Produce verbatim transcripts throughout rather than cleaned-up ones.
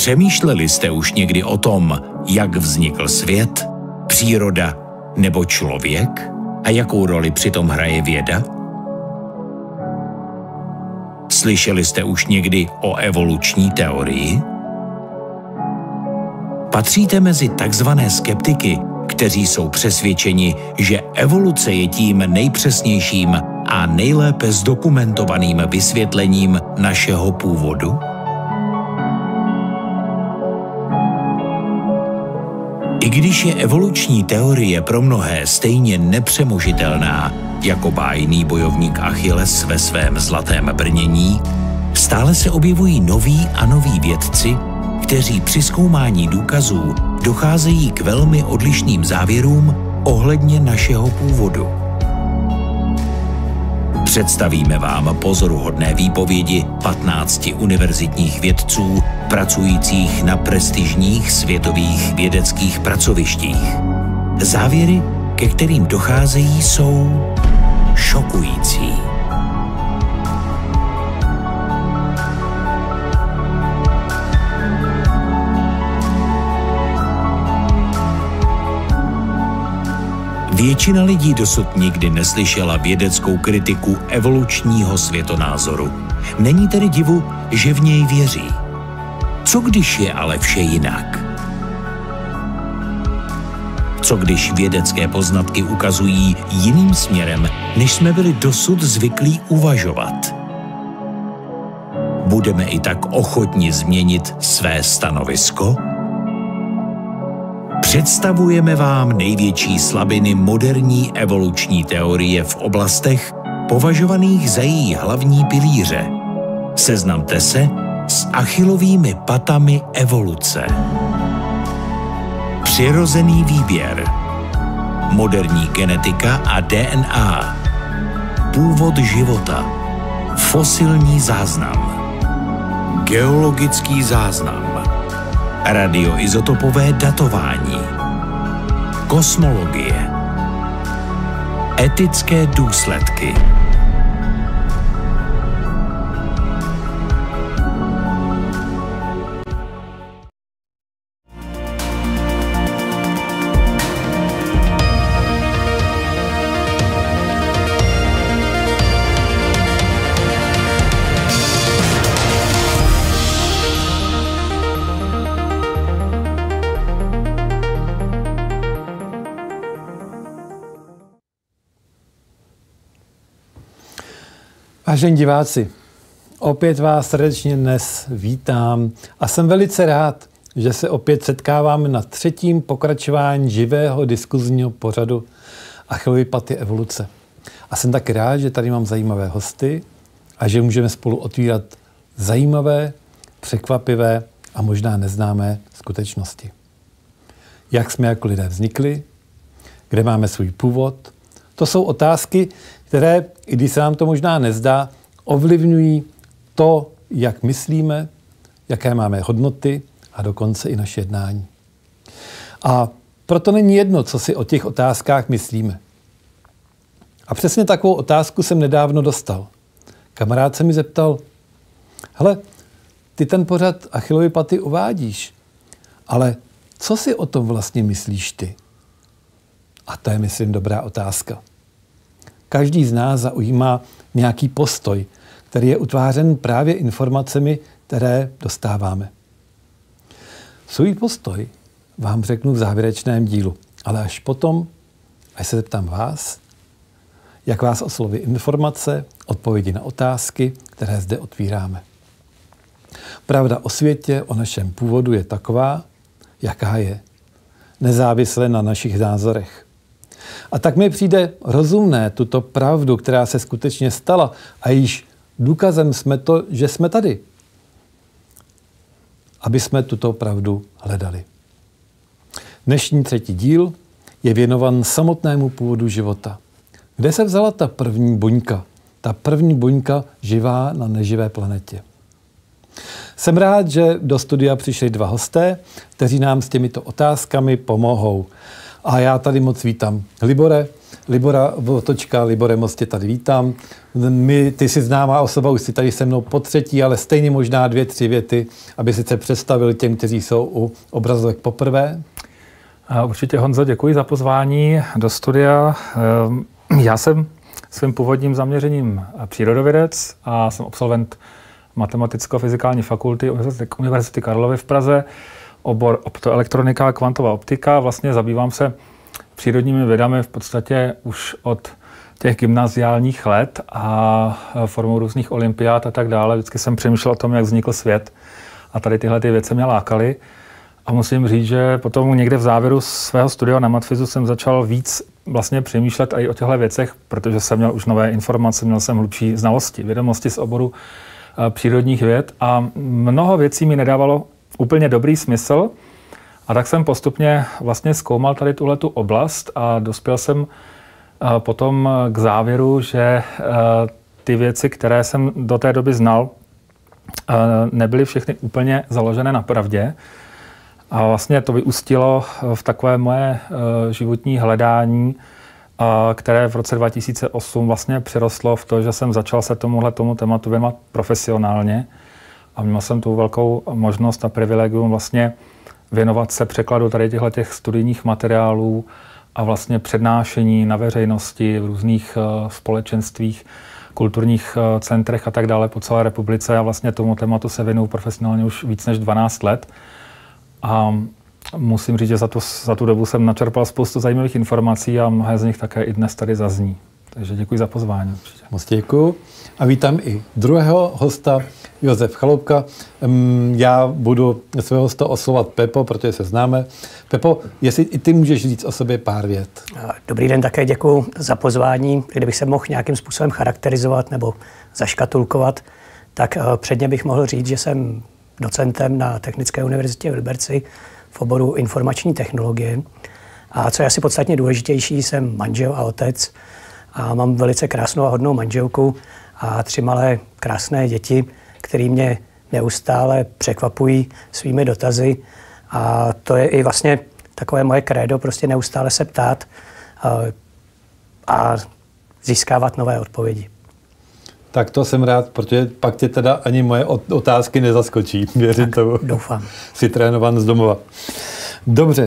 Přemýšleli jste už někdy o tom, jak vznikl svět, příroda nebo člověk a jakou roli přitom hraje věda? Slyšeli jste už někdy o evoluční teorii? Patříte mezi takzvané skeptiky, kteří jsou přesvědčeni, že evoluce je tím nejpřesnějším a nejlépe zdokumentovaným vysvětlením našeho původu? I když je evoluční teorie pro mnohé stejně nepřemožitelná jako bájný bojovník Achilles ve svém zlatém brnění, stále se objevují noví a noví vědci, kteří při zkoumání důkazů docházejí k velmi odlišným závěrům ohledně našeho původu. Představíme vám pozoruhodné výpovědi patnácti univerzitních vědců pracujících na prestižních světových vědeckých pracovištích. Závěry, ke kterým docházejí, jsou šokující. Většina lidí dosud nikdy neslyšela vědeckou kritiku evolučního světonázoru. Není tedy divu, že v něj věří. Co když je ale vše jinak? Co když vědecké poznatky ukazují jiným směrem, než jsme byli dosud zvyklí uvažovat? Budeme i tak ochotni změnit své stanovisko? Představujeme vám největší slabiny moderní evoluční teorie v oblastech považovaných za její hlavní pilíře. Seznamte se s Achillovými patami evoluce. Přirozený výběr, moderní genetika a D N A, původ života, fosilní záznam, geologický záznam, radioizotopové datování, kosmologie, etické důsledky. Vážení diváci, opět vás srdečně dnes vítám a jsem velice rád, že se opět setkáváme na třetím pokračování živého diskuzního pořadu Achillovy paty evoluce. A jsem taky rád, že tady mám zajímavé hosty a že můžeme spolu otvírat zajímavé, překvapivé a možná neznámé skutečnosti. Jak jsme jako lidé vznikli, kde máme svůj původ, to jsou otázky, které, i když se nám to možná nezdá, ovlivňují to, jak myslíme, jaké máme hodnoty a dokonce i naše jednání. A proto není jedno, co si o těch otázkách myslíme. A přesně takovou otázku jsem nedávno dostal. Kamarád se mi zeptal, hele, ty ten pořad Achillovy paty uvádíš, ale co si o tom vlastně myslíš ty? A to je, myslím, dobrá otázka. Každý z nás zaujímá nějaký postoj, který je utvářen právě informacemi, které dostáváme. Svůj postoj vám řeknu v závěrečném dílu, ale až potom, až se zeptám vás, jak vás osloví informace, odpovědi na otázky, které zde otvíráme. Pravda o světě, o našem původu je taková, jaká je, nezávisle na našich názorech. A tak mi přijde rozumné tuto pravdu, která se skutečně stala a již důkazem jsme to, že jsme tady, aby jsme tuto pravdu hledali. Dnešní třetí díl je věnovan samotnému původu života. Kde se vzala ta první buňka, ta první buňka živá na neživé planetě? Jsem rád, že do studia přišli dva hosté, kteří nám s těmito otázkami pomohou. A já tady moc vítám Libore Libora Votočka. Libore, moc tě tady vítám. My, ty jsi známá osoba, už jsi tady se mnou po třetí, ale stejně možná dvě, tři věty, aby si se představil těm, kteří jsou u obrazovek poprvé. Určitě, Honzo, děkuji za pozvání do studia. Já jsem svým původním zaměřením přírodovědec a jsem absolvent Matematicko-fyzikální fakulty Univerzity Karlovy v Praze, obor optoelektronika a kvantová optika. Vlastně zabývám se přírodními vědami v podstatě už od těch gymnaziálních let a formou různých olympiád a tak dále. Vždycky jsem přemýšlel o tom, jak vznikl svět a tady tyhle ty věci mě lákaly. A musím říct, že potom někde v závěru svého studia na matfizu jsem začal víc vlastně přemýšlet i o těchto věcech, protože jsem měl už nové informace, měl jsem hlubší znalosti, vědomosti z oboru přírodních věd a mnoho věcí mi nedávalo úplně dobrý smysl. A tak jsem postupně vlastně zkoumal tady tuhletu oblast a dospěl jsem potom k závěru, že ty věci, které jsem do té doby znal, nebyly všechny úplně založené na pravdě. A vlastně to vyústilo v takové moje životní hledání, které v roce dva tisíce osm vlastně přirostlo v to, že jsem začal se tomuhle tomu tématu věnovat profesionálně. A měl jsem tu velkou možnost a privilegium vlastně věnovat se překladu tady těchto těch studijních materiálů a vlastně přednášení na veřejnosti v různých společenstvích, kulturních centrech a tak dále po celé republice. A vlastně tomu tématu se věnuju profesionálně už víc než dvanáct let. A musím říct, že za tu, za tu dobu jsem načerpal spoustu zajímavých informací a mnohé z nich také i dnes tady zazní. Takže děkuji za pozvání. Určitě. Moc děkuji. A vítám i druhého hosta, Josef Chaloupka. Já budu svého hosta oslovovat Pepo, protože se známe. Pepo, jestli i ty můžeš říct o sobě pár vět. Dobrý den, také děkuji za pozvání. Kdybych se mohl nějakým způsobem charakterizovat nebo zaškatulkovat, tak předně bych mohl říct, že jsem docentem na Technické univerzitě v Liberci v oboru informační technologie. A co je asi podstatně důležitější, jsem manžel a otec a mám velice krásnou a hodnou manželku a tři malé krásné děti, které mě neustále překvapují svými dotazy. A to je i vlastně takové moje krédo, prostě neustále se ptát a, a získávat nové odpovědi. Tak to jsem rád, protože pak tě teda ani moje otázky nezaskočí. Věřím tak, tomu. Doufám. Jsi trénovan z domova. Dobře.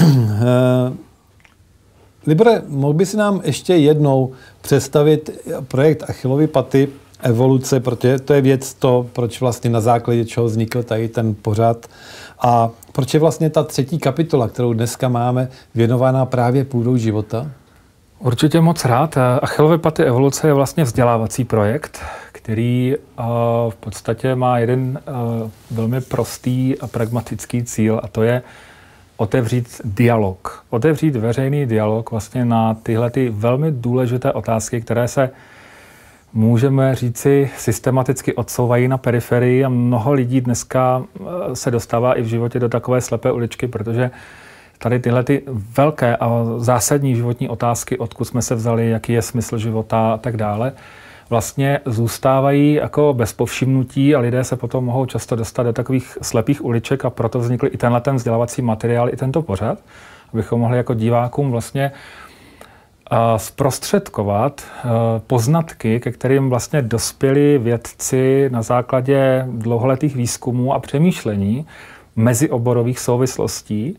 Libore, mohl by si nám ještě jednou představit projekt Achillovy paty, evoluce, protože to je věc to, proč vlastně na základě čeho vznikl tady ten pořad a proč je vlastně ta třetí kapitola, kterou dneska máme, věnovaná právě půdou života? Určitě moc rád. Achillovy paty evoluce je vlastně vzdělávací projekt, který v podstatě má jeden velmi prostý a pragmatický cíl a to je otevřít dialog. Otevřít veřejný dialog vlastně na tyhle ty velmi důležité otázky, které se můžeme říci systematicky odsouvají na periferii a mnoho lidí dneska se dostává i v životě do takové slepé uličky, protože tady tyhle ty velké a zásadní životní otázky, odkud jsme se vzali, jaký je smysl života a tak dále, vlastně zůstávají jako bez povšimnutí a lidé se potom mohou často dostat do takových slepých uliček a proto vznikl i tenhle ten vzdělávací materiál, i tento pořad, abychom mohli jako divákům vlastně zprostředkovat poznatky, ke kterým vlastně dospěli vědci na základě dlouholetých výzkumů a přemýšlení mezioborových souvislostí,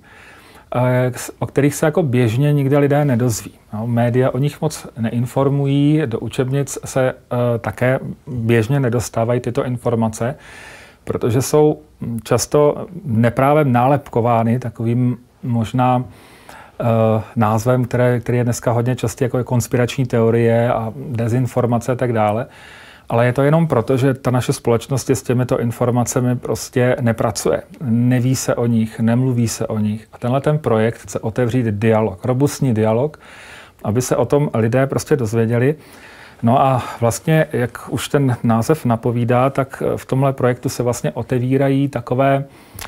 o kterých se jako běžně nikde lidé nedozví. No, média o nich moc neinformují, do učebnic se uh, také běžně nedostávají tyto informace, protože jsou často neprávem nálepkovány takovým možná uh, názvem, které, který je dneska hodně častý jako je konspirační teorie a dezinformace a tak dále. Ale je to jenom proto, že ta naše společnost je s těmito informacemi prostě nepracuje. Neví se o nich, nemluví se o nich. A tenhle ten projekt chce otevřít dialog, robustní dialog, aby se o tom lidé prostě dozvěděli. No a vlastně, jak už ten název napovídá, tak v tomhle projektu se vlastně otevírají takové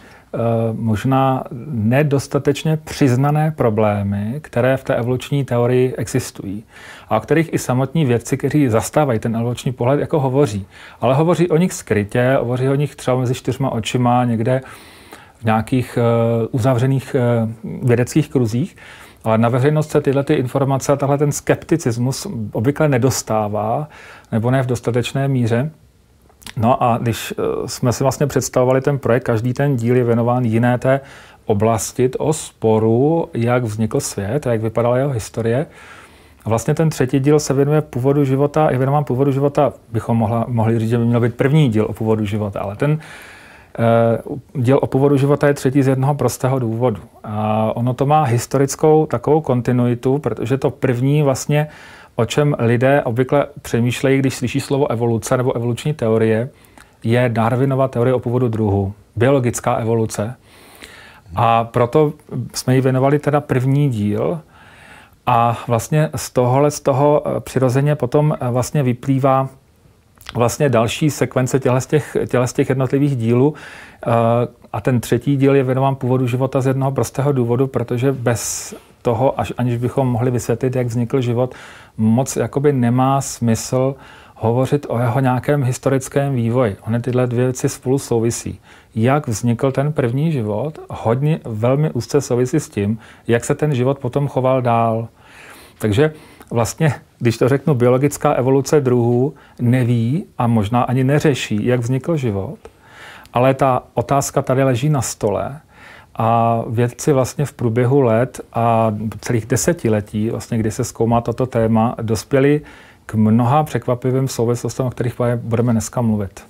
možná nedostatečně přiznané problémy, které v té evoluční teorii existují a o kterých i samotní vědci, kteří zastávají ten evoluční pohled, jako hovoří. Ale hovoří o nich skrytě, hovoří o nich třeba mezi čtyřma očima, někde v nějakých uh, uzavřených uh, vědeckých kruzích. Ale na veřejnost se tyhle ty informace a tahle ten skepticismus obvykle nedostává, nebo ne v dostatečné míře. No a když jsme si vlastně představovali ten projekt, každý ten díl je věnován jiné té oblasti o sporu, jak vznikl svět, jak vypadala jeho historie. A vlastně ten třetí díl se věnuje původu života, je věnován původu života, bychom mohla, mohli říct, že by měl být první díl o původu života, ale ten eh, díl o původu života je třetí z jednoho prostého důvodu. A ono to má historickou takovou kontinuitu, protože to první vlastně, o čem lidé obvykle přemýšlejí, když slyší slovo evoluce nebo evoluční teorie, je Darwinova teorie o původu druhu, biologická evoluce. A proto jsme jí věnovali teda první díl a vlastně z tohohle, z toho přirozeně potom vlastně vyplývá vlastně další sekvence těch, těch jednotlivých dílů a ten třetí díl je věnován původu života z jednoho prostého důvodu, protože bez toho, až aniž bychom mohli vysvětlit, jak vznikl život, moc jakoby nemá smysl hovořit o jeho nějakém historickém vývoji. Ony tyhle dvě věci spolu souvisí. Jak vznikl ten první život, hodně, velmi úzce souvisí s tím, jak se ten život potom choval dál. Takže vlastně, když to řeknu, biologická evoluce druhů neví a možná ani neřeší, jak vznikl život, ale ta otázka tady leží na stole a vědci vlastně v průběhu let a celých desetiletí, vlastně, kdy se zkoumá toto téma, dospěli k mnoha překvapivým souvislostem, o kterých budeme dneska mluvit.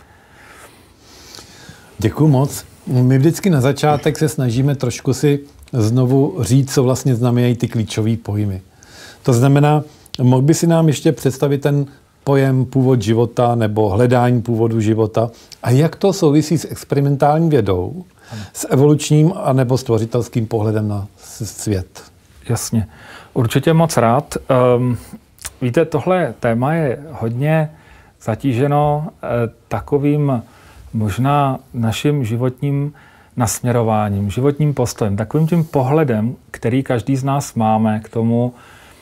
Děkuju moc. My vždycky na začátek se snažíme trošku si znovu říct, co vlastně znamenají ty klíčové pojmy. To znamená, mohl by si nám ještě představit ten pojem původ života nebo hledání původu života a jak to souvisí s experimentální vědou, ano. s evolučním a nebo stvořitelským pohledem na svět? Jasně. Určitě moc rád. Um, víte, tohle téma je hodně zatíženo eh, takovým možná naším životním nasměrováním, životním postojem, takovým tím pohledem, který každý z nás máme k tomu,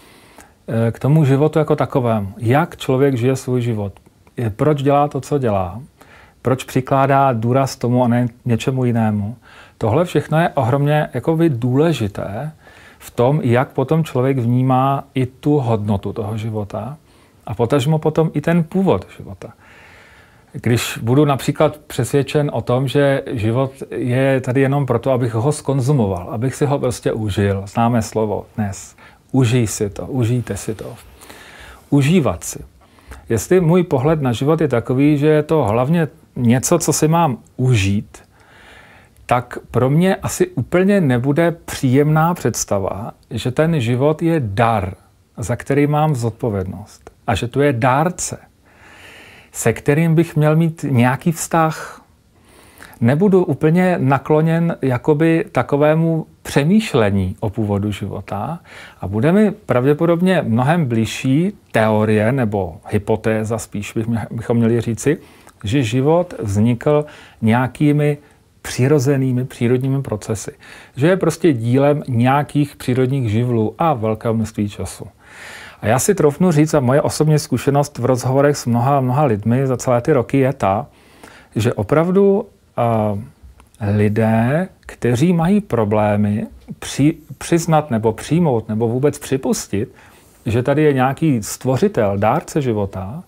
k tomu životu jako takovému. Jak člověk žije svůj život? Proč dělá to, co dělá? Proč přikládá důraz tomu a ne něčemu jinému? Tohle všechno je ohromně jakoby důležité v tom, jak potom člověk vnímá i tu hodnotu toho života a potažmo potom i ten původ života. Když budu například přesvědčen o tom, že život je tady jenom proto, abych ho skonzumoval, abych si ho prostě užil, známé slovo dnes, užij si to, užijte si to. Užívat si. Jestli můj pohled na život je takový, že je to hlavně něco, co si mám užít, tak pro mě asi úplně nebude příjemná představa, že ten život je dar, za který mám zodpovědnost. A že tu je dárce, se kterým bych měl mít nějaký vztah. Nebudu úplně nakloněn jakoby takovému přemýšlení o původu života a bude mi pravděpodobně mnohem bližší teorie nebo hypotéza, spíš bychom měli říci, že život vznikl nějakými přirozenými přírodními procesy. Že je prostě dílem nějakých přírodních živlů a velkého množství času. A já si troufnu říct, a moje osobní zkušenost v rozhovorech s mnoha, mnoha lidmi za celé ty roky je ta, že opravdu uh, lidé, kteří mají problémy při, přiznat nebo přijmout nebo vůbec připustit, že tady je nějaký stvořitel, dárce života,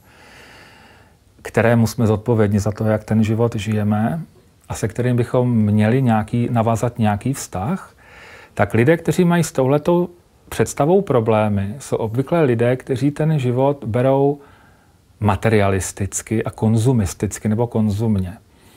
kterému jsme zodpovědní za to, jak ten život žijeme a se kterým bychom měli nějaký, navázat nějaký vztah, tak lidé, kteří mají s touhletou představou problémy, jsou obvykle lidé, kteří ten život berou materialisticky a konzumisticky nebo konzumně.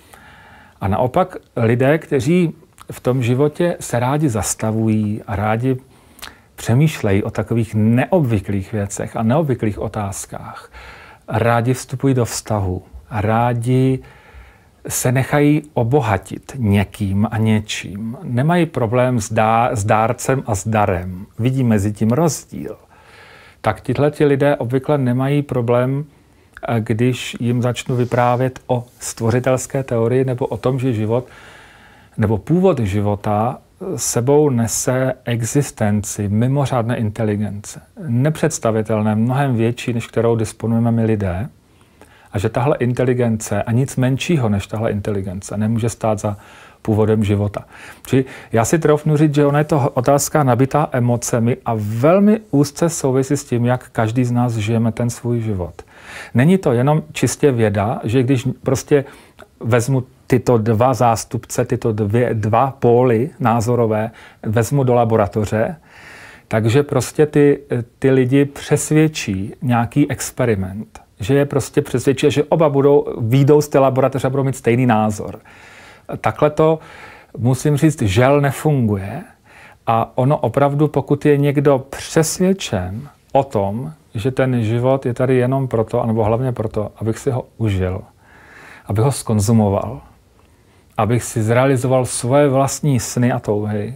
A naopak lidé, kteří v tom životě se rádi zastavují a rádi přemýšlejí o takových neobvyklých věcech a neobvyklých otázkách, rádi vstupují do vztahu a rádi se nechají obohatit někým a něčím. Nemají problém s, dá, s dárcem a s darem. Vidí mezi tím rozdíl. Tak tihleti lidé obvykle nemají problém, když jim začnu vyprávět o stvořitelské teorii nebo o tom, že život nebo původ života sebou nese existenci mimořádné inteligence. Nepředstavitelné, mnohem větší, než kterou disponujeme my lidé. A že tahle inteligence a nic menšího než tahle inteligence nemůže stát za původem života. Čili já si troufnu říct, že ona je to otázka nabitá emocemi a velmi úzce souvisí s tím, jak každý z nás žijeme ten svůj život. Není to jenom čistě věda, že když prostě vezmu tyto dva zástupce, tyto dvě, dva póly názorové, vezmu do laboratoře, takže prostě ty, ty lidi přesvědčí nějaký experiment. Že je prostě přesvědčí, že oba budou, výjdou z té laboratoře a budou mít stejný názor. Takhle to, musím říct, žel nefunguje. A ono opravdu, pokud je někdo přesvědčen o tom, že ten život je tady jenom proto, anebo hlavně proto, abych si ho užil, abych ho skonzumoval, abych si zrealizoval svoje vlastní sny a touhy,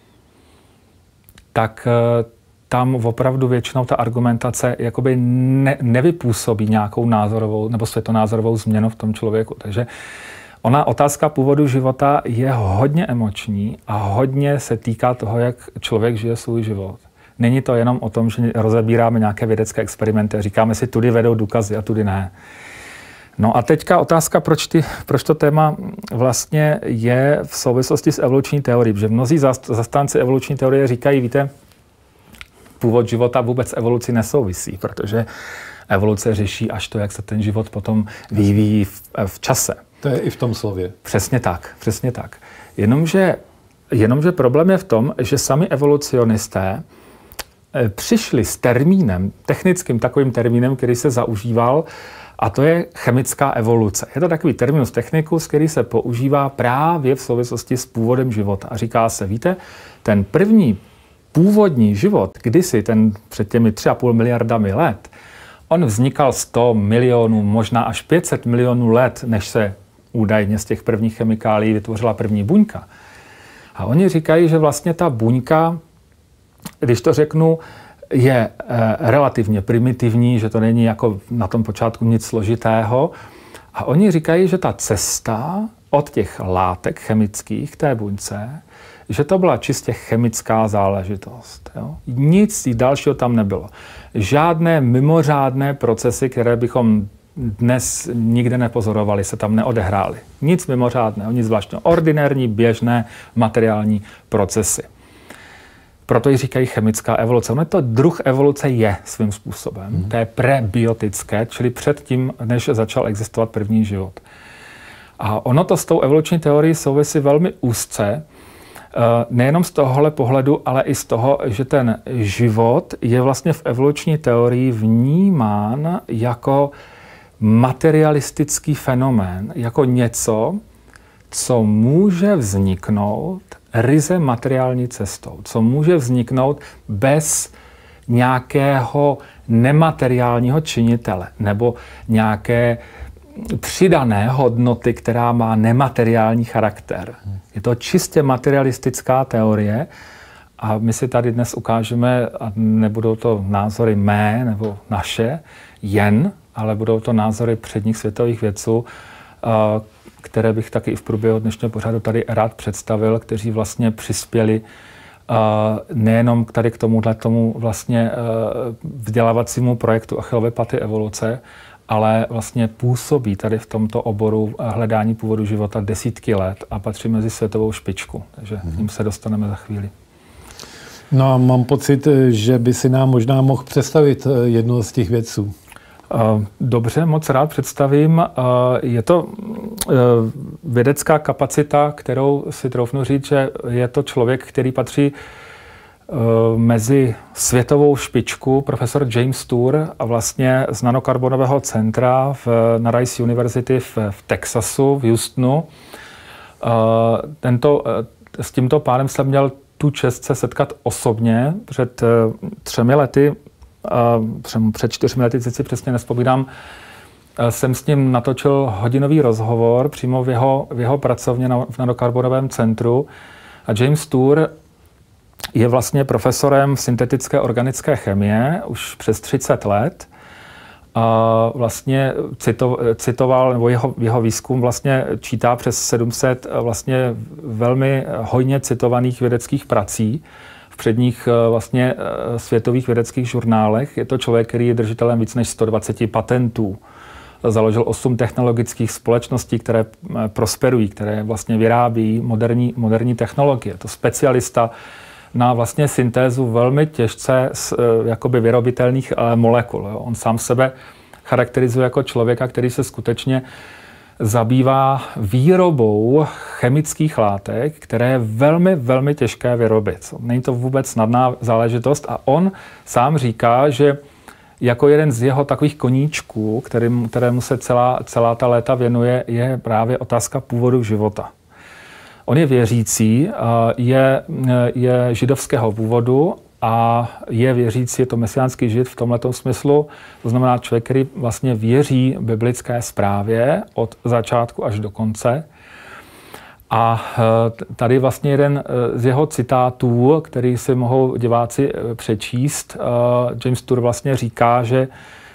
tak tam opravdu většinou ta argumentace jakoby ne, nevypůsobí nějakou názorovou nebo světonázorovou změnu v tom člověku. Takže ona otázka původu života je hodně emoční a hodně se týká toho, jak člověk žije svůj život. Není to jenom o tom, že rozebíráme nějaké vědecké experimenty a říkáme si, tudy vedou důkazy a tudy ne. No a teďka otázka, proč, ty, proč to téma vlastně je v souvislosti s evoluční teorií. Protože mnozí zastánci evoluční teorie říkají, víte, původ života vůbec evoluci nesouvisí, protože evoluce řeší až to, jak se ten život potom vyvíjí v, v čase. To je i v tom slově. Přesně tak, přesně tak. Jenomže, jenomže problém je v tom, že sami evolucionisté přišli s termínem, technickým takovým termínem, který se zaužíval, a to je chemická evoluce. Je to takový terminus technicus, který se používá právě v souvislosti s původem života. A říká se, víte, ten první původní život, kdysi ten před těmi tři a půl miliardami let, on vznikal sto milionů, možná až pět set milionů let, než se údajně z těch prvních chemikálií vytvořila první buňka. A oni říkají, že vlastně ta buňka, když to řeknu, je eh, relativně primitivní, že to není jako na tom počátku nic složitého. A oni říkají, že ta cesta od těch látek chemických k té buňce, že to byla čistě chemická záležitost. Jo? Nic dalšího tam nebylo. Žádné mimořádné procesy, které bychom dnes nikde nepozorovali, se tam neodehrály. Nic mimořádného, nic zvláštního. Ordinární, běžné materiální procesy. Proto ji říkají chemická evoluce. Ono to druh evoluce je svým způsobem. Hmm. To je prebiotické, čili před tím, než začal existovat první život. A ono to s tou evoluční teorií souvisí velmi úzce, nejenom z tohohle pohledu, ale i z toho, že ten život je vlastně v evoluční teorii vnímán jako materialistický fenomén, jako něco, co může vzniknout ryze materiální cestou, co může vzniknout bez nějakého nemateriálního činitele nebo nějaké přidané hodnoty, která má nemateriální charakter. Je to čistě materialistická teorie a my si tady dnes ukážeme, a nebudou to názory mé nebo naše jen, ale budou to názory předních světových vědců, které bych taky i v průběhu dnešního pořadu tady rád představil, kteří vlastně přispěli nejenom tady k tomuhle tomu vlastně vzdělávacímu projektu Achillovy paty evoluce, ale vlastně působí tady v tomto oboru hledání původu života desítky let a patří mezi světovou špičku. Takže k ním se dostaneme za chvíli. No a mám pocit, že by si nám možná mohl představit jednoho z těch vědců. Dobře, moc rád představím. Je to vědecká kapacita, kterou si troufnu říct, že je to člověk, který patří mezi světovou špičku, profesor James Tour a vlastně z nanokarbonového centra v, na Rice University v, v Texasu, v Houstonu. Tento, s tímto pánem jsem měl tu čest se setkat osobně před třemi lety, před čtyřmi lety, teď si přesně nevzpomínám, jsem s ním natočil hodinový rozhovor přímo v jeho, v jeho pracovně na, v nanokarbonovém centru. A James Tour je vlastně profesorem syntetické organické chemie už přes třicet let. A vlastně cito, citoval, nebo jeho, jeho výzkum vlastně čítá přes sedm set vlastně velmi hojně citovaných vědeckých prací v předních vlastně světových vědeckých žurnálech. Je to člověk, který je držitelem víc než sto dvacet patentů založil osm technologických společností, které prosperují, které vlastně vyrábí moderní, moderní technologie. To specialista na vlastně syntézu velmi těžce jakoby vyrobitelných molekul. On sám sebe charakterizuje jako člověka, který se skutečně zabývá výrobou chemických látek, které je velmi, velmi těžké vyrobit. Není to vůbec snadná záležitost a on sám říká, že jako jeden z jeho takových koníčků, kterým, kterému se celá, celá ta léta věnuje, je právě otázka původu života. On je věřící, je, je židovského původu a je věřící, je to mesiánský žid v tomhletom smyslu, to znamená člověk, který vlastně věří biblické zprávě od začátku až do konce. A tady vlastně jeden z jeho citátů, který si mohou diváci přečíst, James Tour vlastně říká, že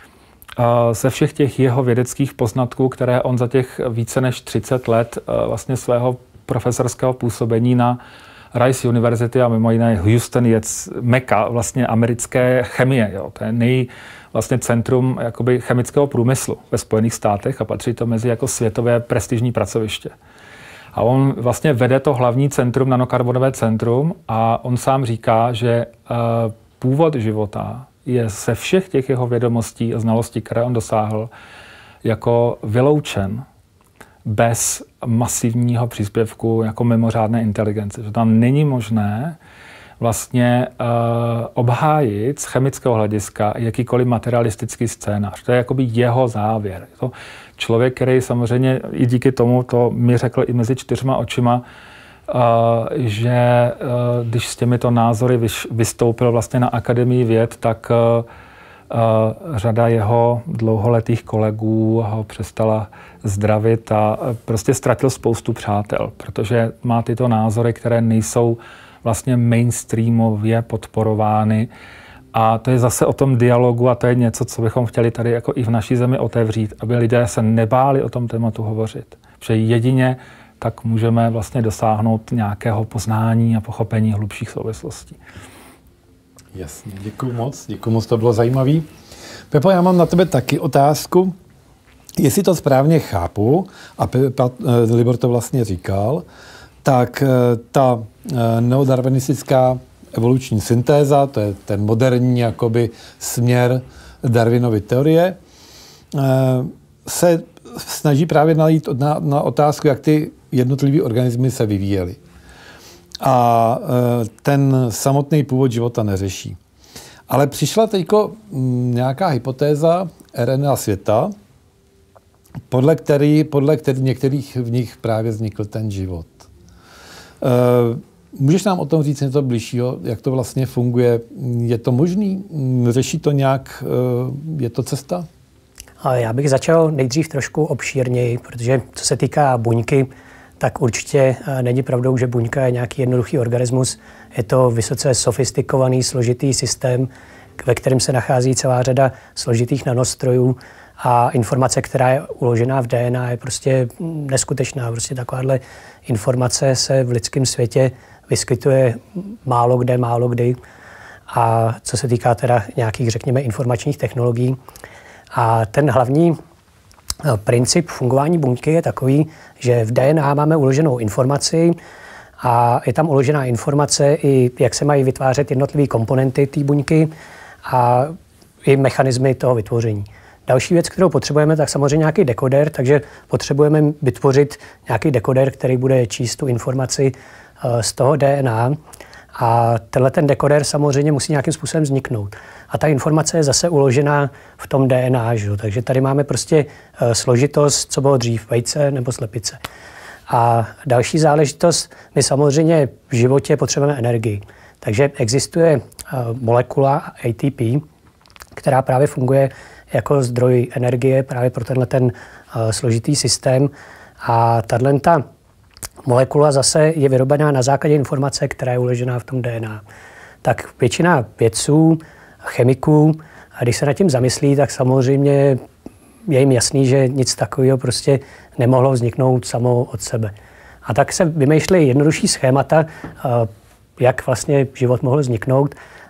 ze všech těch jeho vědeckých poznatků, které on za těch více než třicet let vlastně svého profesorského působení na Rice University a mimo jiné Houston je meka vlastně americké chemie. Jo. To je nej, vlastně centrum jakoby chemického průmyslu ve Spojených státech a patří to mezi jako světové prestižní pracoviště. A on vlastně vede to hlavní centrum, nanokarbonové centrum a on sám říká, že uh, původ života je ze všech těch jeho vědomostí a znalostí, které on dosáhl, jako vyloučen bez masivního příspěvku jako mimořádné inteligence. Že tam není možné vlastně uh, obhájit z chemického hlediska jakýkoliv materialistický scénář. To je jakoby jeho závěr. Je to člověk, který samozřejmě i díky tomu, to mi řekl i mezi čtyřma očima, uh, že uh, když s těmito názory vyš, vystoupil vlastně na Akademii věd, tak uh, uh, řada jeho dlouholetých kolegů ho přestala zdravit a uh, prostě ztratil spoustu přátel, protože má tyto názory, které nejsou vlastně mainstreamově podporovány. A to je zase o tom dialogu a to je něco, co bychom chtěli tady jako i v naší zemi otevřít, aby lidé se nebáli o tom tématu hovořit. Protože jedině tak můžeme vlastně dosáhnout nějakého poznání a pochopení hlubších souvislostí. Jasně, děkuju moc, děkuju moc, to bylo zajímavý. Pepo, já mám na tebe taky otázku. Jestli to správně chápu, a Libor to vlastně říkal, tak ta neodarwinistická evoluční syntéza, to je ten moderní jakoby směr Darwinovy teorie, se snaží právě najít na, na otázku, jak ty jednotlivé organismy se vyvíjely. A ten samotný původ života neřeší. Ale přišla teďko nějaká hypotéza R N A světa, podle který, podle který některých v nich právě vznikl ten život. Můžeš nám o tom říct něco bližšího, jak to vlastně funguje? Je to možný? Řeší to nějak? Je to cesta? Já bych začal nejdřív trošku obšírněji, protože co se týká buňky, tak určitě není pravdou, že buňka je nějaký jednoduchý organismus. Je to vysoce sofistikovaný, složitý systém, ve kterém se nachází celá řada složitých nanostrojů a informace, která je uložená v D N A, je prostě neskutečná. Prostě takováhle informace se v lidském světě vyskytuje málo kde, málo kdy. A co se týká teda nějakých, řekněme, informačních technologií. A ten hlavní princip fungování buňky je takový, že v D N A máme uloženou informaci a je tam uložená informace i jak se mají vytvářet jednotlivé komponenty té buňky a i mechanismy toho vytvoření. Další věc, kterou potřebujeme, tak samozřejmě nějaký dekoder, takže potřebujeme vytvořit nějaký dekoder, který bude číst tu informaci z toho D N A. A tenhle ten dekoder samozřejmě musí nějakým způsobem vzniknout. A ta informace je zase uložená v tom D N A, že? Takže tady máme prostě složitost, co bylo dřív, vejce nebo slepice. A další záležitost, my samozřejmě v životě potřebujeme energii. Takže existuje molekula A T P, která právě funguje jako zdroj energie právě pro tenhle ten složitý systém. A tato molekula zase je vyrobená na základě informace, která je uložená v tom D N A. Tak většina vědců, chemiků, a když se nad tím zamyslí, tak samozřejmě je jim jasný, že nic takového prostě nemohlo vzniknout samo od sebe. A tak se vymýšlí jednodušší schémata, jak vlastně život mohl vzniknout.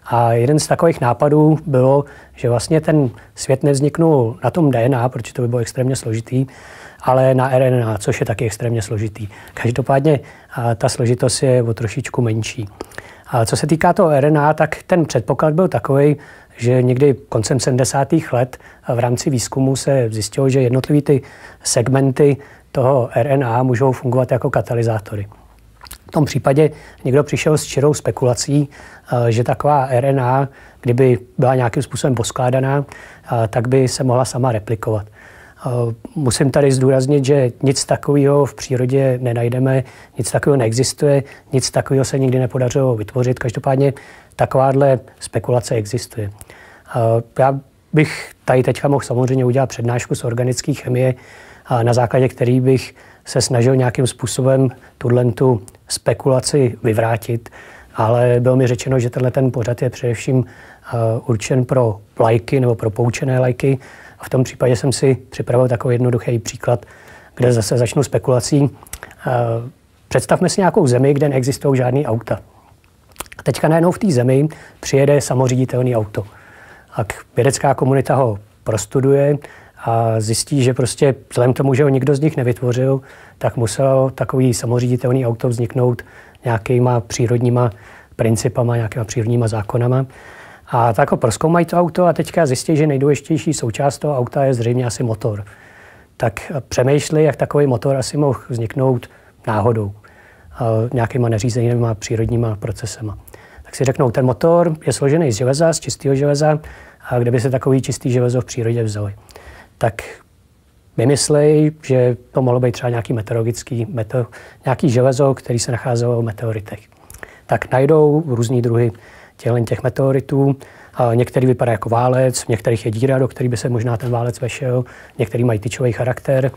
A jeden z takových nápadů bylo, že vlastně ten svět nevzniknul na tom D N A, protože to by bylo extrémně složitý, ale na R N A, což je taky extrémně složitý. Každopádně ta složitost je o trošičku menší. A co se týká toho R N A, tak ten předpoklad byl takový, že někdy koncem sedmdesátých let v rámci výzkumu se zjistilo, že jednotlivé ty segmenty toho R N A můžou fungovat jako katalyzátory. V tom případě někdo přišel s čirou spekulací, že taková R N A, kdyby byla nějakým způsobem poskládaná, tak by se mohla sama replikovat. Musím tady zdůraznit, že nic takového v přírodě nenajdeme, nic takového neexistuje, nic takového se nikdy nepodařilo vytvořit. Každopádně takováhle spekulace existuje. Já bych tady teďka mohl samozřejmě udělat přednášku z organické chemie, na základě který bych se snažil nějakým způsobem tu spekulaci vyvrátit, ale bylo mi řečeno, že tenhle ten pořad je především určen pro lajky nebo pro poučené lajky. A v tom případě jsem si připravil takový jednoduchý příklad, kde zase začnu spekulací. Představme si nějakou zemi, kde neexistují žádný auta. A teďka najednou v té zemi přijede samoříditelný auto. A vědecká komunita ho prostuduje a zjistí, že prostě vzhledem k tomu, že ho nikdo z nich nevytvořil, tak musel takový samoříditelný auto vzniknout nějakýma přírodníma principama, nějakýma přírodníma zákonama. A tak ho prozkoumají to auto a teďka zjistí, že nejdůležitější součást toho auta je zřejmě asi motor. Tak přemýšlí, jak takový motor asi mohl vzniknout náhodou, nějakýma neřízenýma přírodníma procesema. Tak si řeknou, ten motor je složený z železa, z čistého železa, a kde by se takový čistý železo v přírodě vzali. Tak vymyslej, že to mohlo být třeba nějaký meteorologický, meteor, nějaký železo, který se nacházelo v meteoritech. Tak najdou různý druhy těch meteoritů. Některý vypadá jako válec, v některých je díra, do který by se možná ten válec vešel, některý mají tyčový charakter.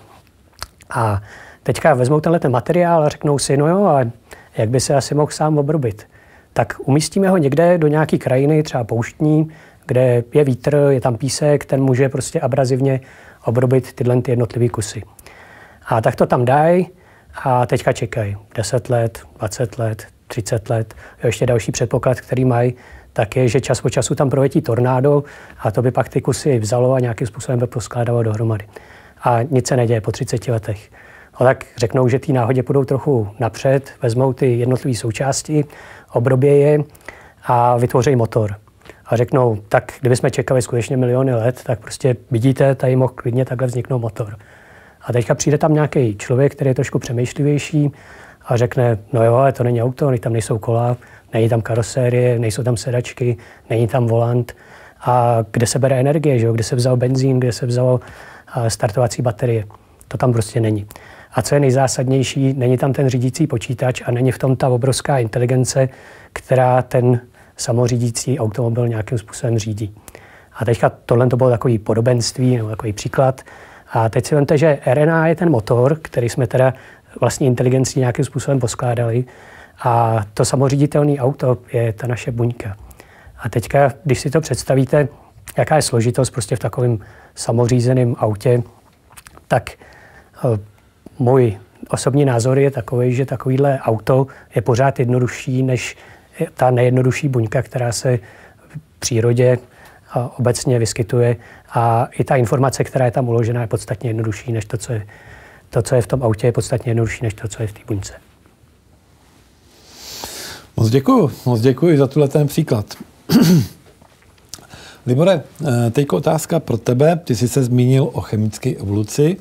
A teďka vezmou tenhle ten materiál a řeknou si, no jo, a jak by se asi mohl sám obrobit. Tak umístíme ho někde do nějaké krajiny, třeba pouštní, kde je vítr, je tam písek, ten může prostě abrazivně obrobit tyhle ty jednotlivé kusy. A tak to tam dají a teďka čekají deset let, dvacet let, třicet let. Ještě další předpoklad, který mají, tak je, že čas po času tam proletí tornádo a to by pak ty kusy vzalo a nějakým způsobem by poskládalo dohromady. A nic se neděje po třiceti letech. No tak řeknou, že ty náhodě půjdou trochu napřed, vezmou ty jednotlivé součásti, obrobí je a vytvoří motor. A řeknou, tak kdybychom čekali skutečně miliony let, tak prostě vidíte, tady mohl klidně takhle vzniknout motor. A teďka přijde tam nějaký člověk, který je trošku přemýšlivější a řekne, no jo, ale to není auto, tam nejsou kola, není tam karosérie, nejsou tam sedačky, není tam volant. A kde se bere energie, že jo? Kde se vzal benzín, kde se vzalo startovací baterie. To tam prostě není. A co je nejzásadnější, není tam ten řídící počítač a není v tom ta obrovská inteligence, která ten samořídící automobil nějakým způsobem řídí. A teďka tohle to bylo takový podobenství nebo takový příklad. A teď si vemte, že R N A je ten motor, který jsme teda vlastní inteligencí nějakým způsobem poskládali. A to samoříditelné auto je ta naše buňka. A teďka, když si to představíte, jaká je složitost prostě v takovém samořízeném autě, tak můj osobní názor je takový, že takovýhle auto je pořád jednodušší než ta nejjednodušší buňka, která se v přírodě obecně vyskytuje. A i ta informace, která je tam uložená, je podstatně jednodušší než to, co je, to, co je v tom autě, je podstatně jednodušší než to, co je v té buňce. Moc děkuju, moc děkuji za tuhle ten příklad. Libore, teď otázka pro tebe. Ty jsi se zmínil o chemické evoluci,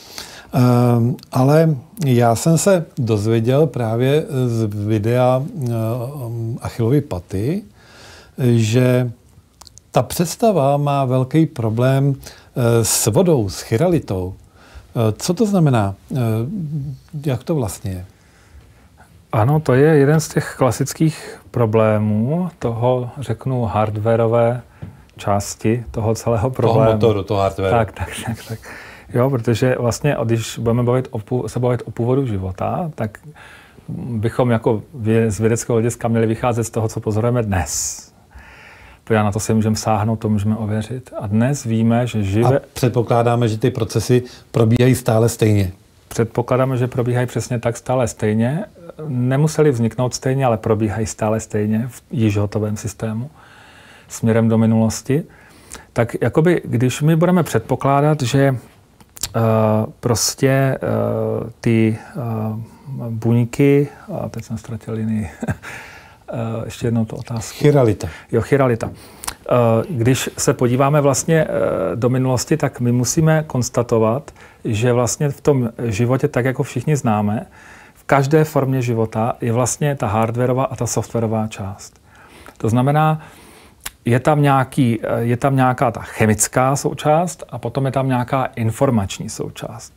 ale já jsem se dozvěděl právě z videa Achillovy paty, že ta představa má velký problém s vodou, s chiralitou. Co to znamená? Jak to vlastně je? Ano, to je jeden z těch klasických problémů toho, řeknu, hardwareové části toho celého problému. Toho motoru, toho hardware. Tak, tak, tak, tak. Jo, protože vlastně, když budeme bavit o, se bavit o původu života, tak bychom jako z vědeckého hlediska měli vycházet z toho, co pozorujeme dnes. Já na to si můžeme sáhnout, to můžeme ověřit. A dnes víme, že živé... A předpokládáme, že ty procesy probíhají stále stejně. předpokládáme, že probíhají přesně tak stále stejně. Nemuseli vzniknout stejně, ale probíhají stále stejně v již hotovém systému směrem do minulosti. Tak jakoby, když my budeme předpokládat, že uh, prostě uh, ty uh, buňky, a teď jsem ztratil linii, uh, ještě jednou tu otázku. Chiralita. Jo, chiralita. Uh, když se podíváme vlastně uh, do minulosti, tak my musíme konstatovat, že vlastně v tom životě, tak jako všichni známe, v každé formě života je vlastně ta hardwarová a ta softwarová část. To znamená, je tam, nějaký, je tam nějaká ta chemická součást a potom je tam nějaká informační součást.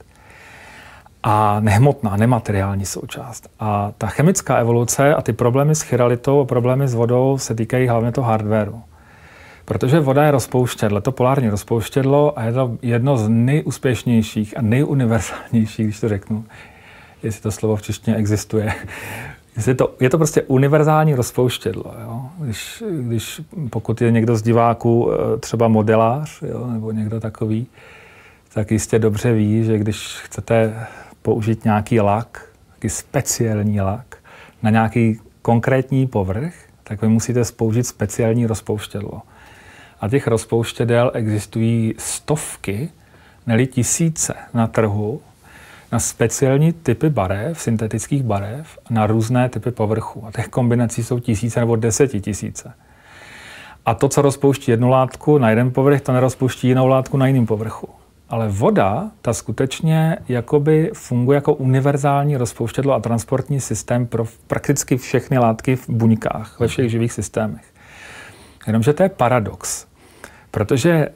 A nehmotná, nemateriální součást. A ta chemická evoluce a ty problémy s chiralitou a problémy s vodou se týkají hlavně toho hardwaru. Protože voda je rozpouštědlo, to polární rozpouštědlo a je to jedno z nejúspěšnějších a nejuniverzálnějších, když to řeknu, jestli to slovo v češtině existuje. Je to, je to prostě univerzální rozpouštědlo. Jo? Když, když, pokud je někdo z diváků třeba modelář, jo? Nebo někdo takový, tak jistě dobře ví, že když chcete použít nějaký lak, nějaký speciální lak, na nějaký konkrétní povrch, tak vy musíte použít speciální rozpouštědlo. A těch rozpouštědel existují stovky, ne-li tisíce na trhu, na speciální typy barev, syntetických barev, na různé typy povrchu. A těch kombinací jsou tisíce nebo desetitisíce. A to, co rozpouští jednu látku na jeden povrch, to nerozpouští jinou látku na jiném povrchu. Ale voda, ta skutečně jakoby funguje jako univerzální rozpouštědlo a transportní systém pro prakticky všechny látky v buňkách, ve všech živých systémech. Jenomže to je paradox, protože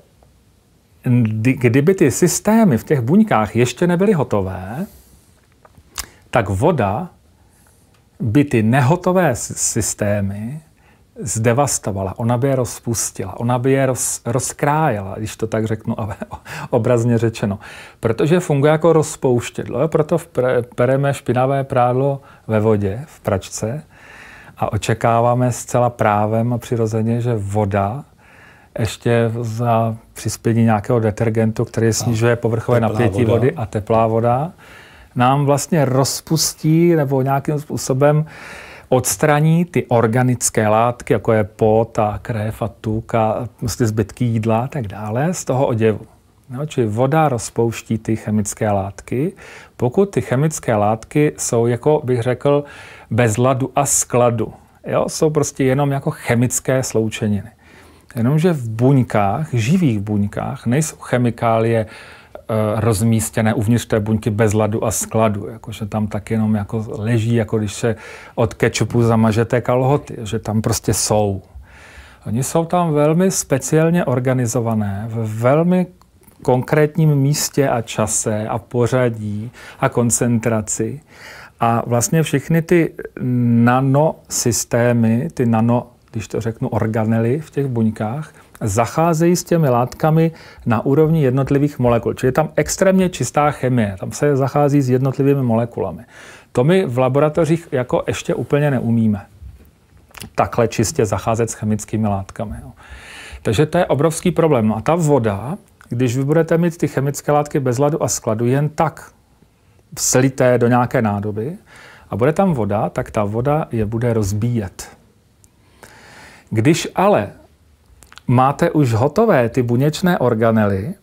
kdyby ty systémy v těch buňkách ještě nebyly hotové, tak voda by ty nehotové systémy zdevastovala, ona by je rozpustila, ona by je roz, rozkrájela, když to tak řeknu obrazně řečeno. Protože funguje jako rozpouštědlo, proto pereme špinavé prádlo ve vodě, v pračce a očekáváme zcela právem a přirozeně, že voda ještě za přispění nějakého detergentu, který snižuje povrchové napětí voda. vody a teplá voda, nám vlastně rozpustí nebo nějakým způsobem odstraní ty organické látky, jako je pot a krev a tuk a prostě zbytky jídla a tak dále z toho oděvu. No, čili voda rozpouští ty chemické látky, pokud ty chemické látky jsou, jako bych řekl, bez ladu a skladu. Jo? Jsou prostě jenom jako chemické sloučeniny. Jenomže v buňkách, živých buňkách, nejsou chemikálie e, rozmístěné uvnitř té buňky bez ladu a skladu. Jakože tam tak jenom jako leží, jako když se od kečupu zamažete kalhoty, že tam prostě jsou. Oni jsou tam velmi speciálně organizované, v velmi konkrétním místě a čase a pořadí a koncentraci. A vlastně všechny ty nanosystémy, ty nano, když to řeknu, organely v těch buňkách, zacházejí s těmi látkami na úrovni jednotlivých molekul. Čili je tam extrémně čistá chemie, tam se zachází s jednotlivými molekulami. To my v laboratořích jako ještě úplně neumíme. Takhle čistě zacházet s chemickými látkami. Jo. Takže to je obrovský problém. No a ta voda, když vy budete mít ty chemické látky bez ladu a skladu jen tak slité do nějaké nádoby a bude tam voda, tak ta voda je bude rozbíjet. Když ale máte už hotové ty buněčné organely,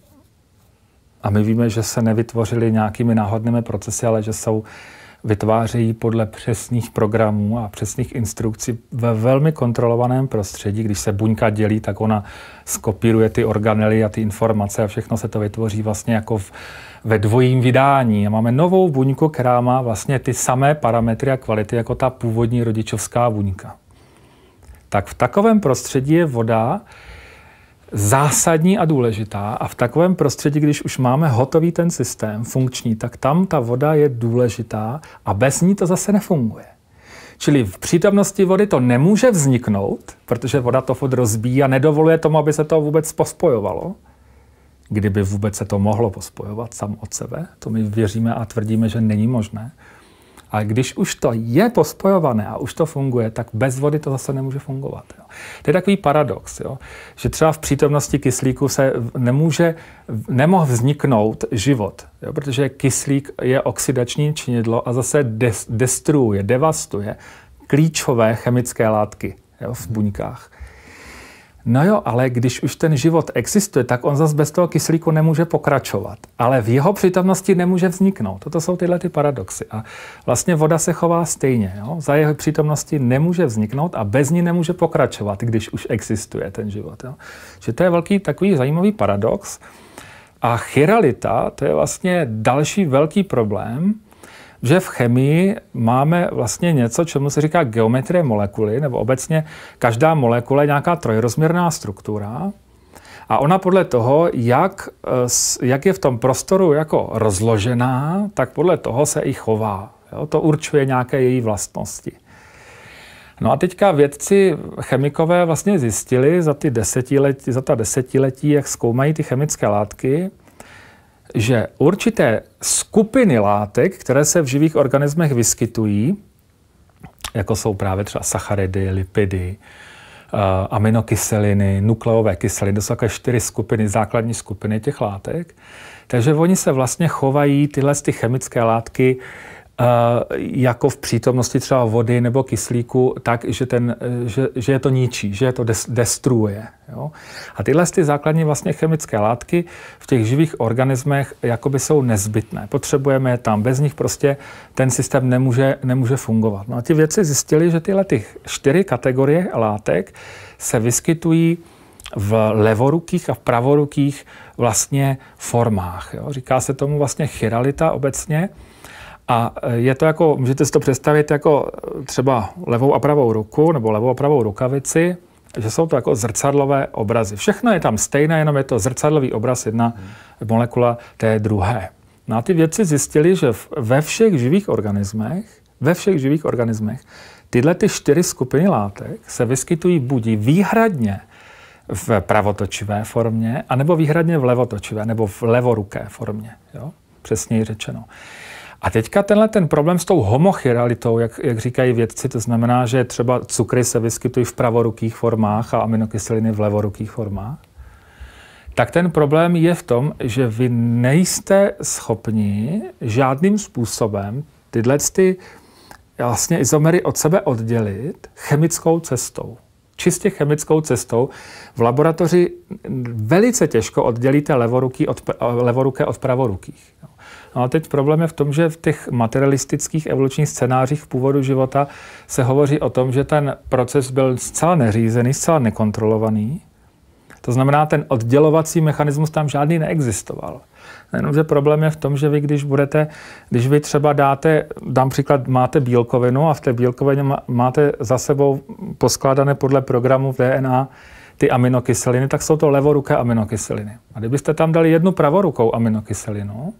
a my víme, že se nevytvořily nějakými náhodnými procesy, ale že jsou vytvářejí podle přesných programů a přesných instrukcí ve velmi kontrolovaném prostředí. Když se buňka dělí, tak ona skopíruje ty organely a ty informace a všechno se to vytvoří vlastně jako v, ve dvojím vydání. A máme novou buňku, která má vlastně ty samé parametry a kvality jako ta původní rodičovská buňka. Tak v takovém prostředí je voda zásadní a důležitá a v takovém prostředí, když už máme hotový ten systém funkční, tak tam ta voda je důležitá a bez ní to zase nefunguje. Čili v přítomnosti vody to nemůže vzniknout, protože voda to furt rozbíjí a nedovoluje tomu, aby se to vůbec pospojovalo. Kdyby vůbec se to mohlo pospojovat sam od sebe, to my věříme a tvrdíme, že není možné. A když už to je pospojované a už to funguje, tak bez vody to zase nemůže fungovat. Jo. To je takový paradox, jo, že třeba v přítomnosti kyslíku se nemůže, nemohl vzniknout život, jo, protože kyslík je oxidační činidlo a zase des, destruuje, devastuje klíčové chemické látky, jo, v buňkách. No jo, ale když už ten život existuje, tak on zase bez toho kyslíku nemůže pokračovat. Ale v jeho přítomnosti nemůže vzniknout. Toto jsou tyhle ty paradoxy. A vlastně voda se chová stejně. Jo? Za jeho přítomnosti nemůže vzniknout a bez ní nemůže pokračovat, když už existuje ten život. Jo? Že to je velký takový zajímavý paradox. A chiralita, to je vlastně další velký problém, že v chemii máme vlastně něco, čemu se říká geometrie molekuly, nebo obecně každá molekula je nějaká trojrozměrná struktura a ona podle toho, jak, jak je v tom prostoru jako rozložená, tak podle toho se i chová. Jo? To určuje nějaké její vlastnosti. No a teďka vědci chemikové vlastně zjistili za, ty desetiletí, za ta desetiletí, jak zkoumají ty chemické látky, že určité skupiny látek, které se v živých organismech vyskytují, jako jsou právě třeba sacharidy, lipidy, uh, aminokyseliny, nukleové kyseliny, to jsou také čtyři skupiny, základní skupiny těch látek. Takže oni se vlastně chovají tyhle ty chemické látky uh, jako v přítomnosti třeba vody nebo kyslíku, tak, že, ten, že, že je to ničí, že je to des, destruuje. Jo? A tyhle ty základní vlastně chemické látky v těch živých organismech jakoby jsou nezbytné. Potřebujeme je tam, bez nich prostě ten systém nemůže, nemůže fungovat. No a ti vědci zjistili, že tyhle ty čtyři kategorie látek se vyskytují v levorukých a v pravorukých vlastně formách. Jo? Říká se tomu vlastně chiralita obecně. A je to jako, můžete si to představit jako třeba levou a pravou ruku nebo levou a pravou rukavici, že jsou to jako zrcadlové obrazy. Všechno je tam stejné, jenom je to zrcadlový obraz jedna hmm. molekula té druhé. No a ty vědci zjistili, že ve všech živých organismech, ve všech živých organismech tyhle ty čtyři skupiny látek se vyskytují buď výhradně v pravotočivé formě, anebo výhradně v levotočivé, nebo v levoruké formě, jo? Přesněji řečeno. A teďka tenhle ten problém s tou homochiralitou, jak, jak říkají vědci, to znamená, že třeba cukry se vyskytují v pravorukých formách a aminokyseliny v levorukých formách, tak ten problém je v tom, že vy nejste schopni žádným způsobem tyhle ty vlastně izomery od sebe oddělit chemickou cestou. Čistě chemickou cestou. V laboratoři velice těžko oddělíte levoruký od, levoruké od pravorukých. No a teď problém je v tom, že v těch materialistických evolučních scénářích v původu života se hovoří o tom, že ten proces byl zcela neřízený, zcela nekontrolovaný. To znamená, ten oddělovací mechanismus tam žádný neexistoval. Jenomže problém je v tom, že vy, když budete, když vy třeba dáte, dám příklad, máte bílkovinu a v té bílkovině máte za sebou poskládané podle programu D N A ty aminokyseliny, tak jsou to levoruké aminokyseliny. A kdybyste tam dali jednu pravorukou aminokyselinu,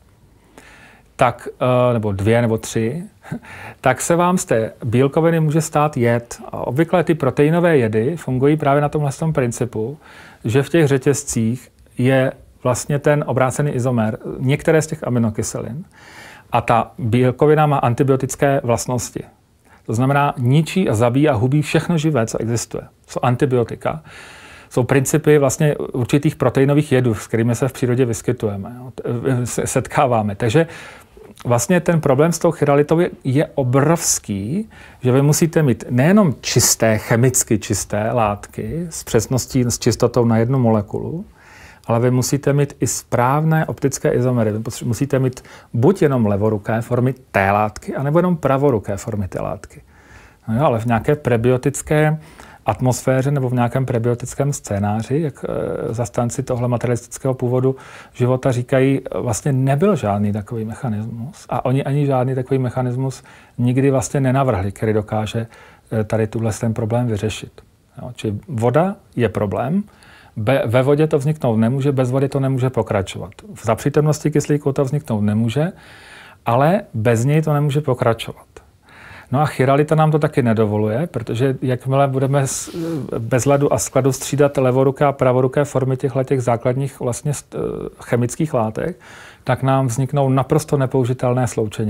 tak, nebo dvě nebo tři, tak se vám z té bílkoviny může stát jed. A obvykle ty proteinové jedy fungují právě na tomhle principu, že v těch řetězcích je vlastně ten obrácený izomer, některé z těch aminokyselin. A ta bílkovina má antibiotické vlastnosti. To znamená, ničí a zabíjí a hubí všechno živé, co existuje. Jsou antibiotika. Jsou principy vlastně určitých proteinových jedů, s kterými se v přírodě vyskytujeme, setkáváme. Takže vlastně ten problém s tou chiralitou je, je obrovský, že vy musíte mít nejenom čisté, chemicky čisté látky s přesností, s čistotou na jednu molekulu, ale vy musíte mít i správné optické izomery. Vy musíte mít buď jenom levoruké formy té látky, anebo jenom pravoruké formy té látky. No jo, ale v nějaké prebiotické atmosféře nebo v nějakém prebiotickém scénáři, jak e, zastánci tohle materialistického původu života říkají, vlastně nebyl žádný takový mechanismus a oni ani žádný takový mechanismus nikdy vlastně nenavrhli, který dokáže e, tady tuhle ten problém vyřešit. Jo, či voda je problém, Be, ve vodě to vzniknout nemůže, bez vody to nemůže pokračovat. Za přítomnosti kyslíku to vzniknout nemůže, ale bez něj to nemůže pokračovat. No a chiralita nám to taky nedovoluje, protože jakmile budeme bez ledu a skladu střídat levoruké a pravoruké formy těchto základních vlastně chemických látek, tak nám vzniknou naprosto nepoužitelné sloučeniny.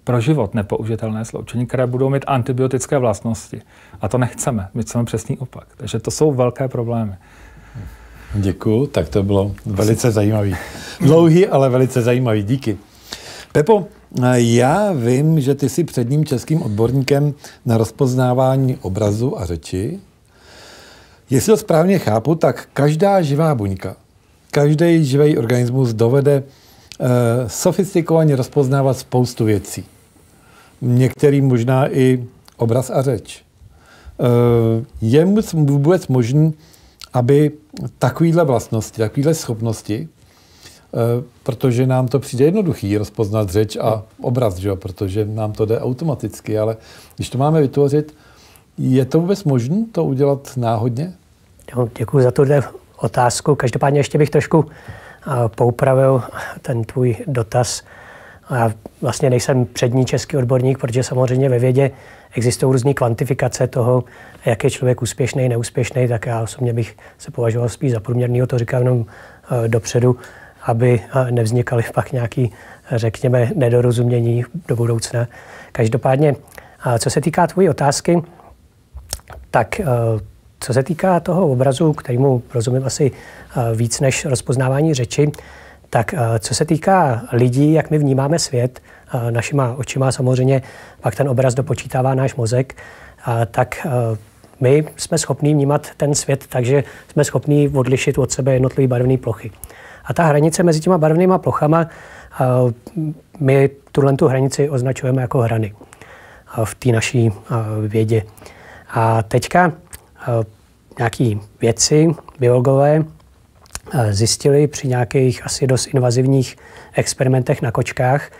pro život nepoužitelné sloučení, které budou mít antibiotické vlastnosti. A to nechceme, my chceme přesný opak. Takže to jsou velké problémy. Děkuju, tak to bylo velice zajímavý. Dlouhý, ale velice zajímavý. Díky. Pepo, já vím, že ty jsi předním českým odborníkem na rozpoznávání obrazu a řeči. Jestli to správně chápu, tak každá živá buňka, každý živý organismus dovede eh, sofistikovaně rozpoznávat spoustu věcí. Některý možná i obraz a řeč. Eh, je vůbec možné, aby takovýhle vlastnosti, takovýhle schopnosti, eh, protože nám to přijde jednoduchý rozpoznat řeč a obraz, že? Protože nám to jde automaticky, ale když to máme vytvořit, je to vůbec možné to udělat náhodně? Jo, děkuji za tuhle otázku. Každopádně ještě bych trošku uh, poupravil ten tvůj dotaz. Já vlastně nejsem přední český odborník, protože samozřejmě ve vědě existují různé kvantifikace toho, jak je člověk úspěšný, neúspěšný, tak já osobně bych se považoval spíš za průměrného, to říkám jenom uh, dopředu, aby uh, nevznikaly pak nějaké, řekněme, nedorozumění do budoucna. Každopádně, uh, co se týká tvojí otázky, tak uh, co se týká toho obrazu, kterému rozumím asi víc než rozpoznávání řeči, tak co se týká lidí, jak my vnímáme svět, našima očima samozřejmě, pak ten obraz dopočítává náš mozek, tak my jsme schopní vnímat ten svět, takže jsme schopní odlišit od sebe jednotlivé barevné plochy. A ta hranice mezi těma barevnýma plochama, my tuhle tu hranici označujeme jako hrany v té naší vědě. A teďka nějaký vědci, biologové zjistili při nějakých asi dost invazivních experimentech na kočkách,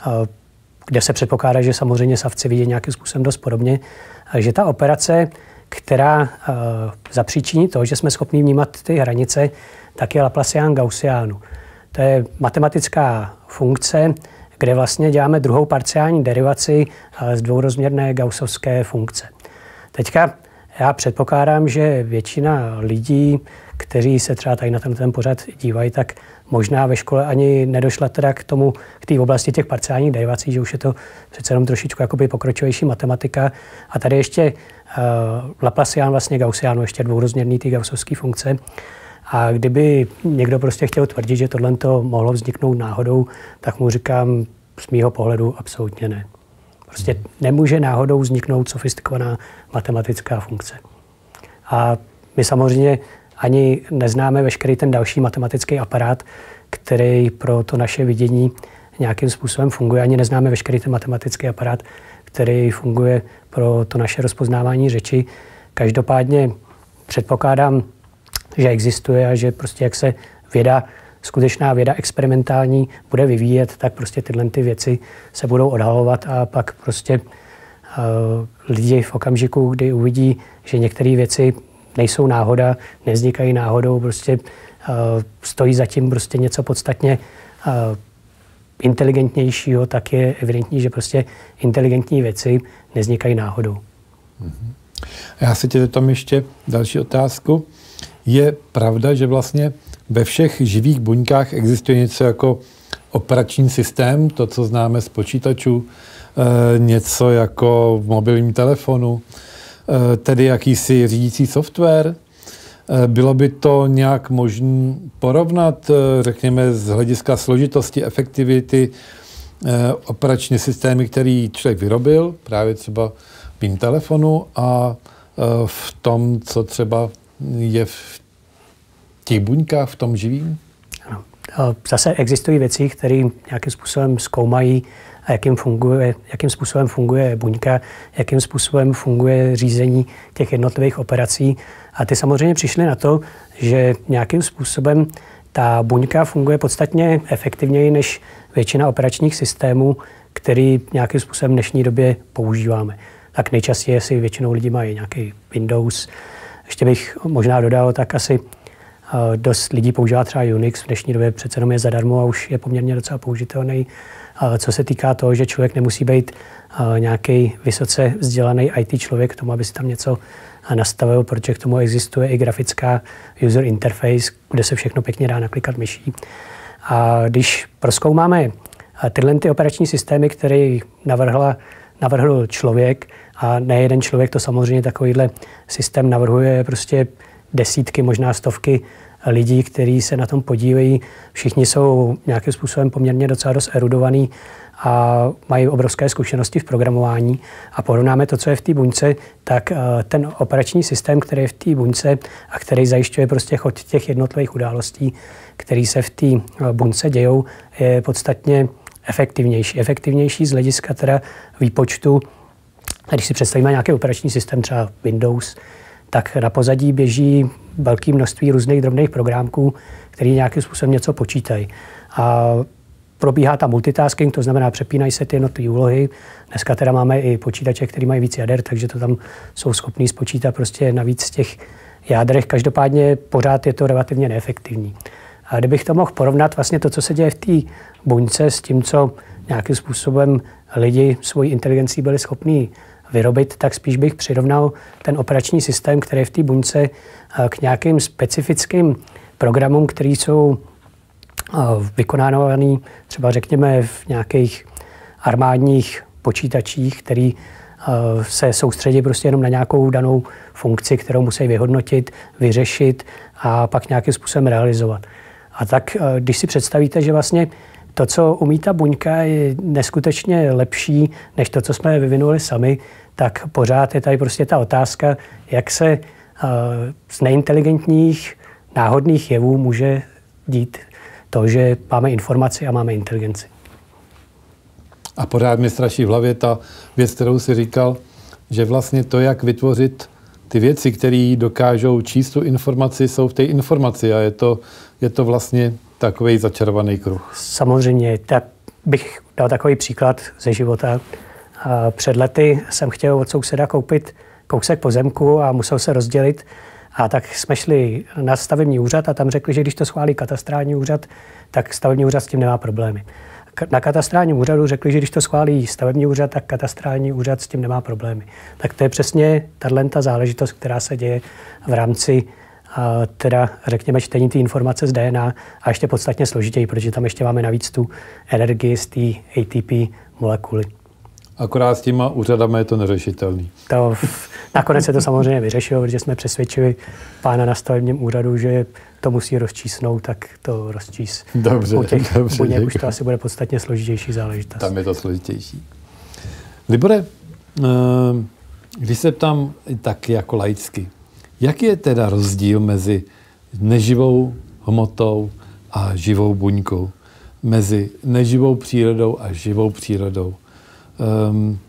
kde se předpokládá, že samozřejmě savci vidí nějakým způsobem dost podobně, že ta operace, která zapříčiní to, že jsme schopni vnímat ty hranice, tak je Laplacián-Gaussiánu. To je matematická funkce, kde vlastně děláme druhou parciální derivaci z dvourozměrné gaussovské funkce. Teďka já předpokládám, že většina lidí, kteří se třeba tady na ten, ten pořad dívají, tak možná ve škole ani nedošla teda k tomu, k té oblasti těch parciálních derivací, že už je to přece jenom trošičku jakoby pokročilejší matematika. A tady ještě uh, Laplacián, vlastně Gaussiánu, ještě dvourozměrný ty gaussovské funkce. A kdyby někdo prostě chtěl tvrdit, že tohle to mohlo vzniknout náhodou, tak mu říkám z mýho pohledu absolutně ne. Prostě nemůže náhodou vzniknout sofistikovaná matematická funkce. A my samozřejmě ani neznáme veškerý ten další matematický aparát, který pro to naše vidění nějakým způsobem funguje. Ani neznáme veškerý ten matematický aparát, který funguje pro to naše rozpoznávání řeči. Každopádně předpokládám, že existuje a že prostě jak se věda, skutečná věda experimentální bude vyvíjet, tak prostě tyhle ty věci se budou odhalovat a pak prostě uh, lidi v okamžiku, kdy uvidí, že některé věci nejsou náhoda, nevznikají náhodou, prostě uh, stojí zatím prostě něco podstatně uh, inteligentnějšího, tak je evidentní, že prostě inteligentní věci nevznikají náhodou. Mm-hmm. Já se tě tam ještě další otázku. Je pravda, že vlastně ve všech živých buňkách existuje něco jako operační systém, to, co známe z počítačů, e, něco jako v mobilním telefonu, e, tedy jakýsi řídící software. E, bylo by to nějak možné porovnat, e, řekněme, z hlediska složitosti, efektivity, e, operační systémy, který člověk vyrobil, právě třeba v mým telefonu a e, v tom, co třeba je v těch buňkách, v tom živým? Ano. Zase existují věci, které nějakým způsobem zkoumají, a jakým, funguje, jakým způsobem funguje buňka, jakým způsobem funguje řízení těch jednotlivých operací. A ty samozřejmě přišly na to, že nějakým způsobem ta buňka funguje podstatně efektivněji než většina operačních systémů, který nějakým způsobem v dnešní době používáme. Tak nejčastěji si většinou lidi mají nějaký Windows. Ještě bych možná dodal, tak asi dost lidí používá třeba Unix, v dnešní době přece jenom je zadarmo a už je poměrně docela použitelný. Co se týká toho, že člověk nemusí být nějaký vysoce vzdělaný í té člověk k tomu, aby si tam něco nastavil, protože k tomu existuje i grafická user interface, kde se všechno pěkně dá naklikat myší. A když prozkoumáme A tyhle ty operační systémy, které navrhla, navrhl člověk, a ne jeden člověk, to samozřejmě takovýhle systém navrhuje prostě desítky, možná stovky lidí, kteří se na tom podílejí. Všichni jsou nějakým způsobem poměrně docela dost erudovaní a mají obrovské zkušenosti v programování. A porovnáme to, co je v té buňce, tak ten operační systém, který je v té buňce a který zajišťuje prostě chod těch jednotlivých událostí, které se v té buňce dějou, je podstatně efektivnější. Efektivnější z hlediska teda výpočtu. A když si představíme nějaký operační systém, třeba Windows, tak na pozadí běží velké množství různých drobných programků, které nějakým způsobem něco počítají. A probíhá tam multitasking, to znamená, přepínají se ty jednotlivé úlohy. Dneska teda máme i počítače, které mají víc jader, takže to tam jsou schopní spočítat prostě na víc těch jádrech. Každopádně pořád je to relativně neefektivní. A kdybych to mohl porovnat, vlastně to, co se děje v té buňce s tím, co nějakým způsobem lidi svojí inteligencí byli schopní vyrobit, tak spíš bych přirovnal ten operační systém, který je v té buňce, k nějakým specifickým programům, které jsou vykonávaný třeba řekněme v nějakých armádních počítačích, který se soustředí prostě jenom na nějakou danou funkci, kterou musí vyhodnotit, vyřešit a pak nějakým způsobem realizovat. A tak, když si představíte, že vlastně to, co umí ta buňka, je neskutečně lepší než to, co jsme vyvinuli sami, tak pořád je tady prostě ta otázka, jak se z neinteligentních náhodných jevů může dít to, že máme informaci a máme inteligenci. A pořád mi straší v hlavě ta věc, kterou si říkal, že vlastně to, jak vytvořit ty věci, které dokážou číst tu informaci, jsou v té informaci a je to, je to vlastně takový začarovaný kruh. Samozřejmě, tak bych dal takový příklad ze života. Před lety jsem chtěl od souseda koupit kousek pozemku a musel se rozdělit. A tak jsme šli na stavební úřad a tam řekli, že když to schválí katastrální úřad, tak stavební úřad s tím nemá problémy. Na katastrálním úřadu řekli, že když to schválí stavební úřad, tak katastrální úřad s tím nemá problémy. Tak to je přesně tato záležitost, která se děje v rámci a teda řekněme čtení té informace z D N A a ještě podstatně složitěji, protože tam ještě máme navíc tu energii z té A T P molekuly. Akorát s těma úřadama je to neřešitelný. To, nakonec se to samozřejmě vyřešilo, protože jsme přesvědčili pána na stavebním úřadu, že to musí rozčísnout, tak to rozčís. Dobře, u těch dobře, buněk už to asi bude podstatně složitější záležitost. Tam je to složitější. Libore, když se ptám tak jako laicky, jaký je teda rozdíl mezi neživou hmotou a živou buňkou? Mezi neživou přírodou a živou přírodou? Um,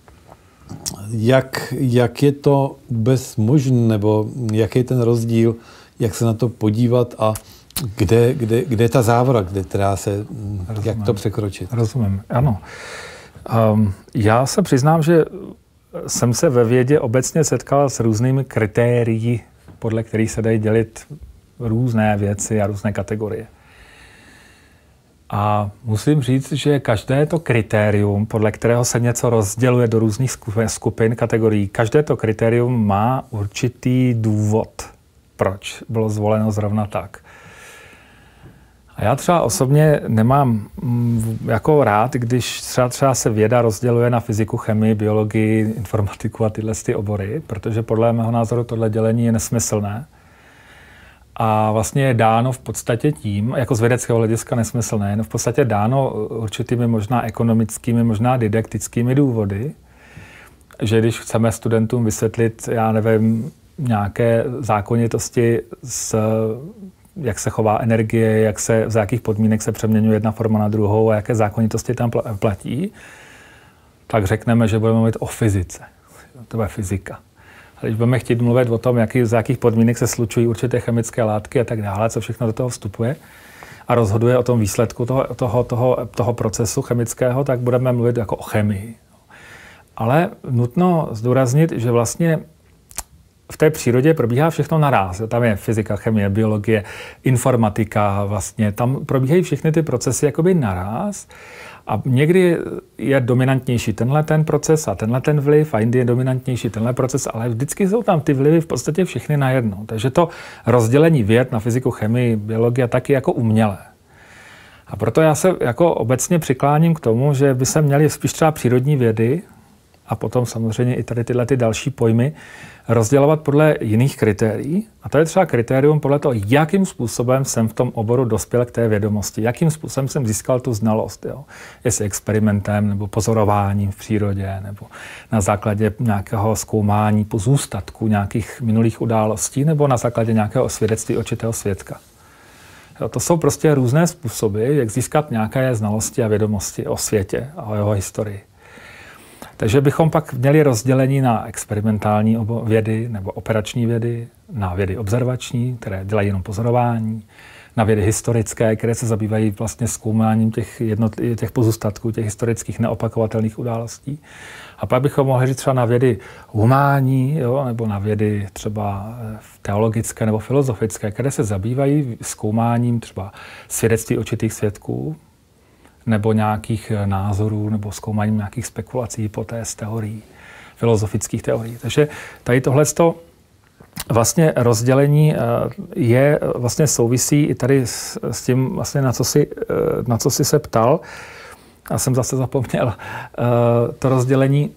jak, jak je to vůbec možné, nebo jaký je ten rozdíl, jak se na to podívat a kde, kde, kde je ta závora, kde teda se, Rozumím. jak to překročit? Rozumím, ano. Um, já se přiznám, že jsem se ve vědě obecně setkal s různými kritérii, podle kterých se dají dělit různé věci a různé kategorie. A musím říct, že každé to kritérium, podle kterého se něco rozděluje do různých skupin, kategorií, každé to kritérium má určitý důvod, proč bylo zvoleno zrovna tak. A já třeba osobně nemám jako rád, když třeba, třeba se věda rozděluje na fyziku, chemii, biologii, informatiku a tyhle ty obory, protože podle mého názoru tohle dělení je nesmyslné. A vlastně je dáno v podstatě tím, jako z vědeckého hlediska nesmyslné, no v podstatě dáno určitými možná ekonomickými, možná didaktickými důvody, že když chceme studentům vysvětlit, já nevím, nějaké zákonitosti, s, jak se chová energie, jak se, za jakých podmínek se přeměňuje jedna forma na druhou a jaké zákonitosti tam platí, tak řekneme, že budeme mluvit o fyzice. To je fyzika. A když budeme chtít mluvit o tom, jaký, za jakých podmínek se slučují určité chemické látky a tak dále, co všechno do toho vstupuje a rozhoduje o tom výsledku toho, toho, toho, toho procesu chemického, tak budeme mluvit jako o chemii. Ale nutno zdůraznit, že vlastně v té přírodě probíhá všechno naráz. Tam je fyzika, chemie, biologie, informatika, vlastně tam probíhají všechny ty procesy jakoby naráz. A někdy je dominantnější tenhle ten proces a tenhle ten vliv a jindy je dominantnější tenhle proces, ale vždycky jsou tam ty vlivy v podstatě všechny najednou. Takže to rozdělení věd na fyziku, chemii, biologii je taky jako umělé. A proto já se jako obecně přikláním k tomu, že by se měly spíš třeba přírodní vědy a potom samozřejmě i tady tyhle ty další pojmy rozdělovat podle jiných kritérií. A to je třeba kritérium podle toho, jakým způsobem jsem v tom oboru dospěl k té vědomosti, jakým způsobem jsem získal tu znalost. Jo? Jestli experimentem, nebo pozorováním v přírodě, nebo na základě nějakého zkoumání pozůstatků nějakých minulých událostí, nebo na základě nějakého svědectví určitého svědka. Jo, to jsou prostě různé způsoby, jak získat nějaké znalosti a vědomosti o světě a o jeho historii. Takže bychom pak měli rozdělení na experimentální vědy nebo operační vědy, na vědy observační, které dělají jenom pozorování, na vědy historické, které se zabývají vlastně zkoumáním těch, jednotl- těch pozůstatků, těch historických neopakovatelných událostí. A pak bychom mohli říct třeba na vědy humánní, jo, nebo na vědy třeba teologické nebo filozofické, které se zabývají zkoumáním třeba svědectví určitých svědků, nebo nějakých názorů, nebo zkoumáním nějakých spekulací, hypotéz, teorií, filozofických teorií. Takže tady tohleto vlastně rozdělení je, vlastně souvisí i tady s, s tím, vlastně na co si, na co si se ptal. Já jsem zase zapomněl to rozdělení.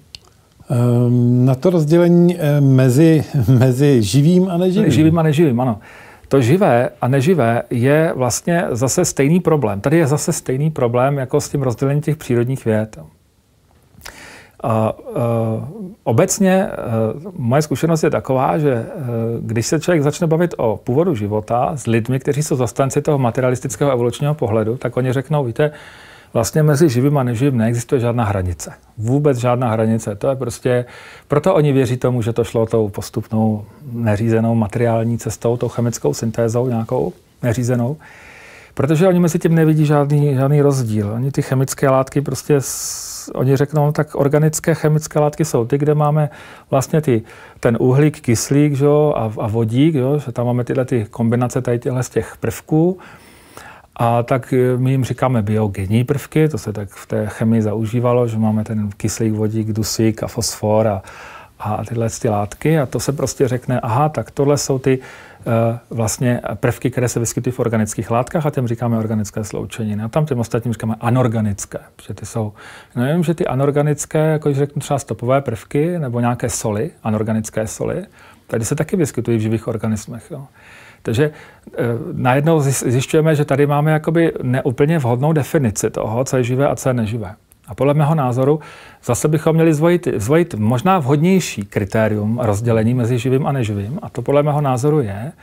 Na to rozdělení mezi, mezi živým a neživým. Živým a neživým, ano. To živé a neživé je vlastně zase stejný problém. Tady je zase stejný problém jako s tím rozdělením těch přírodních věd. A, uh, obecně uh, moje zkušenost je taková, že uh, když se člověk začne bavit o původu života s lidmi, kteří jsou zastanci toho materialistického evolučního pohledu, tak oni řeknou, víte, vlastně mezi živým a neživým neexistuje žádná hranice. Vůbec žádná hranice. To je prostě, proto oni věří tomu, že to šlo tou postupnou neřízenou materiální cestou, tou chemickou syntézou nějakou neřízenou. Protože oni mezi tím nevidí žádný, žádný rozdíl. Oni ty chemické látky prostě, oni řeknou, tak organické chemické látky jsou ty, kde máme vlastně ty, ten uhlík, kyslík, že, a, a vodík, že, že tam máme tyhle ty kombinace tady těchto z těch prvků. A tak my jim říkáme biogenní prvky, to se tak v té chemii zaužívalo, že máme ten kyslík, vodík, dusík a fosfor a, a tyhle ty látky. A to se prostě řekne, aha, tak tohle jsou ty uh, vlastně prvky, které se vyskytují v organických látkách a těm říkáme organické sloučeniny. A tam těm ostatním říkáme anorganické, protože ty jsou, nevím, že ty anorganické, jako řeknu třeba stopové prvky nebo nějaké soli, anorganické soli, tady se taky vyskytují v živých organismech. Jo. Takže e, najednou zjišťujeme, že tady máme jakoby neúplně vhodnou definici toho, co je živé a co je neživé. A podle mého názoru zase bychom měli zvolit, zvolit možná vhodnější kritérium rozdělení mezi živým a neživým. A to podle mého názoru je e,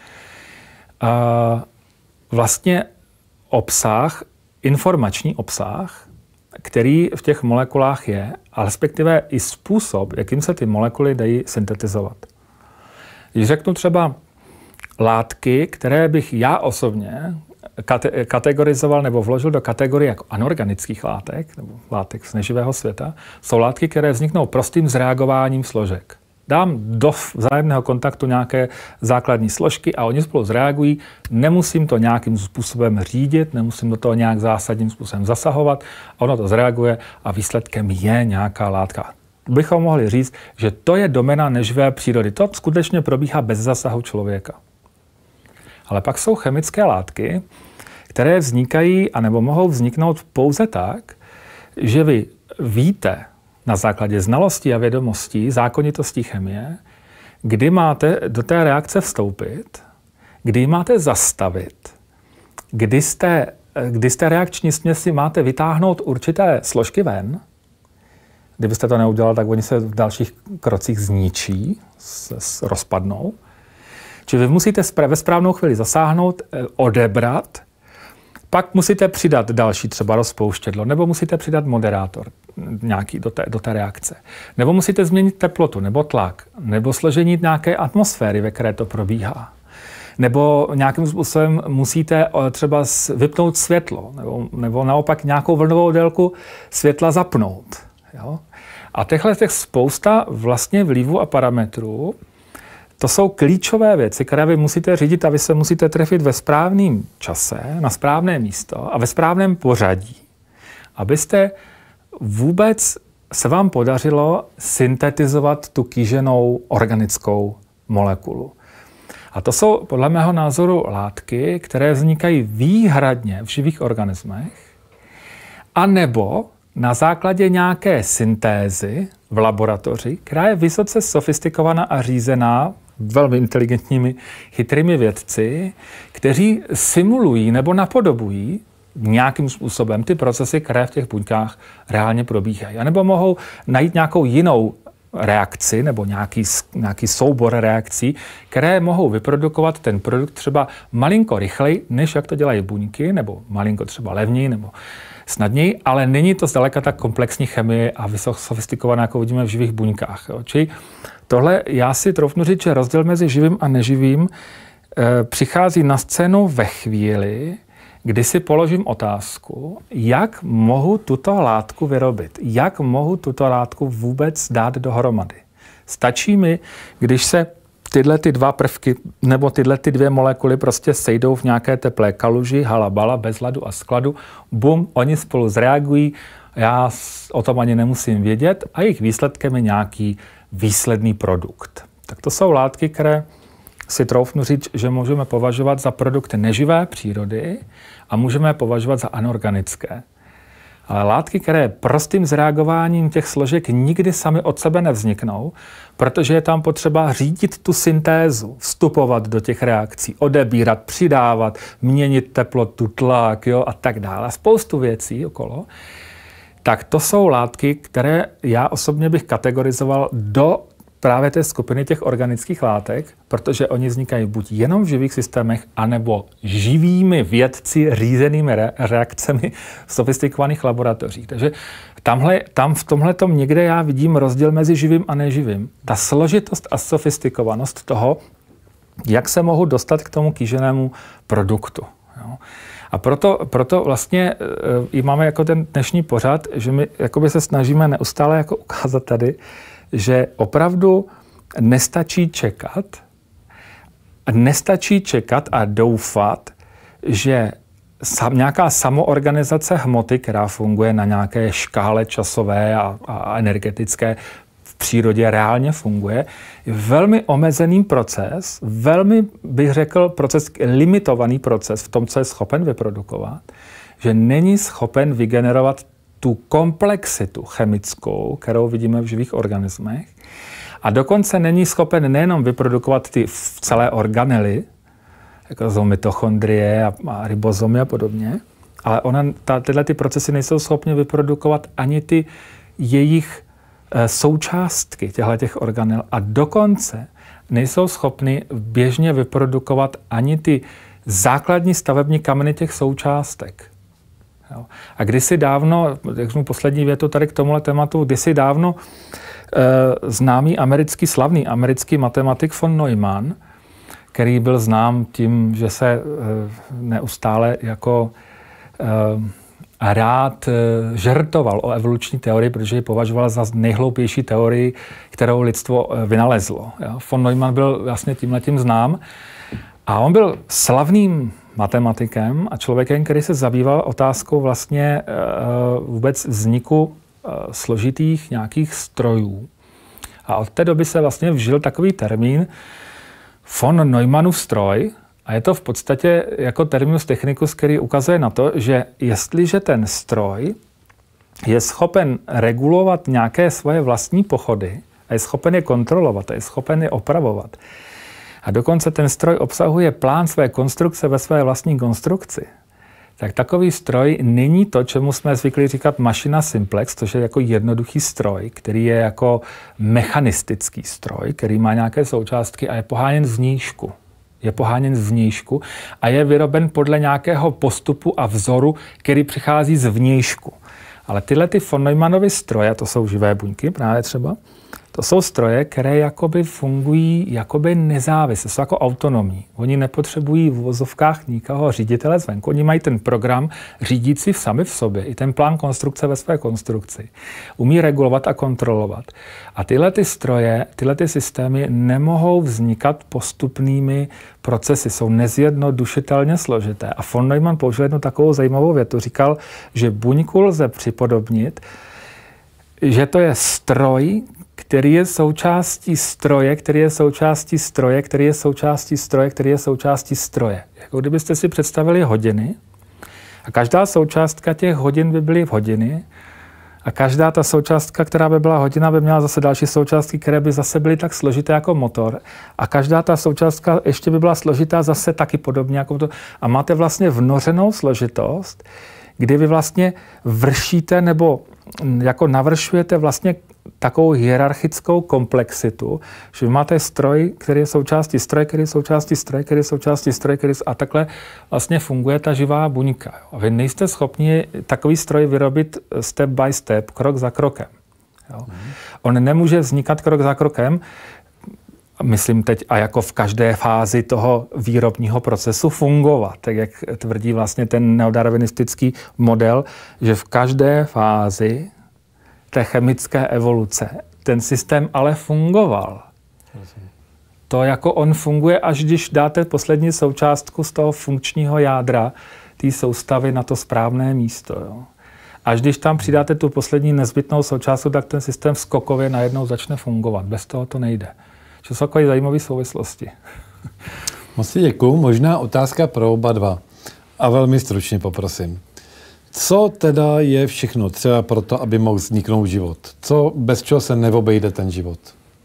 vlastně obsah, informační obsah, který v těch molekulách je, a respektive i způsob, jakým se ty molekuly dají syntetizovat. Když řeknu třeba látky, které bych já osobně kate- kategorizoval nebo vložil do kategorie jako anorganických látek, nebo látek z neživého světa, jsou látky, které vzniknou prostým zreagováním složek. Dám do vzájemného kontaktu nějaké základní složky a oni spolu zreagují. Nemusím to nějakým způsobem řídit, nemusím do toho nějak zásadním způsobem zasahovat. Ono to zreaguje a výsledkem je nějaká látka. Bychom mohli říct, že to je domena neživé přírody. To skutečně probíhá bez zasahu člověka. Ale pak jsou chemické látky, které vznikají anebo mohou vzniknout pouze tak, že vy víte na základě znalostí a vědomostí, zákonitostí chemie, kdy máte do té reakce vstoupit, kdy ji máte zastavit, kdy z té, kdy z té reakční směsi máte vytáhnout určité složky Kdybyste to neudělal, tak oni se v dalších krocích zničí, se rozpadnou. Čili vy musíte ve správnou chvíli zasáhnout, odebrat, pak musíte přidat další třeba rozpouštědlo, nebo musíte přidat moderátor nějaký do té, do té reakce. Nebo musíte změnit teplotu, nebo tlak, nebo složení nějaké atmosféry, ve které to probíhá. Nebo nějakým způsobem musíte třeba vypnout světlo, nebo, nebo naopak nějakou vlnovou délku světla zapnout. Jo? A těchto těch spousta vlastně vlivů a parametrů, to jsou klíčové věci, které vy musíte řídit a vy se musíte trefit ve správném čase, na správné místo a ve správném pořadí, abyste vůbec se vám podařilo syntetizovat tu kýženou organickou molekulu. A to jsou podle mého názoru látky, které vznikají výhradně v živých organismech, anebo na základě nějaké syntézy v laboratoři, která je vysoce sofistikovaná a řízená velmi inteligentními, chytrými vědci, kteří simulují nebo napodobují nějakým způsobem ty procesy, které v těch buňkách reálně probíhají. A nebo mohou najít nějakou jinou reakci nebo nějaký, nějaký soubor reakcí, které mohou vyprodukovat ten produkt třeba malinko rychleji, než jak to dělají buňky, nebo malinko třeba levněji, nebo snadněji, ale není to zdaleka tak komplexní chemie a vysoce sofistikovaná, jako vidíme v živých buňkách. Jo. Čili tohle, já si troufnu říct, že rozdíl mezi živým a neživým e, přichází na scénu ve chvíli, kdy si položím otázku, jak mohu tuto látku vyrobit, jak mohu tuto látku vůbec dát dohromady. Stačí mi, když se tyhle ty dva prvky nebo tyhle ty dvě molekuly prostě sejdou v nějaké teplé kaluži, halabala, bez ladu a skladu, bum, oni spolu zreagují, já o tom ani nemusím vědět a jejich výsledkem je nějaký výsledný produkt. Tak to jsou látky, které si troufnu říct, že můžeme považovat za produkty neživé přírody a můžeme je považovat za anorganické. Ale látky, které prostým zreagováním těch složek nikdy sami od sebe nevzniknou, protože je tam potřeba řídit tu syntézu, vstupovat do těch reakcí, odebírat, přidávat, měnit teplotu, tlak, jo, a tak dále. Spoustu věcí okolo. Tak to jsou látky, které já osobně bych kategorizoval do právě té skupiny těch organických látek, protože oni vznikají buď jenom v živých systémech, anebo živými vědci řízenými re- reakcemi v sofistikovaných laboratořích. Takže tamhle, tam v tomhletom někde já vidím rozdíl mezi živým a neživým. Ta složitost a sofistikovanost toho, jak se mohu dostat k tomu kýženému produktu. Jo. A proto, proto vlastně i máme jako ten dnešní pořad, že my jakoby se snažíme neustále jako ukázat tady, že opravdu nestačí čekat, nestačí čekat a doufat, že sam, nějaká samoorganizace hmoty, která funguje na nějaké škále časové a, a energetické, v přírodě reálně funguje, je velmi omezený proces, velmi bych řekl proces, limitovaný proces v tom, co je schopen vyprodukovat, že není schopen vygenerovat tu komplexitu chemickou, kterou vidíme v živých organismech, a dokonce není schopen nejenom vyprodukovat ty celé organely, jako jsou mitochondrie a, a ribozomy a podobně, ale ona, ta, tyhle ty procesy nejsou schopny vyprodukovat ani ty jejich e, součástky těchto organel a dokonce nejsou schopny běžně vyprodukovat ani ty základní stavební kameny těch součástek. Jo. A kdysi dávno, řeknu poslední větu tady k tomuhle tématu, kdysi dávno e, známý americký, slavný americký matematik von Neumann, který byl znám tím, že se e, neustále jako e, rád e, žertoval o evoluční teorii, protože ji považoval za nejhloupější teorii, kterou lidstvo e, vynalezlo. Jo. Von Neumann byl vlastně tímhletím znám a on byl slavným matematikem a člověkem, který se zabýval otázkou vlastně uh, vůbec vzniku uh, složitých nějakých strojů. A od té doby se vlastně vžil takový termín von Neumannův stroj a je to v podstatě jako terminus technicus, který ukazuje na to, že jestliže ten stroj je schopen regulovat nějaké svoje vlastní pochody a je schopen je kontrolovat a je schopen je opravovat, a dokonce ten stroj obsahuje plán své konstrukce ve své vlastní konstrukci, tak takový stroj není to, čemu jsme zvykli říkat mašina simplex, což je jako jednoduchý stroj, který je jako mechanistický stroj, který má nějaké součástky a je poháněn zvnějšku. Je poháněn zvnějšku a je vyroben podle nějakého postupu a vzoru, který přichází zvnějšku. Ale tyhle ty von Neumannovy stroje, to jsou živé buňky právě třeba, to jsou stroje, které jakoby fungují jakoby nezávisle, jsou jako autonomní. Oni nepotřebují v vozovkách nikoho ředitele zvenku. Oni mají ten program řídící sami v sobě, i ten plán konstrukce ve své konstrukci. Umí regulovat a kontrolovat. A tyhle ty stroje, tyhle ty systémy nemohou vznikat postupnými procesy, jsou nezjednodušitelně složité. A von Neumann použil jednu takovou zajímavou větu. Říkal, že buňku lze připodobnit, že to je stroj, který je součástí stroje, který je součástí stroje, který je součástí stroje, který je součástí stroje. Jako kdybyste si představili hodiny a každá součástka těch hodin by byly hodiny a každá ta součástka, která by byla hodina, by měla zase další součástky, které by zase byly tak složité jako motor a každá ta součástka ještě by byla složitá zase taky podobně jako to. A máte vlastně vnořenou složitost, kdy vy vlastně vršíte nebo jako navršujete vlastně takovou hierarchickou komplexitu, že vy máte stroj, který je součástí stroje, který je součástí stroje, který je součástí stroje, který je, a takhle vlastně funguje ta živá buňka. A vy nejste schopni takový stroj vyrobit step by step, krok za krokem. Jo. Mm. On nemůže vznikat krok za krokem, myslím teď, a jako v každé fázi toho výrobního procesu fungovat, tak jak tvrdí vlastně ten neodarwinistický model, že v každé fázi té chemické evoluce ten systém ale fungoval. To jako on funguje, až když dáte poslední součástku z toho funkčního jádra té soustavy na to správné místo. Jo. Až když tam přidáte tu poslední nezbytnou součástku, tak ten systém skokově najednou začne fungovat. Bez toho to nejde. To jsou takové zajímavé souvislosti. Moc si děkuju. Možná otázka pro oba dva. A velmi stručně poprosím. Co teda je všechno třeba pro to, aby mohl vzniknout život? Co, bez čeho se neobejde ten život?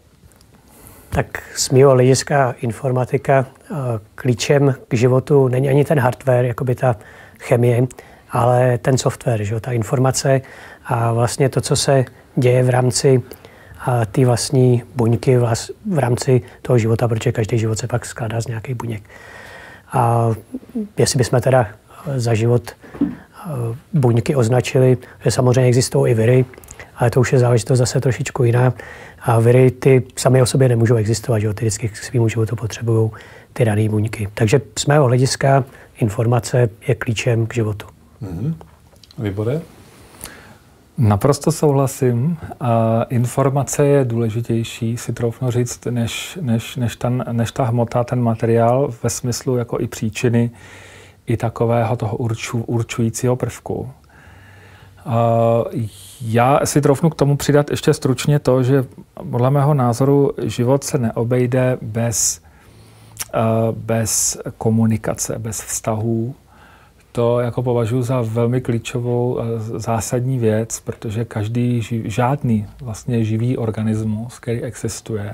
Tak z mého hlediska informatika klíčem k životu není ani ten hardware, jako by ta chemie, ale ten software, že? Ta informace a vlastně to, co se děje v rámci té vlastní buňky v rámci toho života, protože každý život se pak skládá z nějakých buněk. A jestli bychom teda za život buňky označili, že samozřejmě existují i viry, ale to už je záležitost zase trošičku jiná. A viry ty sami o sobě nemůžou existovat, že ty vždycky k svému životu potřebují ty dané buňky. Takže z mého hlediska informace je klíčem k životu. Mm-hmm. Výbore? Naprosto souhlasím. A informace je důležitější, si troufnu říct, než, než, než, ta, než ta hmota, ten materiál, ve smyslu jako i příčiny, i takového toho urču, určujícího prvku. Já si troufnu k tomu přidat ještě stručně to, že podle mého názoru život se neobejde bez, bez komunikace, bez vztahů. To jako považuji za velmi klíčovou zásadní věc, protože každý, žádný vlastně živý organismus, který existuje,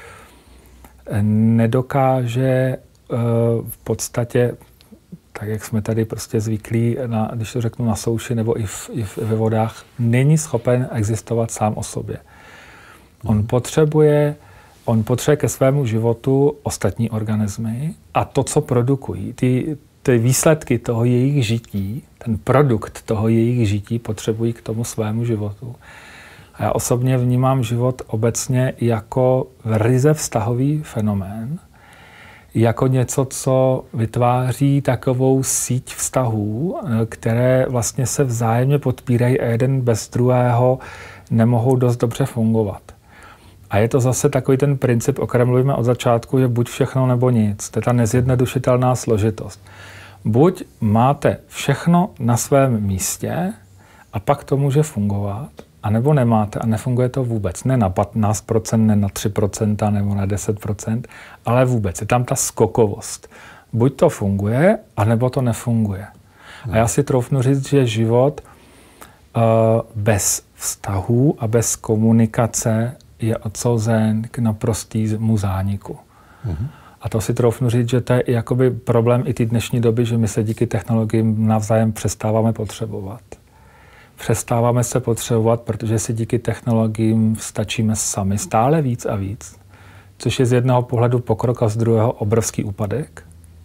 nedokáže v podstatě, tak jak jsme tady prostě zvyklí, na, když to řeknu na souši nebo i, v, i v, ve vodách, není schopen existovat sám o sobě. On potřebuje, on potřebuje ke svému životu ostatní organismy a to, co produkují, ty, ty výsledky toho jejich žití, ten produkt toho jejich žití potřebují k tomu svému životu. A já osobně vnímám život obecně jako ryze vztahový fenomén, jako něco, co vytváří takovou síť vztahů, které vlastně se vzájemně podpírají a jeden bez druhého nemohou dost dobře fungovat. A je to zase takový ten princip, o kterém mluvíme od začátku, že buď všechno nebo nic. To je ta nezjednodušitelná složitost. Buď máte všechno na svém místě a pak to může fungovat, anebo nemáte a nefunguje to vůbec. Ne na patnáct procent, ne na tři procenta nebo na deset procent, ale vůbec. Je tam ta skokovost. Buď to funguje, anebo to nefunguje. A já si troufnu říct, že život uh, bez vztahů a bez komunikace je odsouzen k naprostému zániku. Mm-hmm. A to si troufnu říct, že to je jakoby problém i té dnešní doby, že my se díky technologiím navzájem přestáváme potřebovat. Přestáváme se potřebovat, protože si díky technologiím stačíme sami stále víc a víc, což je z jednoho pohledu pokrok a z druhého obrovský úpadek.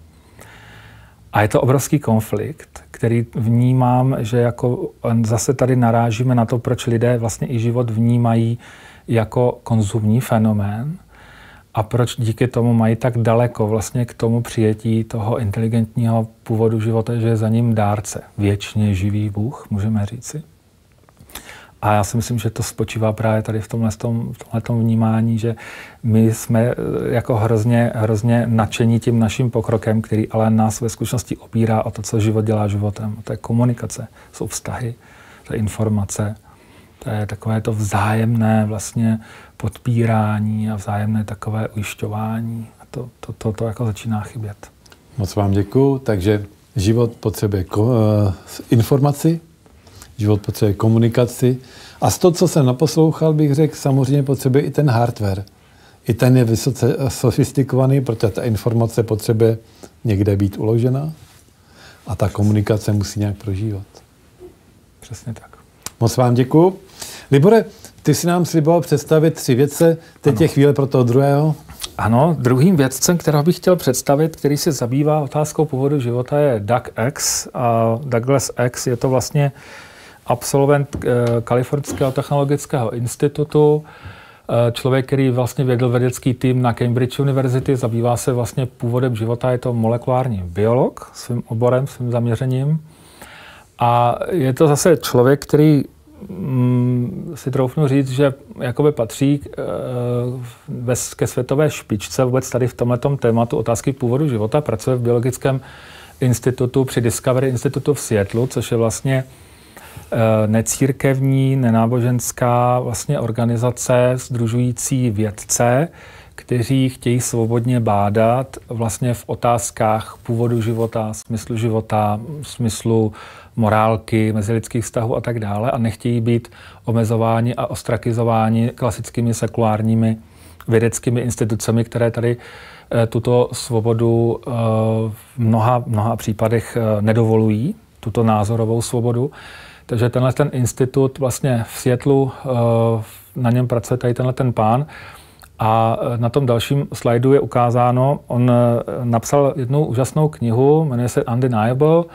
A je to obrovský konflikt, který vnímám, že jako zase tady narážíme na to, proč lidé vlastně i život vnímají jako konzumní fenomén a proč díky tomu mají tak daleko vlastně k tomu přijetí toho inteligentního původu života, že je za ním dárce, věčně živý Bůh, můžeme říci. A já si myslím, že to spočívá právě tady v tomhle, v tomhletom vnímání, že my jsme jako hrozně, hrozně nadšení tím naším pokrokem, který ale nás ve skutečnosti opírá o to, co život dělá životem. To je komunikace, jsou vztahy, to je informace, To je takové to vzájemné vlastně podpírání a vzájemné takové ujišťování. A to, to, to, to jako začíná chybět. Moc vám děkuju. Takže život potřebuje ko- informaci, život potřebuje komunikaci a z toho, co jsem naposlouchal, bych řekl, samozřejmě potřebuje i ten hardware. I ten je vysoce sofistikovaný, protože ta informace potřebuje někde být uložena a ta komunikace musí nějak prožívat. Přesně tak. Moc vám děkuju. Libore, ty si nám sliboval představit tři vědce, teď je chvíle pro toho druhého. Ano, druhým vědcem, kterého bych chtěl představit, který se zabývá otázkou původu života, je Doug X. A Douglas X je to vlastně absolvent eh, Kalifornského technologického institutu, eh, člověk, který vlastně vedl vědecký tým na Cambridge University, zabývá se vlastně původem života, je to molekulární biolog svým oborem, svým zaměřením. A je to zase člověk, který mm, si troufnu říct, že jakoby patří e, ke světové špičce vůbec tady v tomhletom tématu otázky původu života. Pracuje v biologickém institutu při Discovery Institutu v Seattlu, což je vlastně e, necírkevní, nenáboženská vlastně organizace sdružující vědce, kteří chtějí svobodně bádat vlastně v otázkách původu života, smyslu života, smyslu morálky, mezilidských vztahů a tak dále a nechtějí být omezováni a ostrakizováni klasickými sekulárními vědeckými institucemi, které tady tuto svobodu v mnoha, mnoha případech nedovolují, tuto názorovou svobodu. Takže tenhle ten institut vlastně v Seattlu, na něm pracuje tady tenhle ten pán. A na tom dalším slajdu je ukázáno, on napsal jednu úžasnou knihu, jmenuje se Undeniable.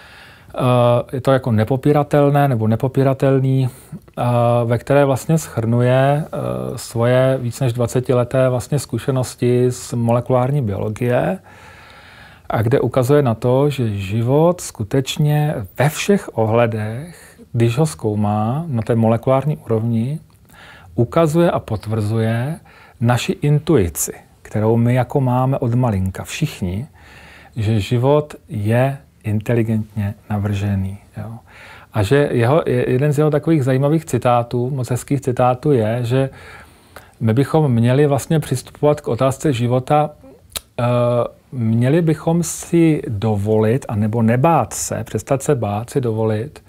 Je to jako nepopiratelné nebo nepopiratelný, ve které vlastně shrnuje svoje víc než dvacetileté vlastně zkušenosti z molekulární biologie a kde ukazuje na to, že život skutečně ve všech ohledech, když ho zkoumá na té molekulární úrovni, ukazuje a potvrzuje naši intuici, kterou my jako máme od malinka všichni, že život je inteligentně navržený. Jo. A že jeho, jeden z jeho takových zajímavých citátů, moc hezkých citátů je, že my bychom měli vlastně přistupovat k otázce života, uh, měli bychom si dovolit, anebo nebát se, přestat se bát, si dovolit,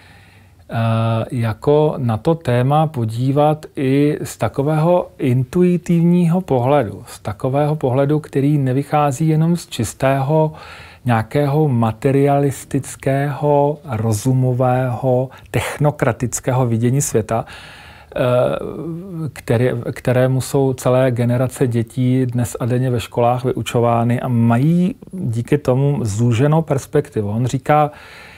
jako na to téma podívat i z takového intuitivního pohledu, z takového pohledu, který nevychází jenom z čistého nějakého materialistického, rozumového, technokratického vidění světa, které, kterému jsou celé generace dětí dnes a denně ve školách vyučovány a mají díky tomu zúženou perspektivu. On říká,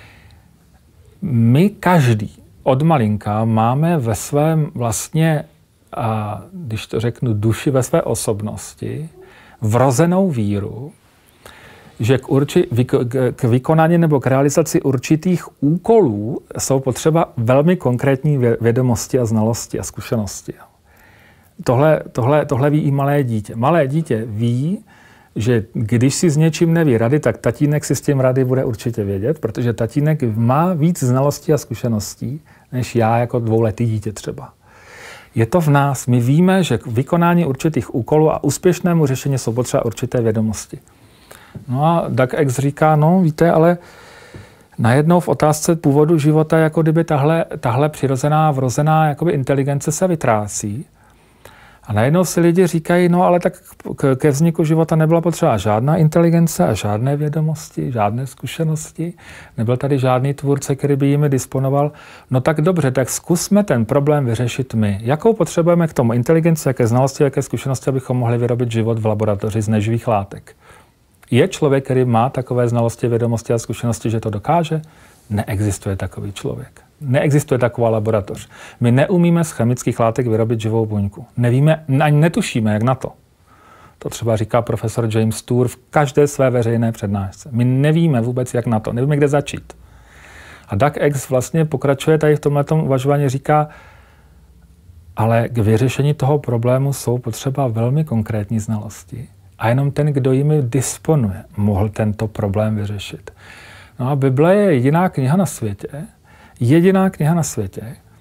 my každý od malinka máme ve svém vlastně, a když to řeknu, duši, ve své osobnosti vrozenou víru, že k, urči, k vykonání nebo k realizaci určitých úkolů jsou potřeba velmi konkrétní vědomosti a znalosti a zkušenosti. Tohle, tohle, tohle ví i malé dítě. Malé dítě ví, že když si s něčím neví rady, tak tatínek si s tím rady bude určitě vědět, protože tatínek má víc znalostí a zkušeností, než já jako dvouletý dítě třeba. Je to v nás. My víme, že k vykonání určitých úkolů a úspěšnému řešení jsou potřeba určité vědomosti. No a Doug X říká, no víte, ale najednou v otázce původu života, jako kdyby tahle, tahle přirozená, vrozená jakoby inteligence se vytrácí. A najednou si lidi říkají, no ale tak ke vzniku života nebyla potřeba žádná inteligence a žádné vědomosti, žádné zkušenosti. Nebyl tady žádný tvůrce, který by jimi disponoval. No tak dobře, tak zkusme ten problém vyřešit my. Jakou potřebujeme k tomu inteligenci, jaké znalosti, jaké zkušenosti, abychom mohli vyrobit život v laboratoři z neživých látek? Je člověk, který má takové znalosti, vědomosti a zkušenosti, že to dokáže? Neexistuje takový člověk. Neexistuje taková laboratoř. My neumíme z chemických látek vyrobit živou buňku. Nevíme, ani netušíme, jak na to. To třeba říká profesor James Tour v každé své veřejné přednášce. My nevíme vůbec, jak na to. Nevíme, kde začít. A Doug X vlastně pokračuje tady v tomhletom uvažování, říká, ale k vyřešení toho problému jsou potřeba velmi konkrétní znalosti. A jenom ten, kdo jimi disponuje, mohl tento problém vyřešit. No a Bible je jediná kniha na světě, jediná kniha na světě,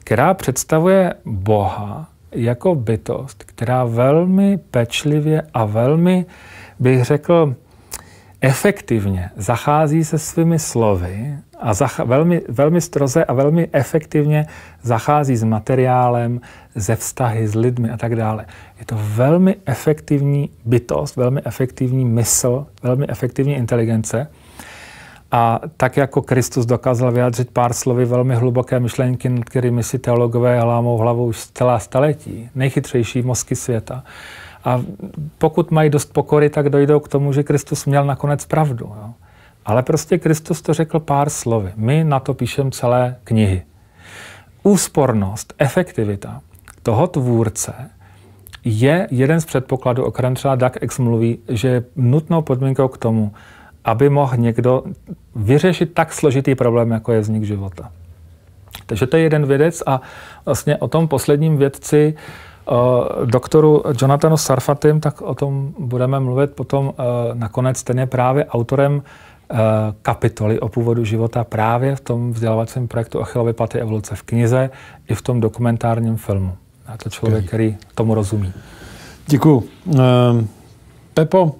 která představuje Boha jako bytost, která velmi pečlivě a velmi, bych řekl, efektivně zachází se svými slovy a zach- velmi, velmi stroze a velmi efektivně zachází s materiálem, ze vztahy s lidmi a tak dále. Je to velmi efektivní bytost, velmi efektivní mysl, velmi efektivní inteligence. A tak jako Kristus dokázal vyjádřit pár slovy velmi hluboké myšlenky, nad kterými si teologové lámou hlavou už celá staletí, nejchytřejší mozky světa. A pokud mají dost pokory, tak dojdou k tomu, že Kristus měl nakonec pravdu. Jo. Ale prostě Kristus to řekl pár slovy. My na to píšeme celé knihy. Úspornost, efektivita toho tvůrce je jeden z předpokladů, o kterém třeba Doug X mluví, že je nutnou podmínkou k tomu, aby mohl někdo vyřešit tak složitý problém, jako je vznik života. Takže to je jeden vědec a vlastně o tom posledním vědci, Uh, doktoru Jonathanu Sarfatim, tak o tom budeme mluvit potom uh, nakonec. Ten je právě autorem uh, kapitoly o původu života právě v tom vzdělávacím projektu Achillovy paty evoluce v knize i v tom dokumentárním filmu. A to člověk, okay, který tomu rozumí. Děkuju. Uh, Pepo, uh,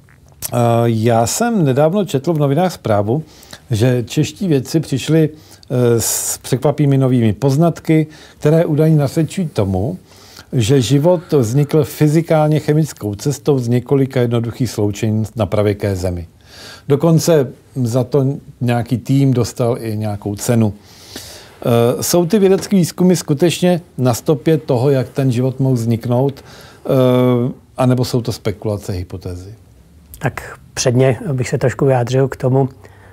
já jsem nedávno četl v novinách zprávu, že čeští vědci přišli uh, s překvapivými novými poznatky, které údajně nasvědčují tomu, že život vznikl fyzikálně chemickou cestou z několika jednoduchých sloučenin na pravěké Zemi. Dokonce za to nějaký tým dostal i nějakou cenu. E, jsou ty vědecké výzkumy skutečně na stopě toho, jak ten život mohl vzniknout, e, anebo jsou to spekulace, hypotézy? Tak předně bych se trošku vyjádřil k tomu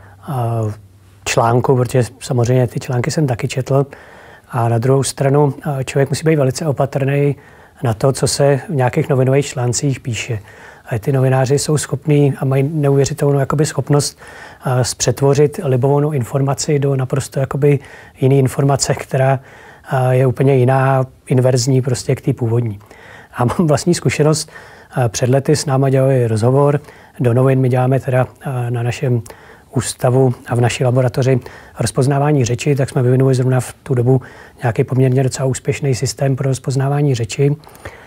článku, protože samozřejmě ty články jsem taky četl. A na druhou stranu člověk musí být velice opatrný na to, co se v nějakých novinových článcích píše. A ty novináři jsou schopní a mají neuvěřitelnou jakoby schopnost zpřetvořit libovolnou informaci do naprosto jakoby jiné informace, která je úplně jiná, inverzní prostě k té původní. A mám vlastní zkušenost. Před lety s náma dělali rozhovor. Do novin my děláme teda na našem ústavu a v naší laboratoři rozpoznávání řeči, tak jsme vyvinuli zrovna v tu dobu nějaký poměrně docela úspěšný systém pro rozpoznávání řeči.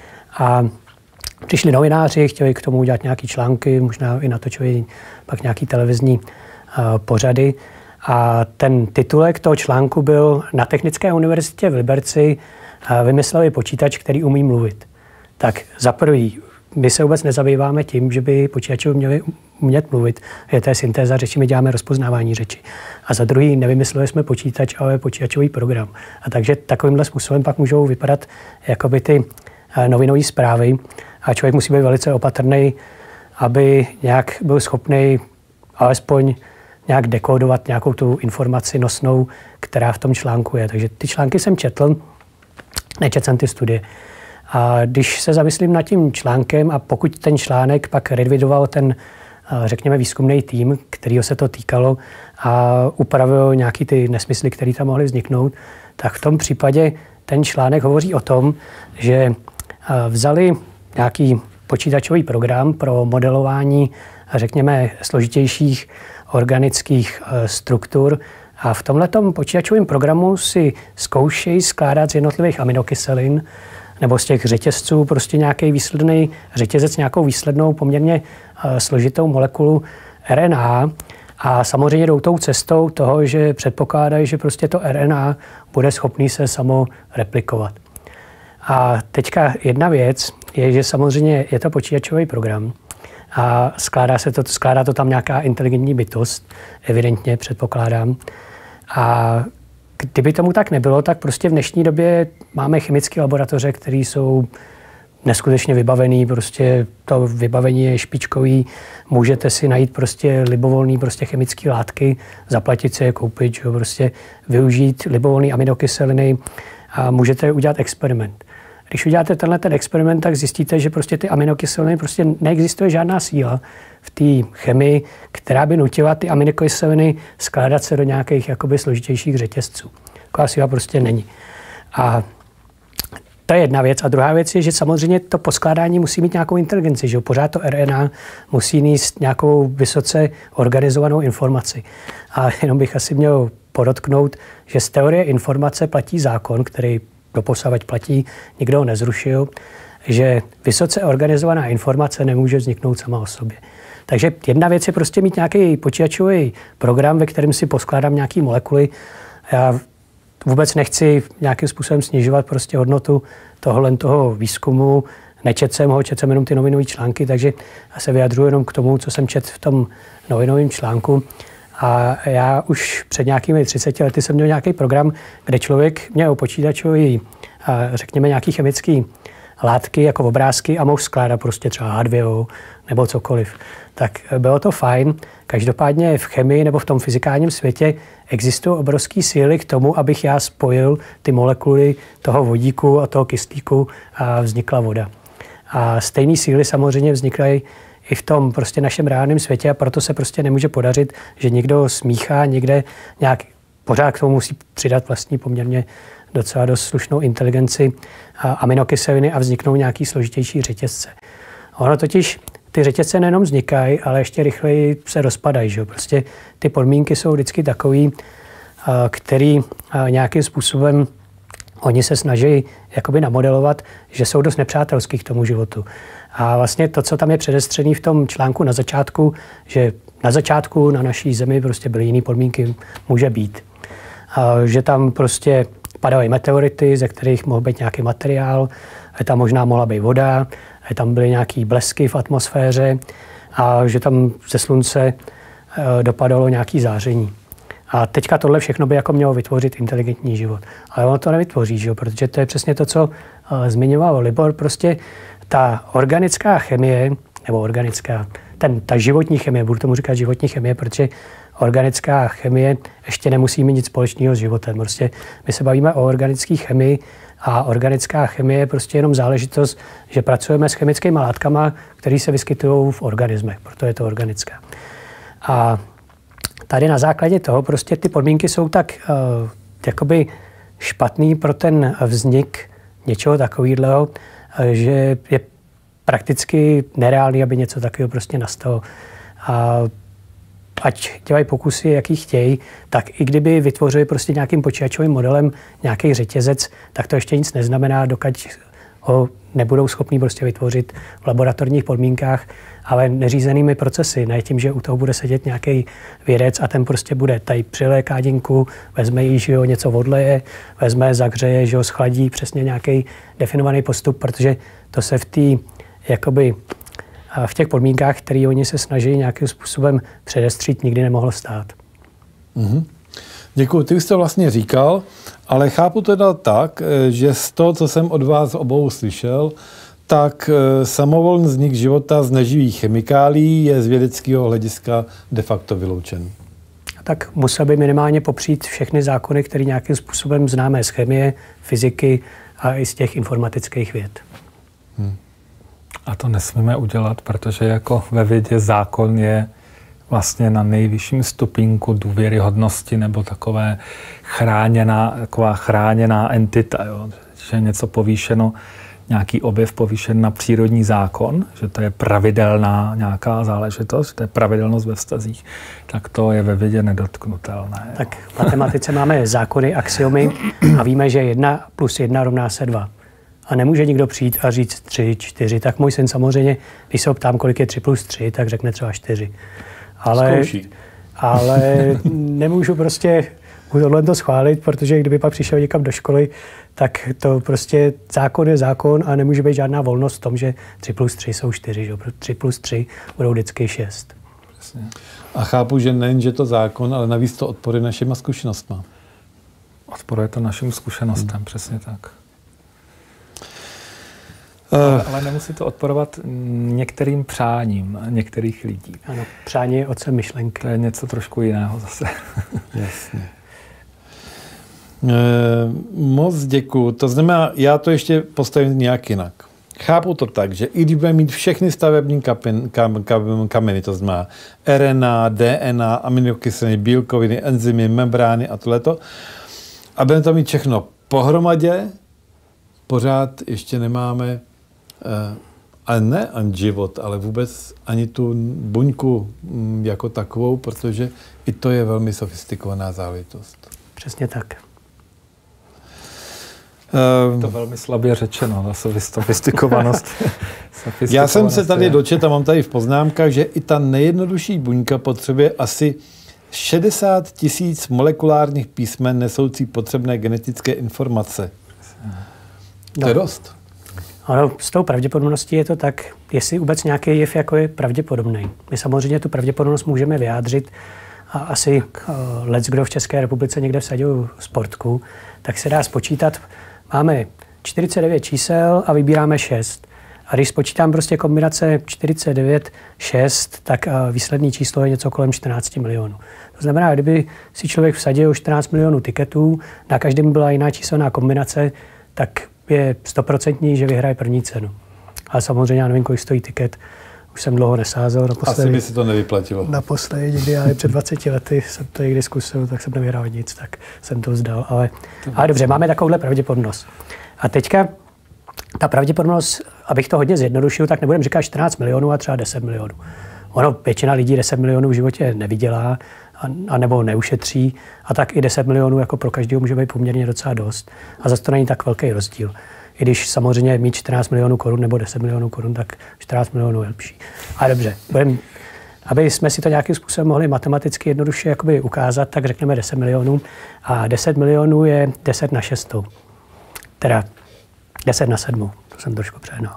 A přišli novináři, chtěli k tomu udělat nějaké články, možná i natočili pak nějaký televizní uh, pořady. A ten titulek toho článku byl: Na Technické univerzitě v Liberci uh, vymysleli počítač, který umí mluvit. Tak za prvý, my se vůbec nezabýváme tím, že by počítači měli umět mluvit. Je to syntéza řeči, my děláme rozpoznávání řeči. A za druhý, nevymysleli jsme počítač, ale počítačový program. A takže takovýmhle způsobem pak můžou vypadat jakoby ty novinové zprávy. A člověk musí být velice opatrný, aby nějak byl schopný alespoň nějak dekodovat nějakou tu informaci nosnou, která v tom článku je. Takže ty články jsem četl, nečetl jsem ty studie. A když se zamyslím nad tím článkem a pokud ten článek pak revidoval ten, řekněme, výzkumný tým, kterýho se to týkalo a upravil nějaký ty nesmysly, které tam mohly vzniknout, tak v tom případě ten článek hovoří o tom, že vzali nějaký počítačový program pro modelování, řekněme, složitějších organických struktur a v tomhletom počítačovém programu si zkoušejí skládat z jednotlivých aminokyselin nebo z těch řetězců prostě nějaký výsledný řetězec, nějakou výslednou poměrně uh, složitou molekulu R N A. A samozřejmě jdou tou cestou toho, že předpokládají, že prostě to R N A bude schopný se samo replikovat. A teďka jedna věc je, že samozřejmě je to počítačový program a skládá, se to, skládá to tam nějaká inteligentní bytost, evidentně předpokládám. A kdyby tomu tak nebylo, tak prostě v dnešní době máme chemické laboratoře, které jsou neskutečně vybavený, prostě to vybavení je špičkový, můžete si najít prostě libovolný prostě chemické látky, zaplatit si je, koupit, že prostě využít libovolné aminokyseliny a můžete udělat experiment. Když uděláte tenhle ten experiment, tak zjistíte, že prostě ty aminokyseliny, prostě neexistuje žádná síla v té chemii, která by nutila ty aminokyseliny skládat se do nějakých jakoby složitějších řetězců. Taková síla prostě není. A to je jedna věc. A druhá věc je, že samozřejmě to poskládání musí mít nějakou inteligenci, že pořád to R N A musí mít nějakou vysoce organizovanou informaci. A jenom bych asi měl podotknout, že z teorie informace platí zákon, který doposavad platí, nikdo ho nezrušil, že vysoce organizovaná informace nemůže vzniknout sama o sobě. Takže jedna věc je prostě mít nějaký počítačový program, ve kterém si poskládám nějaké molekuly. Já vůbec nechci nějakým způsobem snižovat prostě hodnotu tohohle toho výzkumu. Nečet jsem ho, čet jsem jenom ty novinové články, takže já se vyjadřuji jenom k tomu, co jsem čet v tom novinovém článku. A já už před nějakými třiceti lety jsem měl nějaký program, kde člověk měl počítačový, řekněme, nějaký chemický látky jako obrázky a mohl skládat prostě třeba H dva O nebo cokoliv. Tak bylo to fajn. Každopádně v chemii nebo v tom fyzikálním světě existují obrovské síly k tomu, abych já spojil ty molekuly toho vodíku a toho kyslíku a vznikla voda. A stejné síly samozřejmě vznikají i v tom prostě našem reálném světě a proto se prostě nemůže podařit, že někdo smíchá někde nějak, pořád k tomu musí přidat vlastní poměrně docela dost slušnou inteligenci a aminokyseliny a vzniknou nějaký složitější řetězce. Ono totiž ty řetězce nejenom vznikají, ale ještě rychleji se rozpadají. Že? Prostě ty podmínky jsou vždycky takový, který nějakým způsobem oni se snaží jakoby namodelovat, že jsou dost nepřátelský k tomu životu. A vlastně to, co tam je předestřený v tom článku na začátku, že na začátku na naší zemi prostě byly jiné podmínky, může být. A že tam prostě padaly meteority, ze kterých mohl být nějaký materiál, tam možná mohla být voda, tam byly nějaké blesky v atmosféře a že tam ze slunce dopadalo nějaké záření. A teďka tohle všechno by jako mělo vytvořit inteligentní život. Ale ono to nevytvoří, že? Protože to je přesně to, co uh, zmiňoval Libor. Prostě ta organická chemie, nebo organická, ten, ta životní chemie, budu tomu říkat životní chemie, protože organická chemie ještě nemusí mít nic společného s životem. Prostě my se bavíme o organické chemii a organická chemie je prostě jenom záležitost, že pracujeme s chemickými látkami, které se vyskytují v organismech, proto je to organická. A tady na základě toho prostě ty podmínky jsou tak uh, jakoby špatný pro ten vznik něčeho takového, uh, že je prakticky nereálný, aby něco takového prostě nastalo. A ať dělají pokusy, jaký chtějí, tak i kdyby vytvořili prostě nějakým počítačovým modelem nějaký řetězec, tak to ještě nic neznamená, dokud ho nebudou schopní prostě vytvořit v laboratorních podmínkách, ale neřízenými procesy, ne tím, že u toho bude sedět nějaký vědec a ten prostě bude tady přileje kádinku, vezme jí, že jo, něco odleje, vezme, zahřeje, že ho schladí, přesně nějaký definovaný postup, protože to se v té, jakoby, v těch podmínkách, které oni se snaží nějakým způsobem předestřít, nikdy nemohlo stát. Mm-hmm. Děkuji. Ty už jsi to vlastně říkal, ale chápu teda tak, že z toho, co jsem od vás obou slyšel, tak samovolný vznik života z neživých chemikálií je z vědeckého hlediska de facto vyloučen. Tak musel by minimálně popřít všechny zákony, které nějakým způsobem známe z chemie, fyziky a i z těch informatických věd. Hmm. A to nesmíme udělat, protože jako ve vědě zákon je vlastně na nejvyšším stupínku důvěryhodnosti nebo takové chráněná, taková chráněná entita, jo? Že něco povýšeno, nějaký objev povýšen na přírodní zákon, že to je pravidelná nějaká záležitost, to je pravidelnost ve vztazích, tak to je ve vědě nedotknutelné. Tak v matematice máme zákony, axiomy a víme, že jedna plus jedna rovná se dva. A nemůže nikdo přijít a říct tři, čtyři. Tak můj syn samozřejmě, když se ho ptám, kolik je tři plus tři, tak řekne třeba čtyři. Ale, ale nemůžu prostě tohle to schválit, protože kdyby pak přišel někam do školy, tak to prostě zákon je zákon a nemůže být žádná volnost v tom, že tři plus tři jsou čtyři. Že? tři plus tři budou vždycky šest. A chápu, že nejen, že to zákon, ale navíc to odporuje našima zkušenostma. Odporuje to našim zkušenostem, hmm. přesně tak. Ale, ale nemusí to odporovat některým přáním některých lidí. Ano, přání je otcem myšlenky. To je něco trošku jiného zase. Jasně. E, moc děkuju. To znamená, já to ještě postavím nějak jinak. Chápu to tak, že i když budeme mít všechny stavební kapen, kam, kam, kameny, to znamená R N A, D N A, aminokyseliny, bílkoviny, enzymy, membrány a tohleto, a budeme to mít všechno pohromadě, pořád ještě nemáme ale ne ani život, ale vůbec ani tu buňku jako takovou, protože i to je velmi sofistikovaná záležitost. Přesně tak. Je to velmi slabě řečeno, na sofistikovanost. Já jsem se tady dočetl, mám tady v poznámkách, že i ta nejjednodušší buňka potřebuje asi šedesát tisíc molekulárních písmen nesoucí potřebné genetické informace. To no. je dost. Ano, s tou pravděpodobností je to tak, jestli vůbec nějaký jev jako je pravděpodobný. My samozřejmě tu pravděpodobnost můžeme vyjádřit a asi uh, leckdo v České republice někde vsadil sportku, tak se dá spočítat. Máme čtyřicet devět čísel a vybíráme šest. A když spočítám prostě kombinace čtyřicet devět, šest, tak uh, výsledné číslo je něco kolem čtrnáct milionů. To znamená, kdyby si člověk vsadil čtrnáct milionů tiketů, na každém byla jiná číselná kombinace, tak je stoprocentní, že vyhraje první cenu. Ale samozřejmě já nevím, kolik stojí tiket. Už jsem dlouho nesázel. Naposledy, Asi by si to nevyplatilo. Naposledy, někdy, ale před dvaceti lety jsem to někdy zkusil, tak jsem nevyhrál nic, tak jsem to vzdal. Ale, ale dobře, máme takovouhle pravděpodobnost. A teďka ta pravděpodobnost, abych to hodně zjednodušil, tak nebudem říkat čtrnáct milionů a třeba deset milionů. Ono, většina lidí deset milionů v životě nevydělá, a, a nebo neušetří, a tak i deset milionů jako pro každého může být poměrně docela dost. A zase to není tak velký rozdíl. I když samozřejmě mít čtrnáct milionů korun nebo deset milionů korun, tak čtrnáct milionů je lepší. Ale dobře, budem, aby jsme si to nějakým způsobem mohli matematicky jednoduše jakoby ukázat, tak řekneme deset milionů. A deset milionů je deset na šestou. Teda deset na sedmou. To jsem trošku přehnal.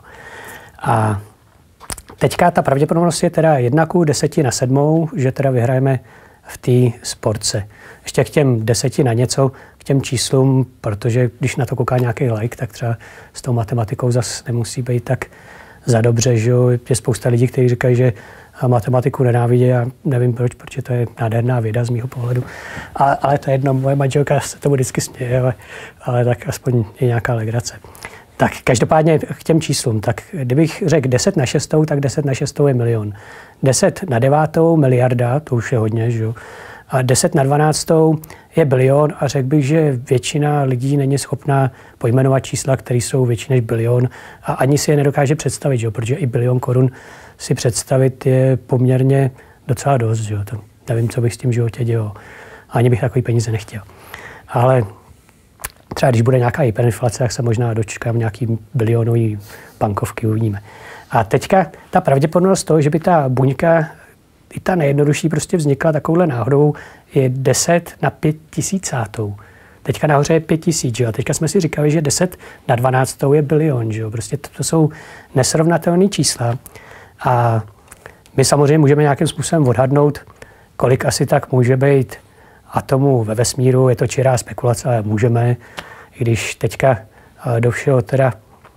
A teďka ta pravděpodobnost je teda jedna ku deseti na sedmou, že teda vyhrajeme v té sportce. Ještě k těm deseti na něco, k těm číslům, protože když na to kouká nějaký like, tak třeba s tou matematikou zase nemusí být tak za dobře, že je spousta lidí, kteří říkají, že matematiku nenávidí, já nevím proč, protože to je nádherná věda z mýho pohledu. Ale, ale to je jedno, moje manželka se tomu vždycky směje, ale, ale tak aspoň je nějaká legrace. Tak každopádně k těm číslům. Tak kdybych řekl deset na šestou, tak deset na šestou je milion. deset na devátou miliarda, to už je hodně, že jo. A deset na dvanáctou je bilion a řekl bych, že většina lidí není schopná pojmenovat čísla, které jsou větší než bilion a ani si je nedokáže představit, že jo, protože i bilion korun si představit je poměrně docela dost, že jo. To nevím, co bych s tím v životě dělal. Ani bych takový peníze nechtěl. Ale třeba když bude nějaká hyperinflace, tak se možná dočkám nějaký bilionový bankovky, uvidíme. A teďka ta pravděpodobnost toho, že by ta buňka, i ta nejjednodušší, prostě vznikla takovouhle náhodou, je deset na pět tisícátou. Teďka nahoře je pět tisíc, že jo? Teďka jsme si říkali, že deset na dvanáctou je bilion, že jo? Prostě to, to jsou nesrovnatelné čísla. A my samozřejmě můžeme nějakým způsobem odhadnout, kolik asi tak může být atomů ve vesmíru. Je to čirá spekulace, ale můžeme, i když teďka do všeho teda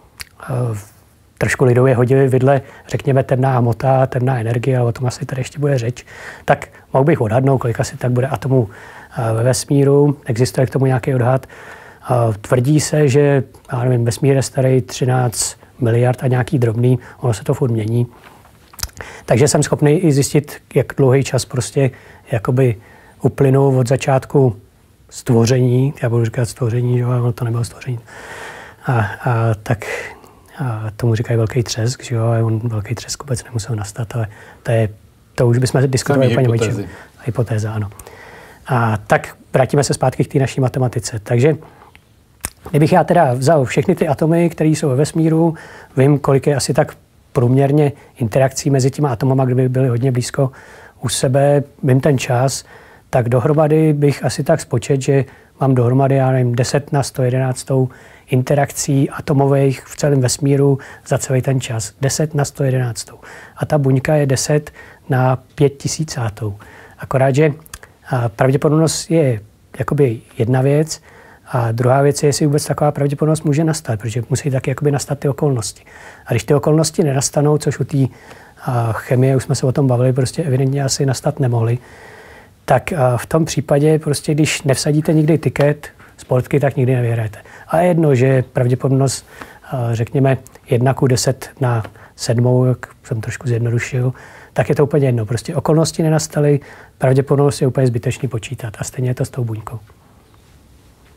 trošku lidově hodili vidle, řekněme, temná hmota, temná energie, ale o tom asi tady ještě bude řeč, tak mohl bych odhadnout, kolik asi tak bude atomů ve vesmíru. Existuje k tomu nějaký odhad. Tvrdí se, že já nevím, vesmír je starý třináct miliard a nějaký drobný, ono se to furt mění. Takže jsem schopný i zjistit, jak dlouhý čas prostě jakoby uplynul od začátku stvoření, já budu říkat stvoření, že ono to nebylo stvoření. A, a tak a tomu říkají velký třesk, že jo, a on velký třesk vůbec nemusel nastat, ale to, je, to už bychom diskutovali úplně o čem. Hypotéza, ano. A tak vrátíme se zpátky k té naší matematice. Takže kdybych já teda vzal všechny ty atomy, které jsou ve vesmíru, vím, kolik je asi tak průměrně interakcí mezi těma atomama, kdyby byly hodně blízko u sebe, vím ten čas, tak dohromady bych asi tak spočet, že mám dohromady, já nevím, deset na sto jedenáct interakcí atomových v celém vesmíru za celý ten čas. deset na sto jedenáct. A ta buňka je deset na pět tisícátou. Akorát, že pravděpodobnost je jakoby jedna věc a druhá věc je, jestli vůbec taková pravděpodobnost může nastat, protože musí taky jakoby nastat ty okolnosti. A když ty okolnosti nenastanou, což u té chemie, už jsme se o tom bavili, prostě evidentně asi nastat nemohly, tak v tom případě prostě, když nevsadíte nikdy tiket sportky, tak nikdy nevyhrajete. A je jedno, že pravděpodobnost, řekněme, jedna ku deset na sedmou, jak jsem trošku zjednodušil, tak je to úplně jedno. Prostě okolnosti nenastaly, pravděpodobnost je úplně zbytečný počítat. A stejně je to s tou buňkou.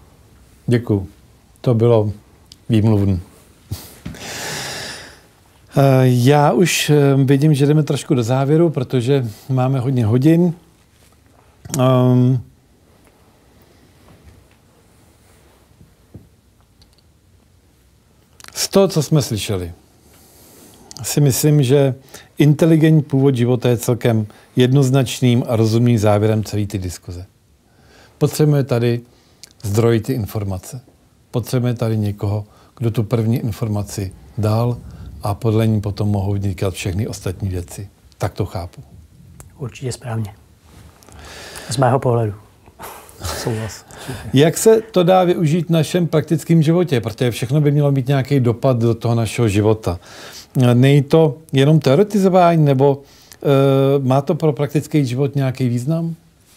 Děkuju. To bylo výmluvné. Já už vidím, že jdeme trošku do závěru, protože máme hodně hodin. Um, z toho, co jsme slyšeli, si myslím, že inteligentní původ života je celkem jednoznačným a rozumným závěrem celé ty diskuze. Potřebujeme tady zdroj ty informace. Potřebujeme tady někoho, kdo tu první informaci dal a podle ní potom mohou vznikat všechny ostatní věci. Tak to chápu. Určitě správně. Z mého pohledu. Souhlas. Jak se to dá využít v našem praktickém životě? Protože všechno by mělo mít nějaký dopad do toho našeho života. Není to jenom teoretizování, nebo e, má to pro praktický život nějaký význam?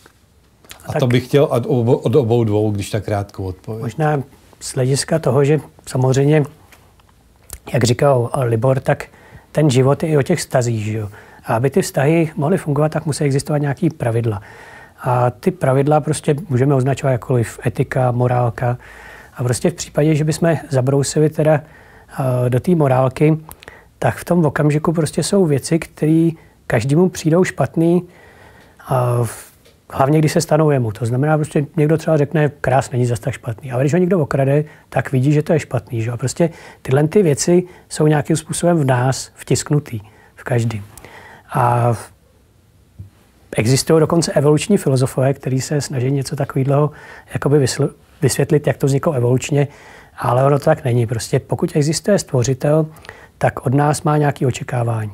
A tak, to bych chtěl od, od obou dvou, když tak krátkou odpověď. Možná z hlediska toho, že samozřejmě, jak říkal Libor, tak ten život je i o těch vztazích. Že jo? A aby ty vztahy mohly fungovat, tak musí existovat nějaký pravidla. A ty pravidla prostě můžeme označovat jakkoliv etika, morálka. A prostě v případě, že bychom zabrousili teda do té morálky, tak v tom okamžiku prostě jsou věci, které každému přijdou špatný, hlavně když se stanou jemu. To znamená, prostě někdo třeba řekne, krás není zas tak špatný. Ale když ho někdo okrade, tak vidí, že to je špatný. Že? A prostě tyhle ty věci jsou nějakým způsobem v nás vtisknutý, v každém. A existují dokonce evoluční filozofové, kteří se snaží něco takového jakoby vysvětlit, jak to vzniklo evolučně, ale ono to tak není. Prostě pokud existuje stvořitel, tak od nás má nějaké očekávání.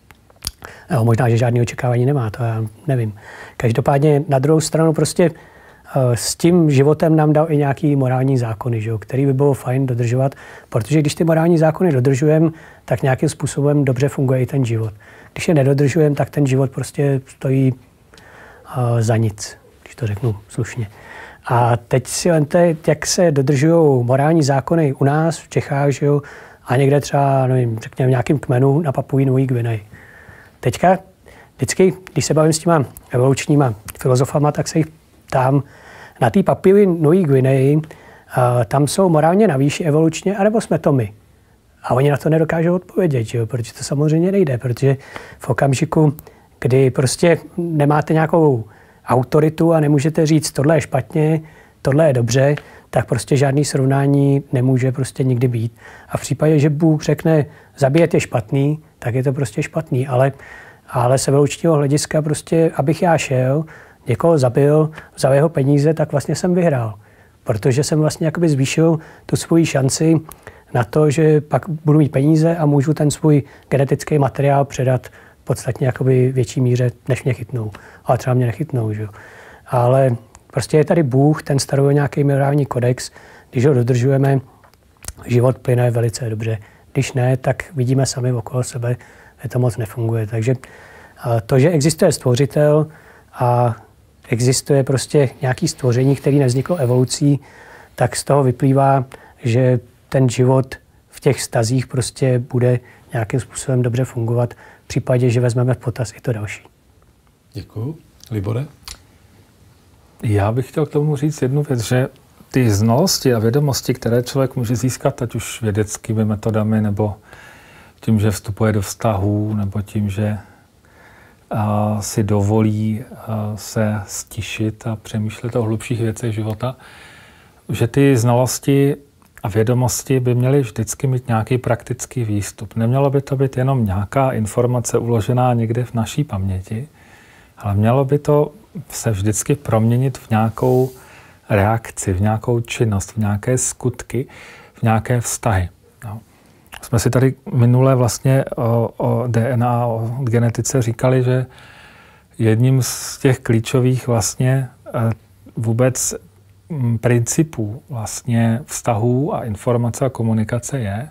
No, možná, že žádné očekávání nemá, to já nevím. Každopádně na druhou stranu prostě s tím životem nám dal i nějaký morální zákony, že, který by bylo fajn dodržovat, protože když ty morální zákony dodržujeme, tak nějakým způsobem dobře funguje i ten život. Když je nedodržujeme, tak ten život prostě stojí uh, za nic, když to řeknu slušně. A teď si vemte, jak se dodržují morální zákony u nás v Čechách, že jo, a někde třeba, nevím, řekněme v nějakém kmenu na Papui Nový Gvineji. Teďka vždycky, když se bavím s těma evolučníma filozofama, tak se jich ptám, na té Papui Nový Gvineji, uh, tam jsou morálně na výši evolučně, anebo jsme to my? A oni na to nedokážou odpovědět, že jo? Protože to samozřejmě nejde, protože v okamžiku, kdy prostě nemáte nějakou autoritu a nemůžete říct, tohle je špatně, tohle je dobře, tak prostě žádný srovnání nemůže prostě nikdy být. A v případě, že Bůh řekne, zabíjet je špatný, tak je to prostě špatný. Ale, ale z evolučního hlediska prostě, abych já šel, někoho zabil, vzal jeho peníze, tak vlastně jsem vyhrál. Protože jsem vlastně jakoby zvýšil tu svoji šanci na to, že pak budu mít peníze a můžu ten svůj genetický materiál předat podstatně jakoby větší míře, než mě chytnou. Ale třeba mě nechytnou, že jo. Ale prostě je tady Bůh, ten stanovuje nějaký morální kodex, když ho dodržujeme, život plyne velice dobře. Když ne, tak vidíme sami okolo sebe, že to moc nefunguje. Takže to, že existuje stvořitel a existuje prostě nějaké stvoření, které nevzniklo evolucí, tak z toho vyplývá, že ten život v těch vztazích prostě bude nějakým způsobem dobře fungovat v případě, že vezmeme v potaz i to další. Děkuju. Libore? Já bych chtěl k tomu říct jednu věc, že ty znalosti a vědomosti, které člověk může získat, ať už vědeckými metodami, nebo tím, že vstupuje do vztahů, nebo tím, že a, si dovolí a, se stišit a přemýšlet o hlubších věcech života, že ty znalosti a vědomosti by měly vždycky mít nějaký praktický výstup. Nemělo by to být jenom nějaká informace uložená někde v naší paměti, ale mělo by to se vždycky proměnit v nějakou reakci, v nějakou činnost, v nějaké skutky, v nějaké vztahy. No. Jsme si tady minule vlastně o, o D N A, o genetice říkali, že jedním z těch klíčových vlastně vůbec principů vlastně vztahů a informace a komunikace je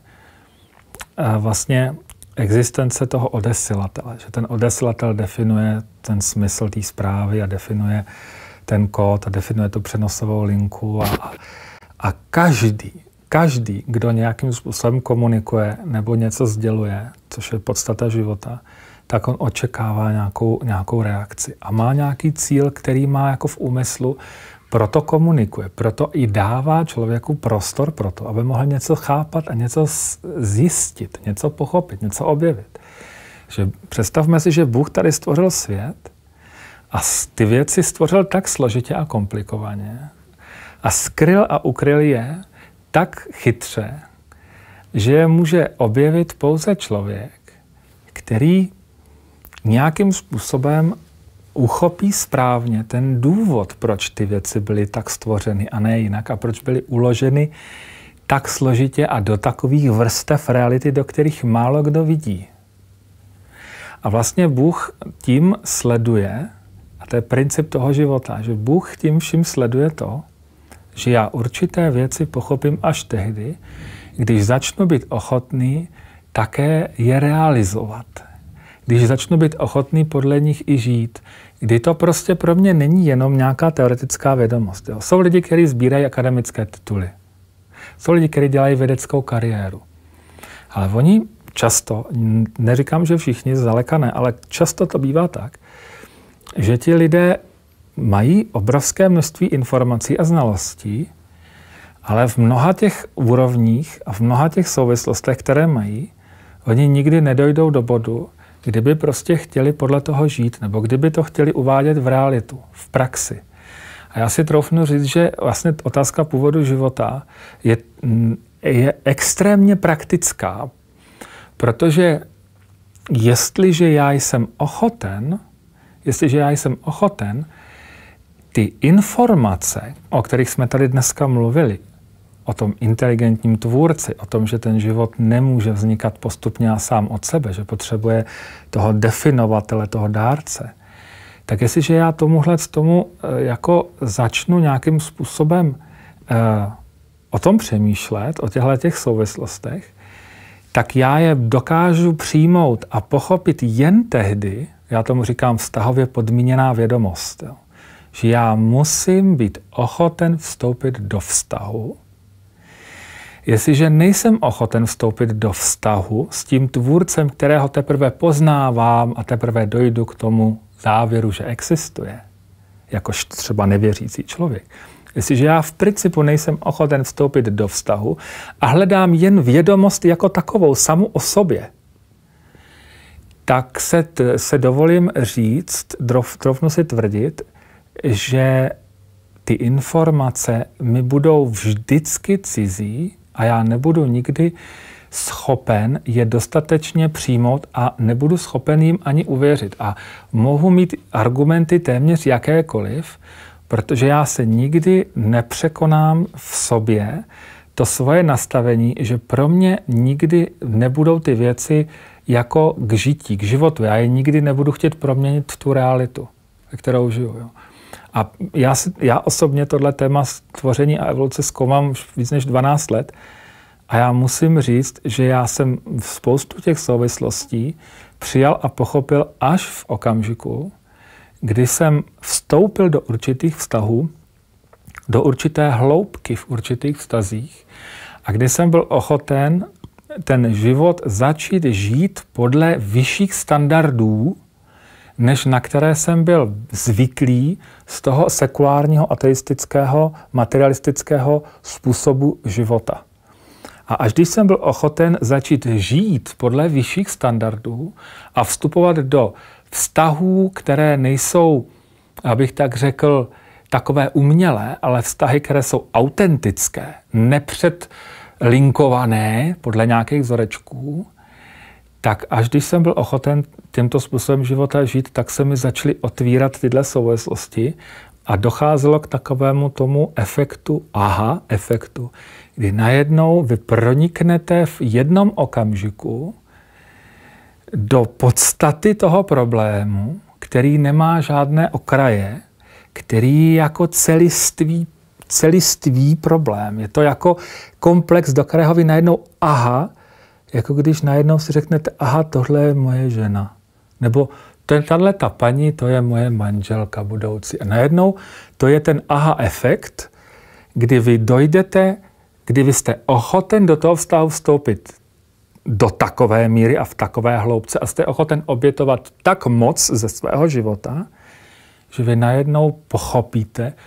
vlastně existence toho odesilatele. Že ten odesilatel definuje ten smysl té zprávy a definuje ten kód a definuje tu přenosovou linku a, a každý, každý, kdo nějakým způsobem komunikuje nebo něco sděluje, což je podstata života, tak on očekává nějakou, nějakou reakci a má nějaký cíl, který má jako v úmyslu proto komunikuje, proto i dává člověku prostor pro to, aby mohl něco chápat a něco zjistit, něco pochopit, něco objevit. Že představme si, že Bůh tady stvořil svět a ty věci stvořil tak složitě a komplikovaně a skryl a ukryl je tak chytře, že je může objevit pouze člověk, který nějakým způsobem uchopí správně ten důvod, proč ty věci byly tak stvořeny a ne jinak a proč byly uloženy tak složitě a do takových vrstev reality, do kterých málo kdo vidí. A vlastně Bůh tím sleduje, a to je princip toho života, že Bůh tím vším sleduje to, že já určité věci pochopím až tehdy, když začnu být ochotný také je realizovat. Když začnu být ochotný podle nich i žít, kdy to prostě pro mě není jenom nějaká teoretická vědomost. Jo. Jsou lidi, kteří sbírají akademické tituly. Jsou lidi, kteří dělají vědeckou kariéru. Ale oni často, neříkám, že všichni zdaleka ne, ale často to bývá tak, že ti lidé mají obrovské množství informací a znalostí, ale v mnoha těch úrovních a v mnoha těch souvislostech, které mají, oni nikdy nedojdou do bodu, kdyby prostě chtěli podle toho žít, nebo kdyby to chtěli uvádět v realitu, v praxi. A já si troufnu říct, že vlastně otázka původu života je, je extrémně praktická, protože jestliže já jsem ochoten, jestliže já jsem ochoten, ty informace, o kterých jsme tady dneska mluvili, o tom inteligentním tvůrci, o tom, že ten život nemůže vznikat postupně a sám od sebe, že potřebuje toho definovatele, toho dárce, tak jestliže já tomuhle tomu jako začnu nějakým způsobem eh, o tom přemýšlet, o těchto těch souvislostech, tak já je dokážu přijmout a pochopit jen tehdy, já tomu říkám vztahově podmíněná vědomost, jo, že já musím být ochoten vstoupit do vztahu. Jestliže nejsem ochoten vstoupit do vztahu s tím tvůrcem, kterého teprve poznávám a teprve dojdu k tomu závěru, že existuje, jakož třeba nevěřící člověk. Jestliže já v principu nejsem ochoten vstoupit do vztahu a hledám jen vědomost jako takovou, samu o sobě, tak se, t, se dovolím říct, trof, trofnu si tvrdit, že ty informace mi budou vždycky cizí a já nebudu nikdy schopen je dostatečně přijmout a nebudu schopen jim ani uvěřit. A mohu mít argumenty téměř jakékoliv, protože já se nikdy nepřekonám v sobě to svoje nastavení, že pro mě nikdy nebudou ty věci jako k žití, k životu. Já je nikdy nebudu chtět proměnit v tu realitu, kterou žiju. Jo. A já, si, já osobně tohle téma stvoření a evoluce zkoumám už víc než dvanáct let a já musím říct, že já jsem v spoustu těch souvislostí přijal a pochopil až v okamžiku, kdy jsem vstoupil do určitých vztahů, do určité hloubky v určitých vztazích a kdy jsem byl ochoten ten život začít žít podle vyšších standardů, než na které jsem byl zvyklý z toho sekulárního, ateistického, materialistického způsobu života. A až když jsem byl ochoten začít žít podle vyšších standardů a vstupovat do vztahů, které nejsou, abych tak řekl, takové umělé, ale vztahy, které jsou autentické, nepředlinkované podle nějakých vzorečků, tak až když jsem byl ochoten tímto způsobem života žít, tak se mi začaly otvírat tyhle souvislosti a docházelo k takovému tomu efektu, aha, efektu, kdy najednou vy proniknete v jednom okamžiku do podstaty toho problému, který nemá žádné okraje, který je jako celistvý, celistvý problém. Je to jako komplex, do kterého vy najednou, aha, jako když najednou si řeknete, aha, tohle je moje žena. Nebo tahle ta paní, to je moje manželka budoucí. A najednou to je ten aha efekt, kdy vy dojdete, kdy vy jste ochoten do toho vztahu vstoupit do takové míry a v takové hloubce a jste ochoten obětovat tak moc ze svého života, že vy najednou pochopíte,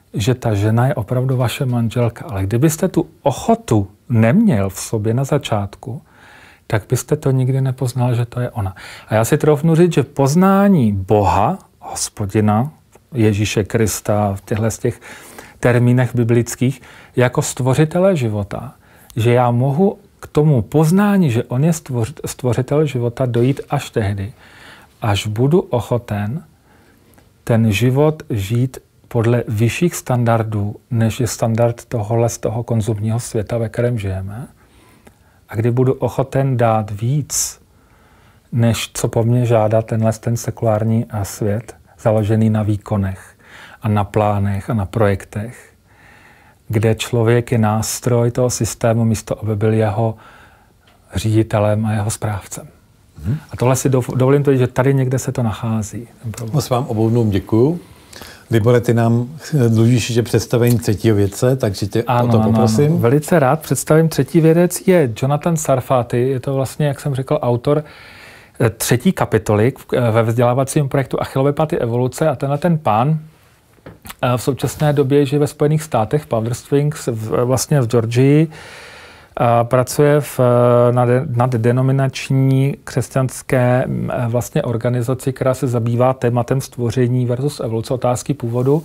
že ta žena je opravdu vaše manželka. Ale kdybyste tu ochotu neměl v sobě na začátku, tak byste to nikdy nepoznal, že to je ona. A já si troufnu říct, že poznání Boha, Hospodina, Ježíše Krista v těchto těch termínech biblických, jako stvořitele života, že já mohu k tomu poznání, že on je stvořitel života, dojít až tehdy, až budu ochoten ten život žít podle vyšších standardů, než je standard tohohle z toho konzumního světa, ve kterém žijeme. A kdy budu ochoten dát víc, než co po mně žádá tenhle ten sekulární svět, založený na výkonech a na plánech a na projektech, kde člověk je nástroj toho systému, místo aby byl jeho ředitelem a jeho správcem. Hmm. A tohle si dovolím to, že tady někde se to nachází. Moc vám obou děkuju. Libore, ty nám dlužíš ještě představení třetího vědce, takže tě ano, o to poprosím. Ano, ano. Velice rád představím třetí vědec. Je Jonathan Sarfati, je to vlastně, jak jsem řekl, autor třetí kapitoly ve vzdělávacím projektu Achillové paty evoluce a tenhle ten pán v současné době žije ve Spojených státech, v Powder Springs, vlastně v Georgii, a pracuje v naddenominační křesťanské vlastně organizaci, která se zabývá tématem stvoření versus evoluce, otázky původu,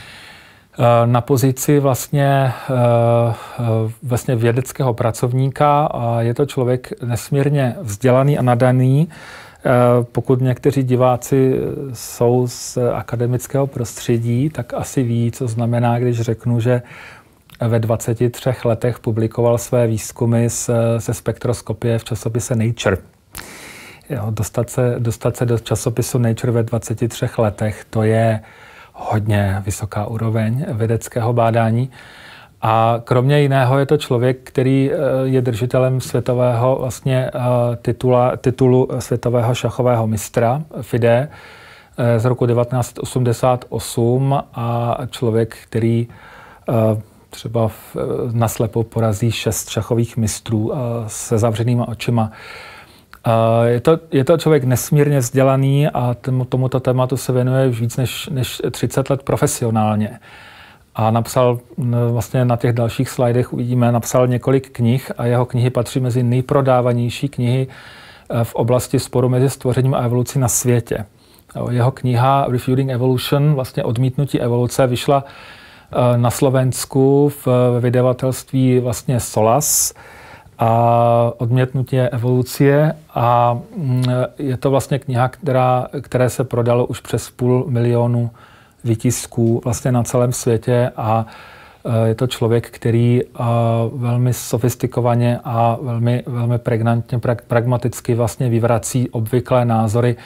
na pozici vlastně, vlastně vědeckého pracovníka. A je to člověk nesmírně vzdělaný a nadaný. Pokud někteří diváci jsou z akademického prostředí, tak asi ví, co znamená, když řeknu, že ve dvaceti třech letech publikoval své výzkumy ze spektroskopie v časopise Nature. Jo, dostat, se, dostat se do časopisu Nature ve dvaceti třech letech, to je hodně vysoká úroveň vědeckého bádání. A kromě jiného je to člověk, který je držitelem světového vlastně titula, titulu světového šachového mistra F I D E z roku devatenáct set osmdesát osm a člověk, který třeba naslepo porazí šest šachových mistrů se zavřenýma očima. Je to, je to člověk nesmírně vzdělaný a tomu, tomuto tématu se věnuje už víc než, než třicet let profesionálně. A napsal, vlastně na těch dalších slajdech uvidíme, napsal několik knih a jeho knihy patří mezi nejprodávanější knihy v oblasti sporu mezi stvořením a evolucí na světě. Jeho kniha Refuting Evolution, vlastně odmítnutí evoluce, vyšla na Slovensku v vydavatelství vlastně Solas a odmítnutí evoluce a je to vlastně kniha, která, které se prodalo už přes půl milionu výtisků vlastně na celém světě a je to člověk, který velmi sofistikovaně a velmi, velmi pregnantně, pragmaticky vlastně vyvrací obvyklé názory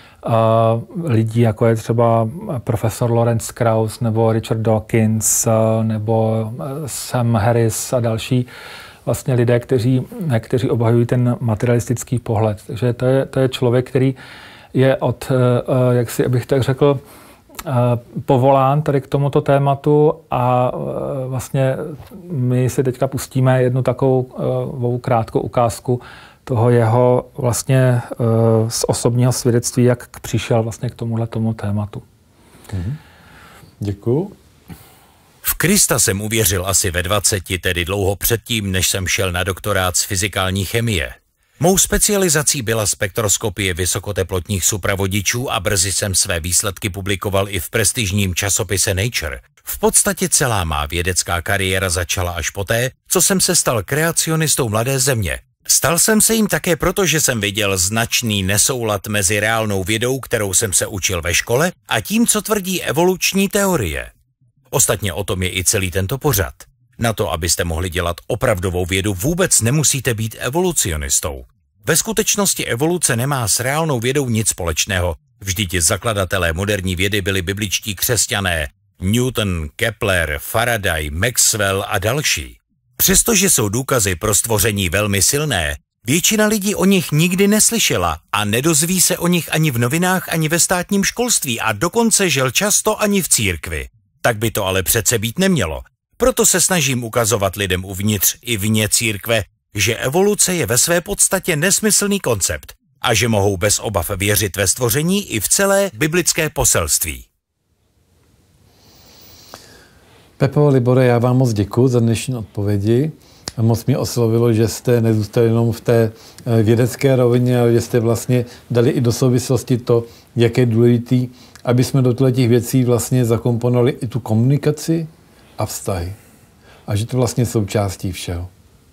lidí, jako je třeba profesor Lawrence Krauss nebo Richard Dawkins nebo Sam Harris a další vlastně lidé, kteří, kteří obhajují ten materialistický pohled. Takže to je, to je člověk, který je od, jak si abych tak řekl, povolán tady k tomuto tématu a vlastně my si teďka pustíme jednu takovou krátkou ukázku toho jeho vlastně z osobního svědectví, jak přišel vlastně k tomuhle tomu tématu. Mhm. Děkuju. V Krista jsem uvěřil asi ve dvaceti, tedy dlouho předtím, než jsem šel na doktorát z fyzikální chemie. Mou specializací byla spektroskopie vysokoteplotních supravodičů a brzy jsem své výsledky publikoval i v prestižním časopise Nature. V podstatě celá má vědecká kariéra začala až poté, co jsem se stal kreacionistou Mladé země. Stal jsem se jim také proto, že jsem viděl značný nesoulad mezi reálnou vědou, kterou jsem se učil ve škole, a tím, co tvrdí evoluční teorie. Ostatně o tom je i celý tento pořad. Na to, abyste mohli dělat opravdovou vědu, vůbec nemusíte být evolucionistou. Ve skutečnosti evoluce nemá s reálnou vědou nic společného. Vždyť zakladatelé moderní vědy byli bibličtí křesťané. Newton, Kepler, Faraday, Maxwell a další. Přestože jsou důkazy pro stvoření velmi silné, většina lidí o nich nikdy neslyšela a nedozví se o nich ani v novinách, ani ve státním školství a dokonce žel často ani v církvi. Tak by to ale přece být nemělo. Proto se snažím ukazovat lidem uvnitř i vně církve, že evoluce je ve své podstatě nesmyslný koncept a že mohou bez obav věřit ve stvoření i v celé biblické poselství. Pepo, Libore, já vám moc děkuji za dnešní odpovědi. Moc mě oslovilo, že jste nezůstali jenom v té vědecké rovině, ale že jste vlastně dali i do souvislosti to, jak je důležitý, aby jsme do těch věcí vlastně zakomponovali i tu komunikaci a vztahy. A že to vlastně součástí všeho.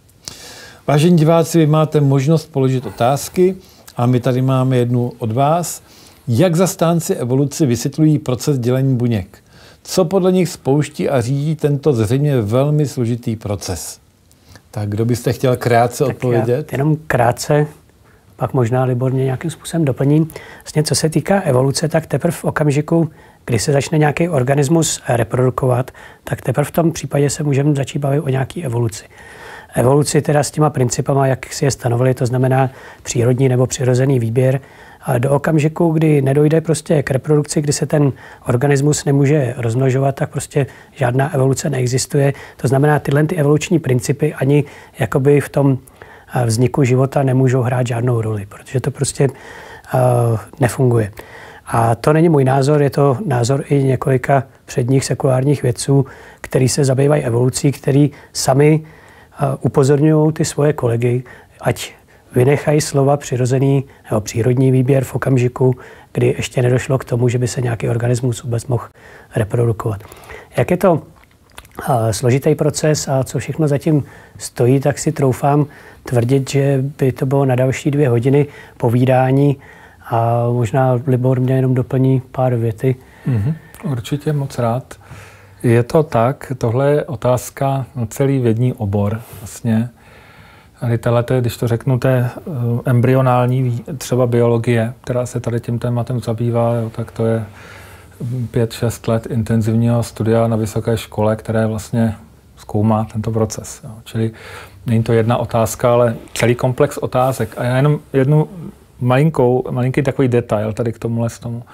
Vážení diváci, vy máte možnost položit otázky a my tady máme jednu od vás. Jak zastánci evoluce vysvětlují proces dělení buněk? Co podle nich spouští a řídí tento zřejmě velmi složitý proces? Tak kdo byste chtěl krátce tak odpovědět? Jenom krátce, pak možná Libor mě nějakým způsobem doplní. Vlastně co se týká evoluce, tak teprve v okamžiku, kdy se začne nějaký organismus reprodukovat, tak teprve v tom případě se můžeme začít bavit o nějaké evoluci. Evoluci teda s těma principama, jak si je stanovili, to znamená přírodní nebo přirozený výběr, a do okamžiku, kdy nedojde prostě k reprodukci, kdy se ten organismus nemůže rozmnožovat, tak prostě žádná evoluce neexistuje. To znamená, tyhle ty evoluční principy ani jakoby v tom vzniku života nemůžou hrát žádnou roli, protože to prostě uh, nefunguje. A to není můj názor, je to názor i několika předních sekulárních vědců, kteří se zabývají evolucí, kteří sami uh, upozorňují ty svoje kolegy, ať vynechají slova přirozený nebo přírodní výběr v okamžiku, kdy ještě nedošlo k tomu, že by se nějaký organismus vůbec mohl reprodukovat. Jak je to uh, složitý proces a co všechno zatím stojí, tak si troufám tvrdit, že by to bylo na další dvě hodiny povídání a možná Libor mě jenom doplní pár věty. Mm-hmm, určitě moc rád. Je to tak, tohle je otázka na celý vědní obor vlastně. Tady tohleto, když to řeknu, té embryonální třeba biologie, která se tady tím tématem zabývá, jo, tak to je pět šest let intenzivního studia na vysoké škole, které vlastně zkoumá tento proces. Jo. Čili není to jedna otázka, ale celý komplex otázek. A já jenom jednu malinkou, malinký takový detail tady k tomuhle z tomu.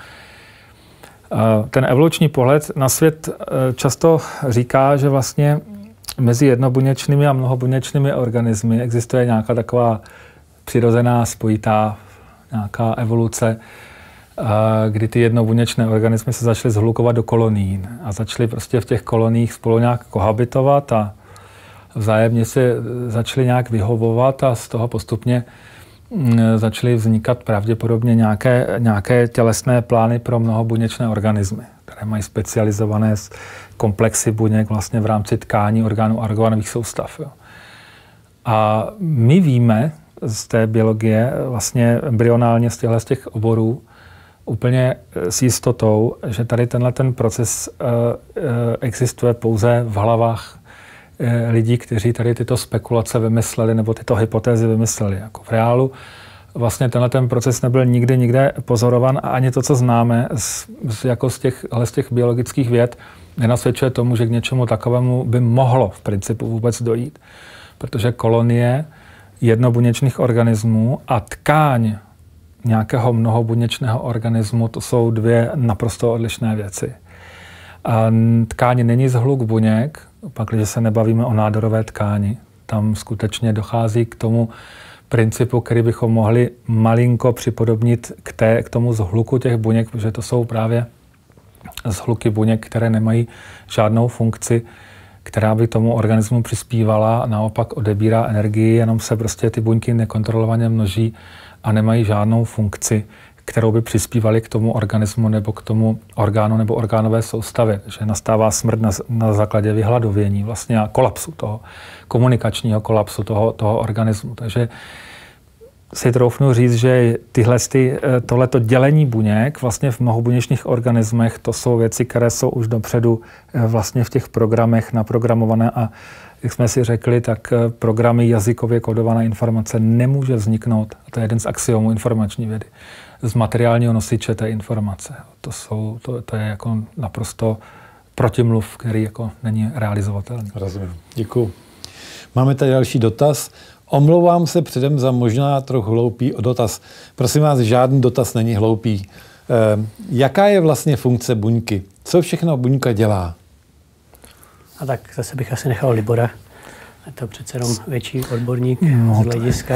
Ten evoluční pohled na svět často říká, že vlastně mezi jednobuněčnými a mnohobuněčnými organismy existuje nějaká taková přirozená spojitá nějaká evoluce, kdy ty jednobuněčné organismy se začaly zhlukovat do kolonií a začaly prostě v těch koloniích spolu nějak kohabitovat a vzájemně se začaly nějak vyhovovat a z toho postupně začaly vznikat pravděpodobně nějaké, nějaké tělesné plány pro mnohobuněčné organismy, které mají specializované komplexy buněk vlastně v rámci tkání orgánů a orgánových soustav. Jo. A my víme z té biologie, vlastně embryonálně z těchto z těch oborů, úplně s jistotou, že tady tenhle ten proces uh, uh, existuje pouze v hlavách uh, lidí, kteří tady tyto spekulace vymysleli nebo tyto hypotézy vymysleli. Jako v reálu vlastně tenhle ten proces nebyl nikdy nikde pozorovan a ani to, co známe z, z, jako z, těch, z těch biologických věd, nenasvědčuje tomu, že k něčemu takovému by mohlo v principu vůbec dojít. Protože kolonie jednobuněčných organismů a tkáň nějakého mnohobuněčného organismu, to jsou dvě naprosto odlišné věci. A tkáň není zhluk buněk, pak, když se nebavíme o nádorové tkáni, tam skutečně dochází k tomu principu, který bychom mohli malinko připodobnit k, té, k tomu zhluku těch buněk, protože to jsou právě zhluky buněk, které nemají žádnou funkci, která by tomu organismu přispívala a naopak odebírá energii, jenom se prostě ty buňky nekontrolovaně množí a nemají žádnou funkci, kterou by přispívali k tomu organismu nebo k tomu orgánu nebo orgánové soustavě. Že nastává smrt na, na základě vyhladovění vlastně a kolapsu toho, komunikačního kolapsu toho, toho organismu. Takže si troufnu říct, že tyhle, ty, tohleto dělení buněk vlastně v mnohobuněčných organismech, to jsou věci, které jsou už dopředu vlastně v těch programech naprogramované a jak jsme si řekli, tak programy jazykově kodované informace nemůže vzniknout, a to je jeden z axiomů informační vědy, z materiálního nosiče té informace. To, jsou, to, to je jako naprosto protimluv, který jako není realizovatelný. Rozumím. Děkuju. Máme tady další dotaz. Omlouvám se předem za možná trochu hloupý dotaz. Prosím vás, žádný dotaz není hloupý. Eh, jaká je vlastně funkce buňky? Co všechno buňka dělá? A tak zase bych asi nechal Libora. Je to přece jenom větší odborník no, z hlediska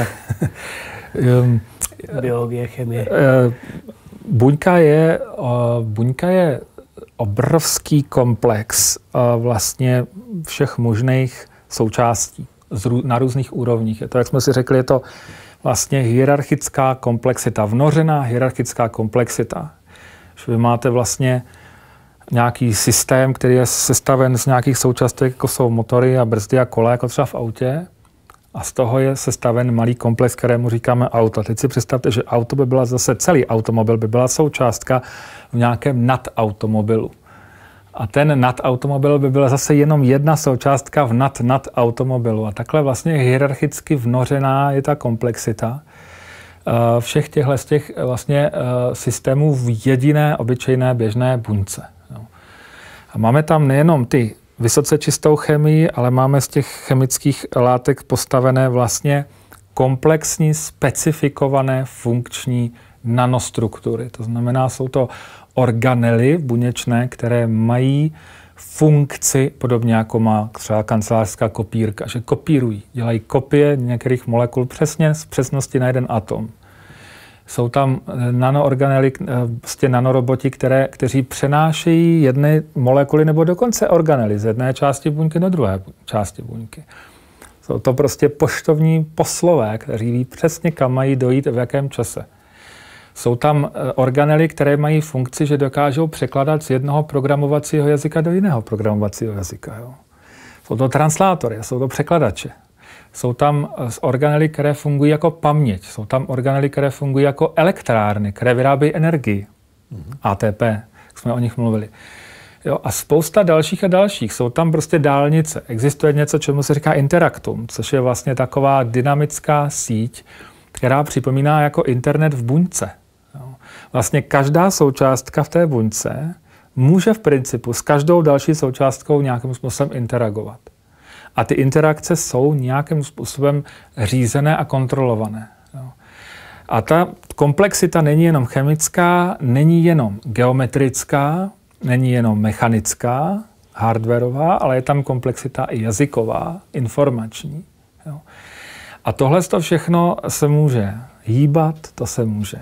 biologie, chemie. Buňka je, buňka je obrovský komplex vlastně všech možných součástí na různých úrovních. Je to, jak jsme si řekli, je to vlastně hierarchická komplexita, vnořená hierarchická komplexita. Že vy máte vlastně nějaký systém, který je sestaven z nějakých součástek, jako jsou motory a brzdy a kola, jako třeba v autě. A z toho je sestaven malý komplex, kterému říkáme auto. Teď si představte, že auto by byla zase, celý automobil by byla součástka v nějakém nadautomobilu. A ten nadautomobil by byla zase jenom jedna součástka v nad-nadautomobilu. A takhle vlastně hierarchicky vnořená je ta komplexita všech těchto z těch vlastně systémů v jediné, obyčejné, běžné buňce. A máme tam nejenom ty vysoce čistou chemii, ale máme z těch chemických látek postavené vlastně komplexní, specifikované funkční nanostruktury. To znamená, jsou to organely buněčné, které mají funkci, podobně jako má třeba kancelářská kopírka, že kopírují, dělají kopie některých molekul přesně z přesnosti na jeden atom. Jsou tam nanoorganely, prostě nanoroboti, které, kteří přenášejí jedny molekuly nebo dokonce organely z jedné části buňky do druhé části buňky. Jsou to prostě poštovní poslové, kteří ví přesně, kam mají dojít v jakém čase. Jsou tam organely, které mají funkci, že dokážou překládat z jednoho programovacího jazyka do jiného programovacího jazyka. Jo. Jsou to translátory, jsou to překladače. Jsou tam organely, které fungují jako paměť. Jsou tam organely, které fungují jako elektrárny, které vyrábějí energii. Mm-hmm. A T P, jak jsme o nich mluvili. Jo, a spousta dalších a dalších. Jsou tam prostě dálnice. Existuje něco, čemu se říká interaktum, což je vlastně taková dynamická síť, která připomíná jako internet v buňce. Jo. Vlastně každá součástka v té buňce může v principu s každou další součástkou nějakým způsobem interagovat. A ty interakce jsou nějakým způsobem řízené a kontrolované. Jo. A ta komplexita není jenom chemická, není jenom geometrická, není jenom mechanická, hardwarová, ale je tam komplexita i jazyková, informační. Jo. A tohle to všechno se může hýbat, to se může,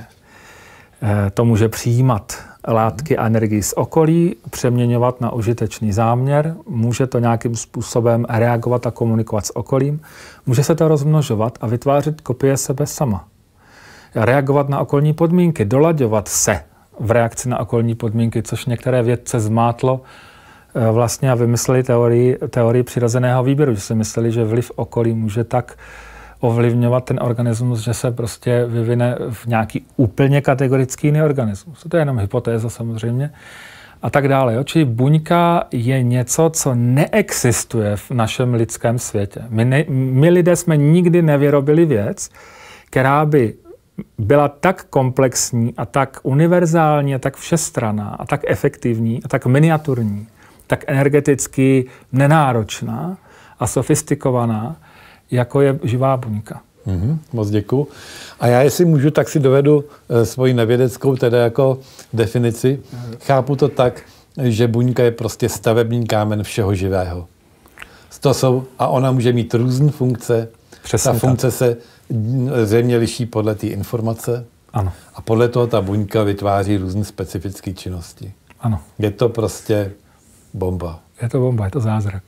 to může přijímat látky a energii z okolí, přeměňovat na užitečný záměr, může to nějakým způsobem reagovat a komunikovat s okolím, může se to rozmnožovat a vytvářet kopie sebe sama. Reagovat na okolní podmínky, dolaďovat se v reakci na okolní podmínky, což některé vědce zmátlo vlastně a vymysleli teorii, teorii přirozeného výběru, že si mysleli, že vliv okolí může tak ovlivňovat ten organismus, že se prostě vyvine v nějaký úplně kategorický jiný organismus. To je jenom hypotéza samozřejmě. A tak dále. Jo? Čili buňka je něco, co neexistuje v našem lidském světě. My, ne, my lidé jsme nikdy nevyrobili věc, která by byla tak komplexní a tak univerzální a tak všestranná a tak efektivní a tak miniaturní, tak energeticky nenáročná a sofistikovaná, jako je živá buňka. Mm-hmm, moc děkuju. A já, jestli můžu, tak si dovedu e, svoji nevědeckou teda jako definici. Chápu to tak, že buňka je prostě stavební kámen všeho živého. To jsou, a ona může mít různé funkce. Přesně ta funkce tak. se zřejmě liší podle té informace. Ano. A podle toho ta buňka vytváří různé specifické činnosti. Ano. Je to prostě bomba. Je to bomba, je to zázrak.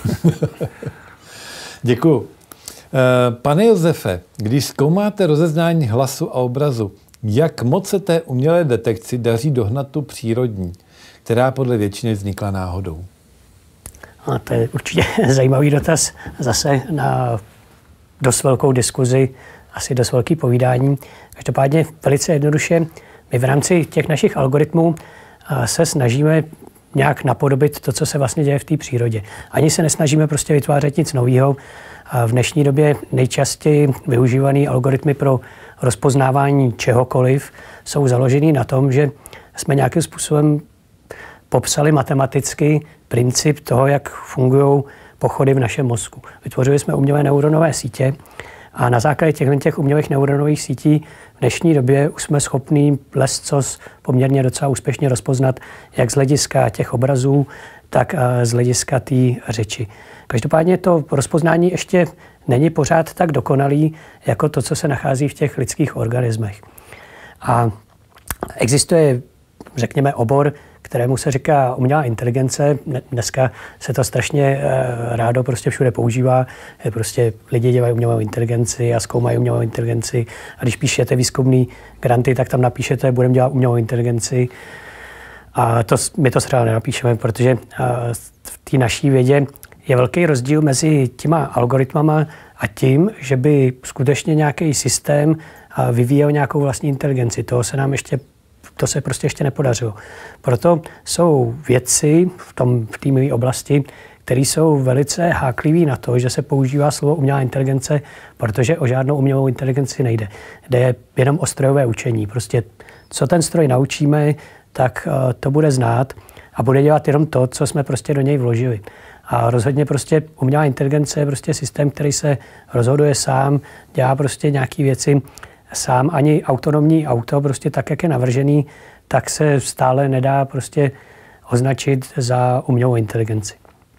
Děkuju. Pane Josefe, když zkoumáte rozeznání hlasu a obrazu, jak moc se té umělé detekci daří dohnat tu přírodní, která podle většiny vznikla náhodou? A to je určitě zajímavý dotaz. Zase na dost velkou diskuzi, asi dost velký povídání. Každopádně velice jednoduše, my v rámci těch našich algoritmů se snažíme nějak napodobit to, co se vlastně děje v té přírodě. Ani se nesnažíme prostě vytvářet nic nového. V dnešní době nejčastěji využívané algoritmy pro rozpoznávání čehokoliv jsou založený na tom, že jsme nějakým způsobem popsali matematicky princip toho, jak fungují pochody v našem mozku. Vytvořili jsme umělé neuronové sítě a na základě těch, těch umělých neuronových sítí v dnešní době už jsme schopní lecos poměrně docela úspěšně rozpoznat, jak z hlediska těch obrazů, tak z hlediska té řeči. Každopádně to rozpoznání ještě není pořád tak dokonalý, jako to, co se nachází v těch lidských organismech. A existuje, řekněme, obor, kterému se říká umělá inteligence. Dneska se to strašně rádo prostě všude používá. Prostě lidi dělají umělou inteligenci a zkoumají umělou inteligenci. A když píšete výzkumný granty, tak tam napíšete, budeme dělat umělou inteligenci. A to, my to třeba nenapíšeme, protože v té naší vědě je velký rozdíl mezi těma algoritmama a tím, že by skutečně nějaký systém vyvíjel nějakou vlastní inteligenci. To se nám ještě, to se prostě ještě nepodařilo. Proto jsou vědci v tom v té mé oblasti, který jsou velice hákliví na to, že se používá slovo umělá inteligence, protože o žádnou umělou inteligenci nejde. Jde jenom o strojové učení. Prostě co ten stroj naučíme, tak to bude znát a bude dělat jenom to, co jsme prostě do něj vložili. A rozhodně prostě umělá inteligence je prostě systém, který se rozhoduje sám, dělá prostě nějaké věci sám. Ani autonomní auto, prostě tak, jak je navržený, tak se stále nedá prostě označit za umělou inteligenci.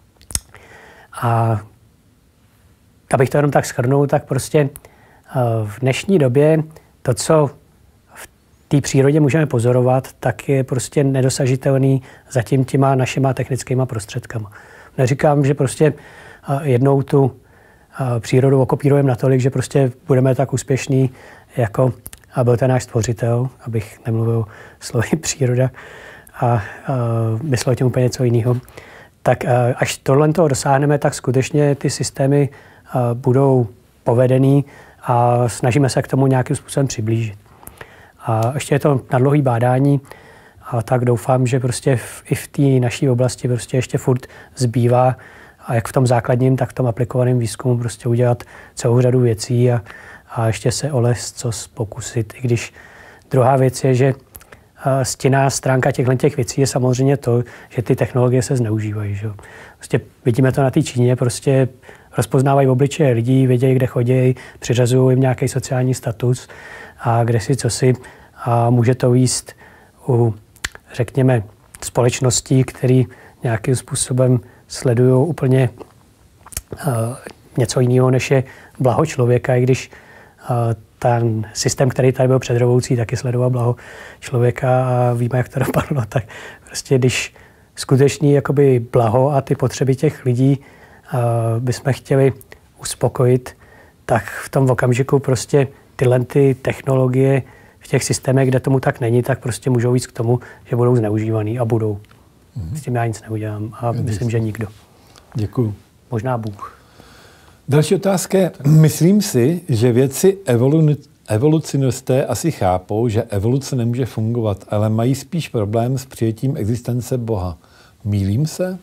A abych to jenom tak shrnul, tak prostě v dnešní době to, co v té přírodě můžeme pozorovat, tak je prostě nedosažitelný zatím těma našima technickýma prostředkama. Neříkám, že prostě jednou tu přírodu okopírujeme natolik, že prostě budeme tak úspěšní, jako byl ten náš stvořitel, abych nemluvil slovy příroda a, a myslel tím úplně něco jiného. Tak až tohle toho dosáhneme, tak skutečně ty systémy budou povedený a snažíme se k tomu nějakým způsobem přiblížit. A ještě je to na dlouhý bádání, a tak doufám, že prostě v, i v té naší oblasti prostě ještě furt zbývá, a jak v tom základním, tak v tom aplikovaném výzkumu prostě udělat celou řadu věcí a, a ještě se o co pokusit. I když druhá věc je, že stinná stránka těchto těch věcí je samozřejmě to, že ty technologie se zneužívají. Že? Prostě vidíme to na té Číně, prostě rozpoznávají obličeje lidí, vědějí, kde chodí, přiřazují jim nějaký sociální status a kde si, co si. A může to výst u, řekněme, společností, které nějakým způsobem sledují úplně uh, něco jiného, než je blaho člověka, i když uh, ten systém, který tady byl před revolucí, taky sledoval blaho člověka a víme, jak to dopadlo. Tak prostě když skutečný jakoby blaho a ty potřeby těch lidí uh, bychom chtěli uspokojit, tak v tom okamžiku prostě tyhle ty technologie v těch systémech, kde tomu tak není, tak prostě můžou jít k tomu, že budou zneužívaný a budou. Mm-hmm. S tím já nic neudělám a mm-hmm. myslím, že nikdo. Děkuju. Možná Bůh. Další otázka je, myslím si, že vědci evolu- evolucionisté asi chápou, že evoluce nemůže fungovat, ale mají spíš problém s přijetím existence Boha. Mýlím se?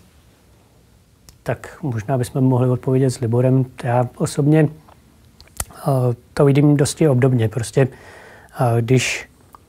Tak možná bychom mohli odpovědět s Liborem. Já osobně uh, to vidím dosti obdobně. Prostě uh, když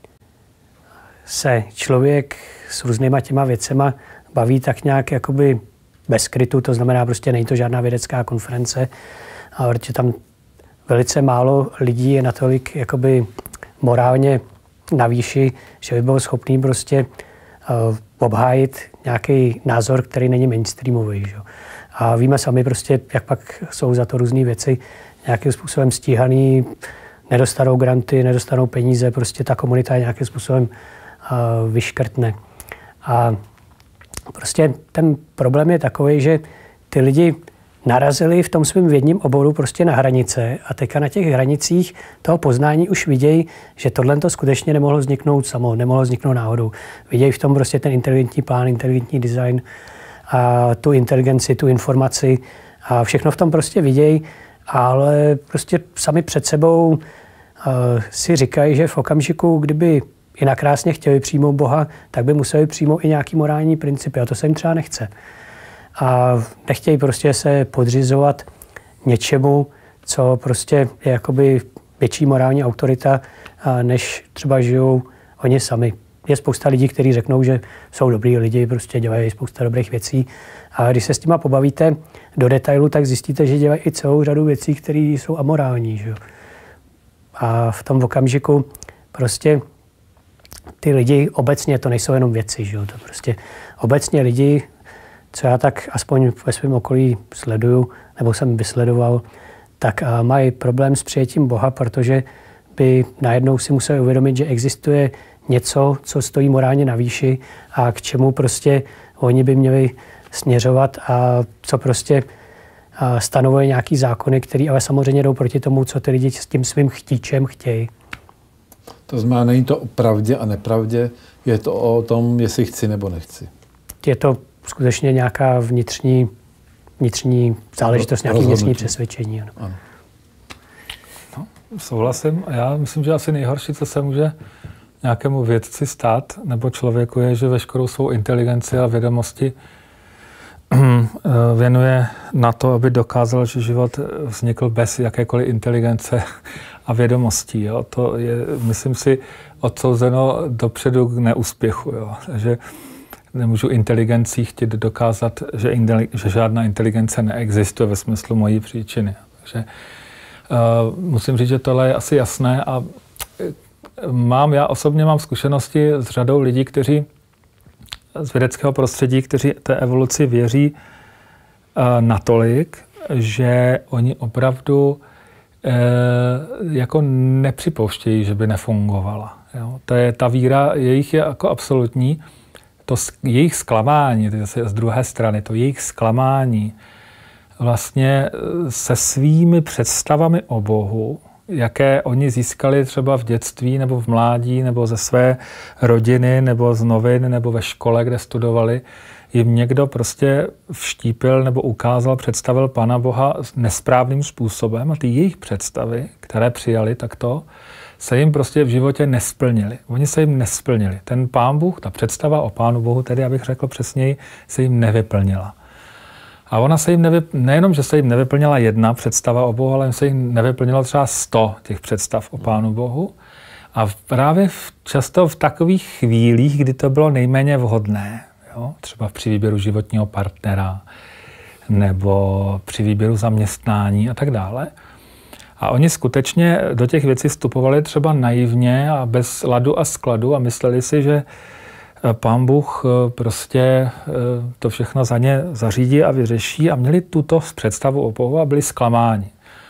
se člověk s různýma těma věcema baví tak nějak jakoby bez skrytu, to znamená prostě není to žádná vědecká konference, a protože tam velice málo lidí je natolik jakoby morálně na výši, že by byl schopný prostě uh, obhájit nějaký názor, který není mainstreamový. Že? A víme sami prostě, jak pak jsou za to různé věci nějakým způsobem stíhaný, nedostanou granty, nedostanou peníze, prostě ta komunita je nějakým způsobem uh, vyškrtne. A prostě ten problém je takový, že ty lidi narazili v tom svém vědním oboru prostě na hranice a teďka na těch hranicích toho poznání už vidějí, že tohle to skutečně nemohlo vzniknout samo, nemohlo vzniknout náhodou. Vidějí v tom prostě ten inteligentní plán, inteligentní design a tu inteligenci, tu informaci a všechno v tom prostě vidějí, ale prostě sami před sebou uh, si říkají, že v okamžiku, kdyby jinak krásně chtěli přijmout Boha, tak by museli přijmout i nějaký morální principy a to se jim třeba nechce. A nechtějí prostě se podřizovat něčemu, co prostě je jakoby větší morální autorita, než třeba žijou oni sami. Je spousta lidí, kteří řeknou, že jsou dobrý lidi, prostě dělají spousta dobrých věcí. A když se s těma pobavíte do detailu, tak zjistíte, že dělají i celou řadu věcí, které jsou amorální. Že? A v tom okamžiku prostě ty lidi obecně, to nejsou jenom věci, že? To prostě obecně lidi, co já tak aspoň ve svém okolí sleduju, nebo jsem vysledoval, tak mají problém s přijetím Boha, protože by najednou si museli uvědomit, že existuje něco, co stojí morálně na výši a k čemu prostě oni by měli směřovat a co prostě stanovuje nějaký zákony, které ale samozřejmě jdou proti tomu, co ty lidi s tím svým chtíčem chtějí. To znamená, není to o pravdě a nepravdě, je to o tom, jestli chci nebo nechci. Je to skutečně nějaká vnitřní, vnitřní záležitost, nějaké vnitřní přesvědčení. Ano. Ano. No, souhlasím. Já myslím, že asi nejhorší, co se může nějakému vědci stát, nebo člověku je, že veškerou svou inteligenci a vědomosti věnuje na to, aby dokázal, že život vznikl bez jakékoliv inteligence a vědomostí. Jo. To je, myslím si, odsouzeno dopředu k neúspěchu. Jo. Takže nemůžu inteligencí chtít dokázat, že, že žádná inteligence neexistuje ve smyslu mojí příčiny. Takže uh, musím říct, že tohle je asi jasné a mám, já osobně mám zkušenosti s řadou lidí, kteří z vědeckého prostředí, kteří té evoluci věří uh, natolik, že oni opravdu uh, jako nepřipouštějí, že by nefungovala. Jo? To je, ta víra jejich je jako absolutní. To jejich zklamání, to je z druhé strany, to jejich zklamání vlastně se svými představami o Bohu, jaké oni získali třeba v dětství nebo v mládí, nebo ze své rodiny, nebo z novin, nebo ve škole, kde studovali, jim někdo prostě vštípil nebo ukázal, představil Pana Boha nesprávným způsobem a ty jejich představy, které přijali takto, se jim prostě v životě nesplnili. Oni se jim nesplnili. Ten Pán Bůh, ta představa o Pánu Bohu, tedy abych řekl přesněji, se jim nevyplnila. A ona se jim nevy, nejenom, že se jim nevyplnila jedna představa o Bohu, ale se jim nevyplnilo třeba sto těch představ o Pánu Bohu. A právě v, často v takových chvílích, kdy to bylo nejméně vhodné, jo? Třeba při výběru životního partnera nebo při výběru zaměstnání a tak dále. A oni skutečně do těch věcí vstupovali třeba naivně a bez ladu a skladu a mysleli si, že Pán Bůh prostě to všechno za ně zařídí a vyřeší a měli tuto představu o Bohu a byli zklamáni.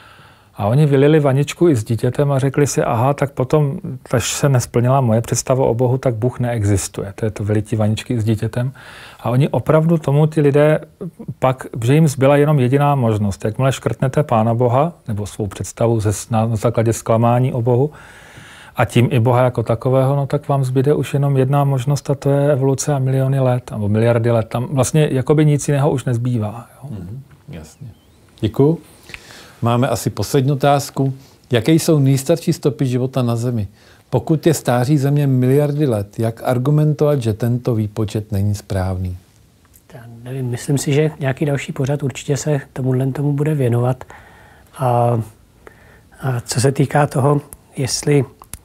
A oni vylili vaničku i s dítětem a řekli si, aha, tak potom, až se nesplnila moje představa o Bohu, tak Bůh neexistuje. To je to vylití vaničky s dítětem. A oni opravdu tomu ty lidé pak, že jim zbyla jenom jediná možnost. Jakmile škrtnete Pána Boha, nebo svou představu ze, na, na základě zklamání o Bohu, a tím i Boha jako takového, no tak vám zbyde už jenom jedna možnost a to je evoluce a miliony let, nebo miliardy let. Tam vlastně jakoby nic jiného už nezbývá. Jo? Mm, jasně. Děkuju. Máme asi poslední otázku. Jaké jsou nejstarší stopy života na Zemi? Pokud je stáří Země miliardy let, jak argumentovat, že tento výpočet není správný? Já nevím, myslím si, že nějaký další pořad určitě se tomuhle tomu bude věnovat. A, a co se týká toho, jestli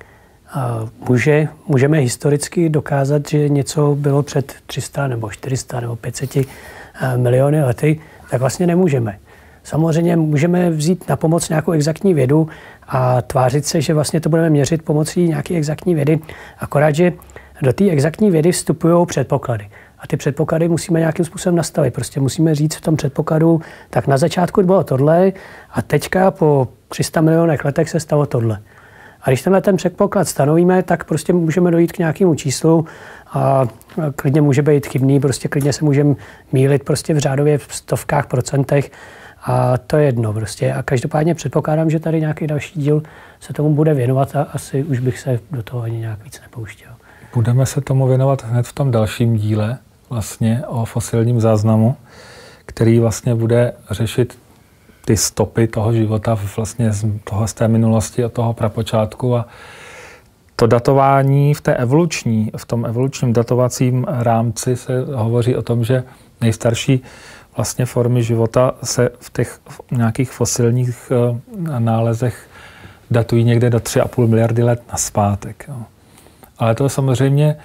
a může, můžeme historicky dokázat, že něco bylo před tři sta nebo čtyři sta nebo pět set miliony lety, tak vlastně nemůžeme. Samozřejmě můžeme vzít na pomoc nějakou exaktní vědu a tvářit se, že vlastně to budeme měřit pomocí nějaké exaktní vědy, akorát, že do té exaktní vědy vstupují předpoklady. A ty předpoklady musíme nějakým způsobem nastavit. Prostě musíme říct v tom předpokladu, tak na začátku bylo tohle a teďka po tři sta milionech letech se stalo tohle. A když tenhle ten předpoklad stanovíme, tak prostě můžeme dojít k nějakému číslu a klidně může být chybný, prostě klidně se můžeme mýlit prostě v řádově v stovkách procentech a to je jedno prostě. A každopádně předpokládám, že tady nějaký další díl se tomu bude věnovat a asi už bych se do toho ani nějak víc nepouštěl. Budeme se tomu věnovat hned v tom dalším díle vlastně o fosilním záznamu, který vlastně bude řešit ty stopy toho života vlastně z toho z té minulosti a toho prapočátku a to datování v té evoluční, v tom evolučním datovacím rámci se hovoří o tom, že nejstarší vlastně formy života se v těch nějakých fosilních nálezech datují někde do tři a půl miliardy let nazpátek. Jo. Ale to je samozřejmě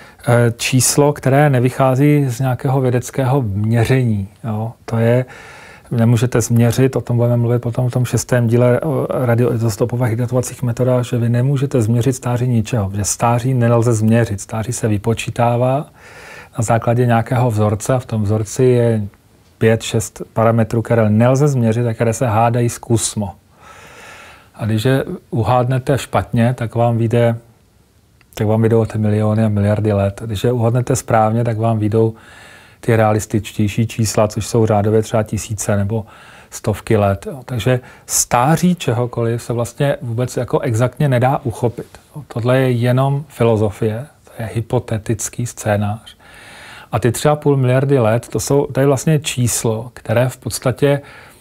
číslo, které nevychází z nějakého vědeckého měření. Jo. To je nemůžete změřit, o tom budeme mluvit potom v tom šestém díle o radioizotopových datovacích metodách, že vy nemůžete změřit stáří ničeho, že stáří nelze změřit. Stáří se vypočítává na základě nějakého vzorce a v tom vzorci je pět, šest parametrů, které nelze změřit a které se hádají zkusmo. A když je uhádnete špatně, tak vám vyjde tak vám vyjdou ty miliony a miliardy let. Když je uhodnete správně, tak vám vyjdou ty realističtější čísla, což jsou řádově třeba tisíce nebo stovky let. Jo. Takže stáří čehokoliv se vlastně vůbec jako exaktně nedá uchopit. Jo. Tohle je jenom filozofie, to je hypotetický scénář. A ty třeba půl miliardy let, to, jsou, to je vlastně číslo, které v podstatě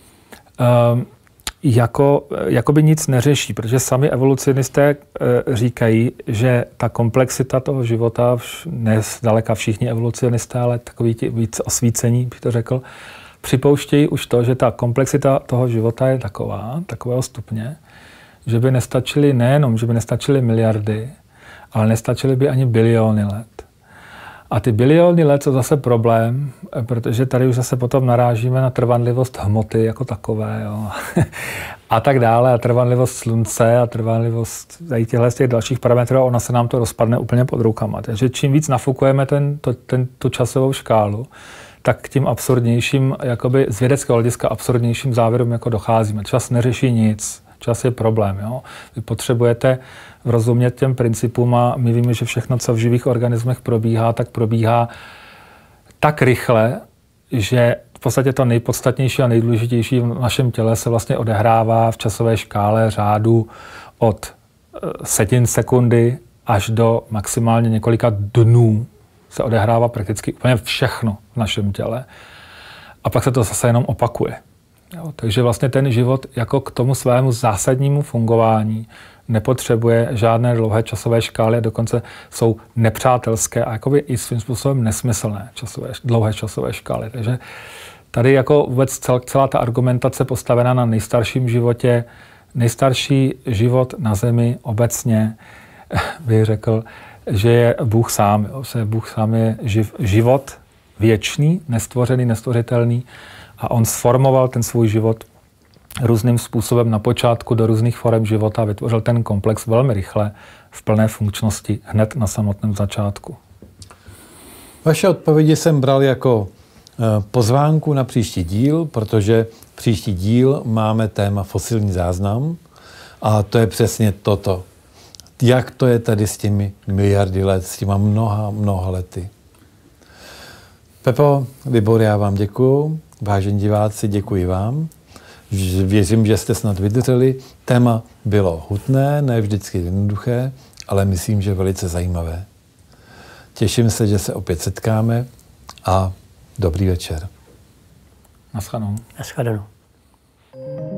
um, jako, jakoby nic neřeší, protože sami evolucionisté uh, říkají, že ta komplexita toho života, ne zdaleka všichni evolucionisté, ale takový ti víc osvícení, bych to řekl, připouštějí už to, že ta komplexita toho života je taková, takového stupně, že by nestačily nejenom, že by nestačily miliardy, ale nestačily by ani biliony let. A ty biliony let jsou zase problém, protože tady už zase potom narážíme na trvanlivost hmoty jako takové, jo. A tak dále, a trvanlivost slunce a trvanlivost těchto z těch dalších parametrů, a ona se nám to rozpadne úplně pod rukama. Takže čím víc nafukujeme ten, to, ten, tu časovou škálu, tak k tím absurdnějším, jakoby z vědeckého hlediska absurdnějším závěrům jako docházíme. Čas neřeší nic, čas je problém. Jo? Vy potřebujete rozumět těm principům a my víme, že všechno, co v živých organismech probíhá, tak probíhá tak rychle, že v podstatě to nejpodstatnější a nejdůležitější v našem těle se vlastně odehrává v časové škále řádu od setin sekundy až do maximálně několika dnů. Se odehrává prakticky úplně všechno v našem těle. A pak se to zase jenom opakuje. Jo, takže vlastně ten život jako k tomu svému zásadnímu fungování nepotřebuje žádné dlouhé časové škály, a dokonce jsou nepřátelské a jakoby i svým způsobem nesmyslné časové, dlouhé časové škály. Takže tady jako vůbec cel, celá ta argumentace postavená na nejstarším životě, nejstarší život na Zemi obecně, bych řekl, že je Bůh sám. Že Bůh sám je živ, život věčný, nestvořený, nestvořitelný, a on sformoval ten svůj život různým způsobem na počátku do různých forem života a vytvořil ten komplex velmi rychle v plné funkčnosti hned na samotném začátku. Vaše odpovědi jsem bral jako pozvánku na příští díl, protože příští díl máme téma fosilní záznam a to je přesně toto. Jak to je tady s těmi miliardy let, s těma mnoha, mnoha lety. Pepo, Libor, já vám děkuju. Vážení diváci, děkuji vám. Věřím, že jste snad vydrželi. Téma bylo hutné, ne vždycky jednoduché, ale myslím, že velice zajímavé. Těším se, že se opět setkáme a dobrý večer. Naschledanou. Naschledanou.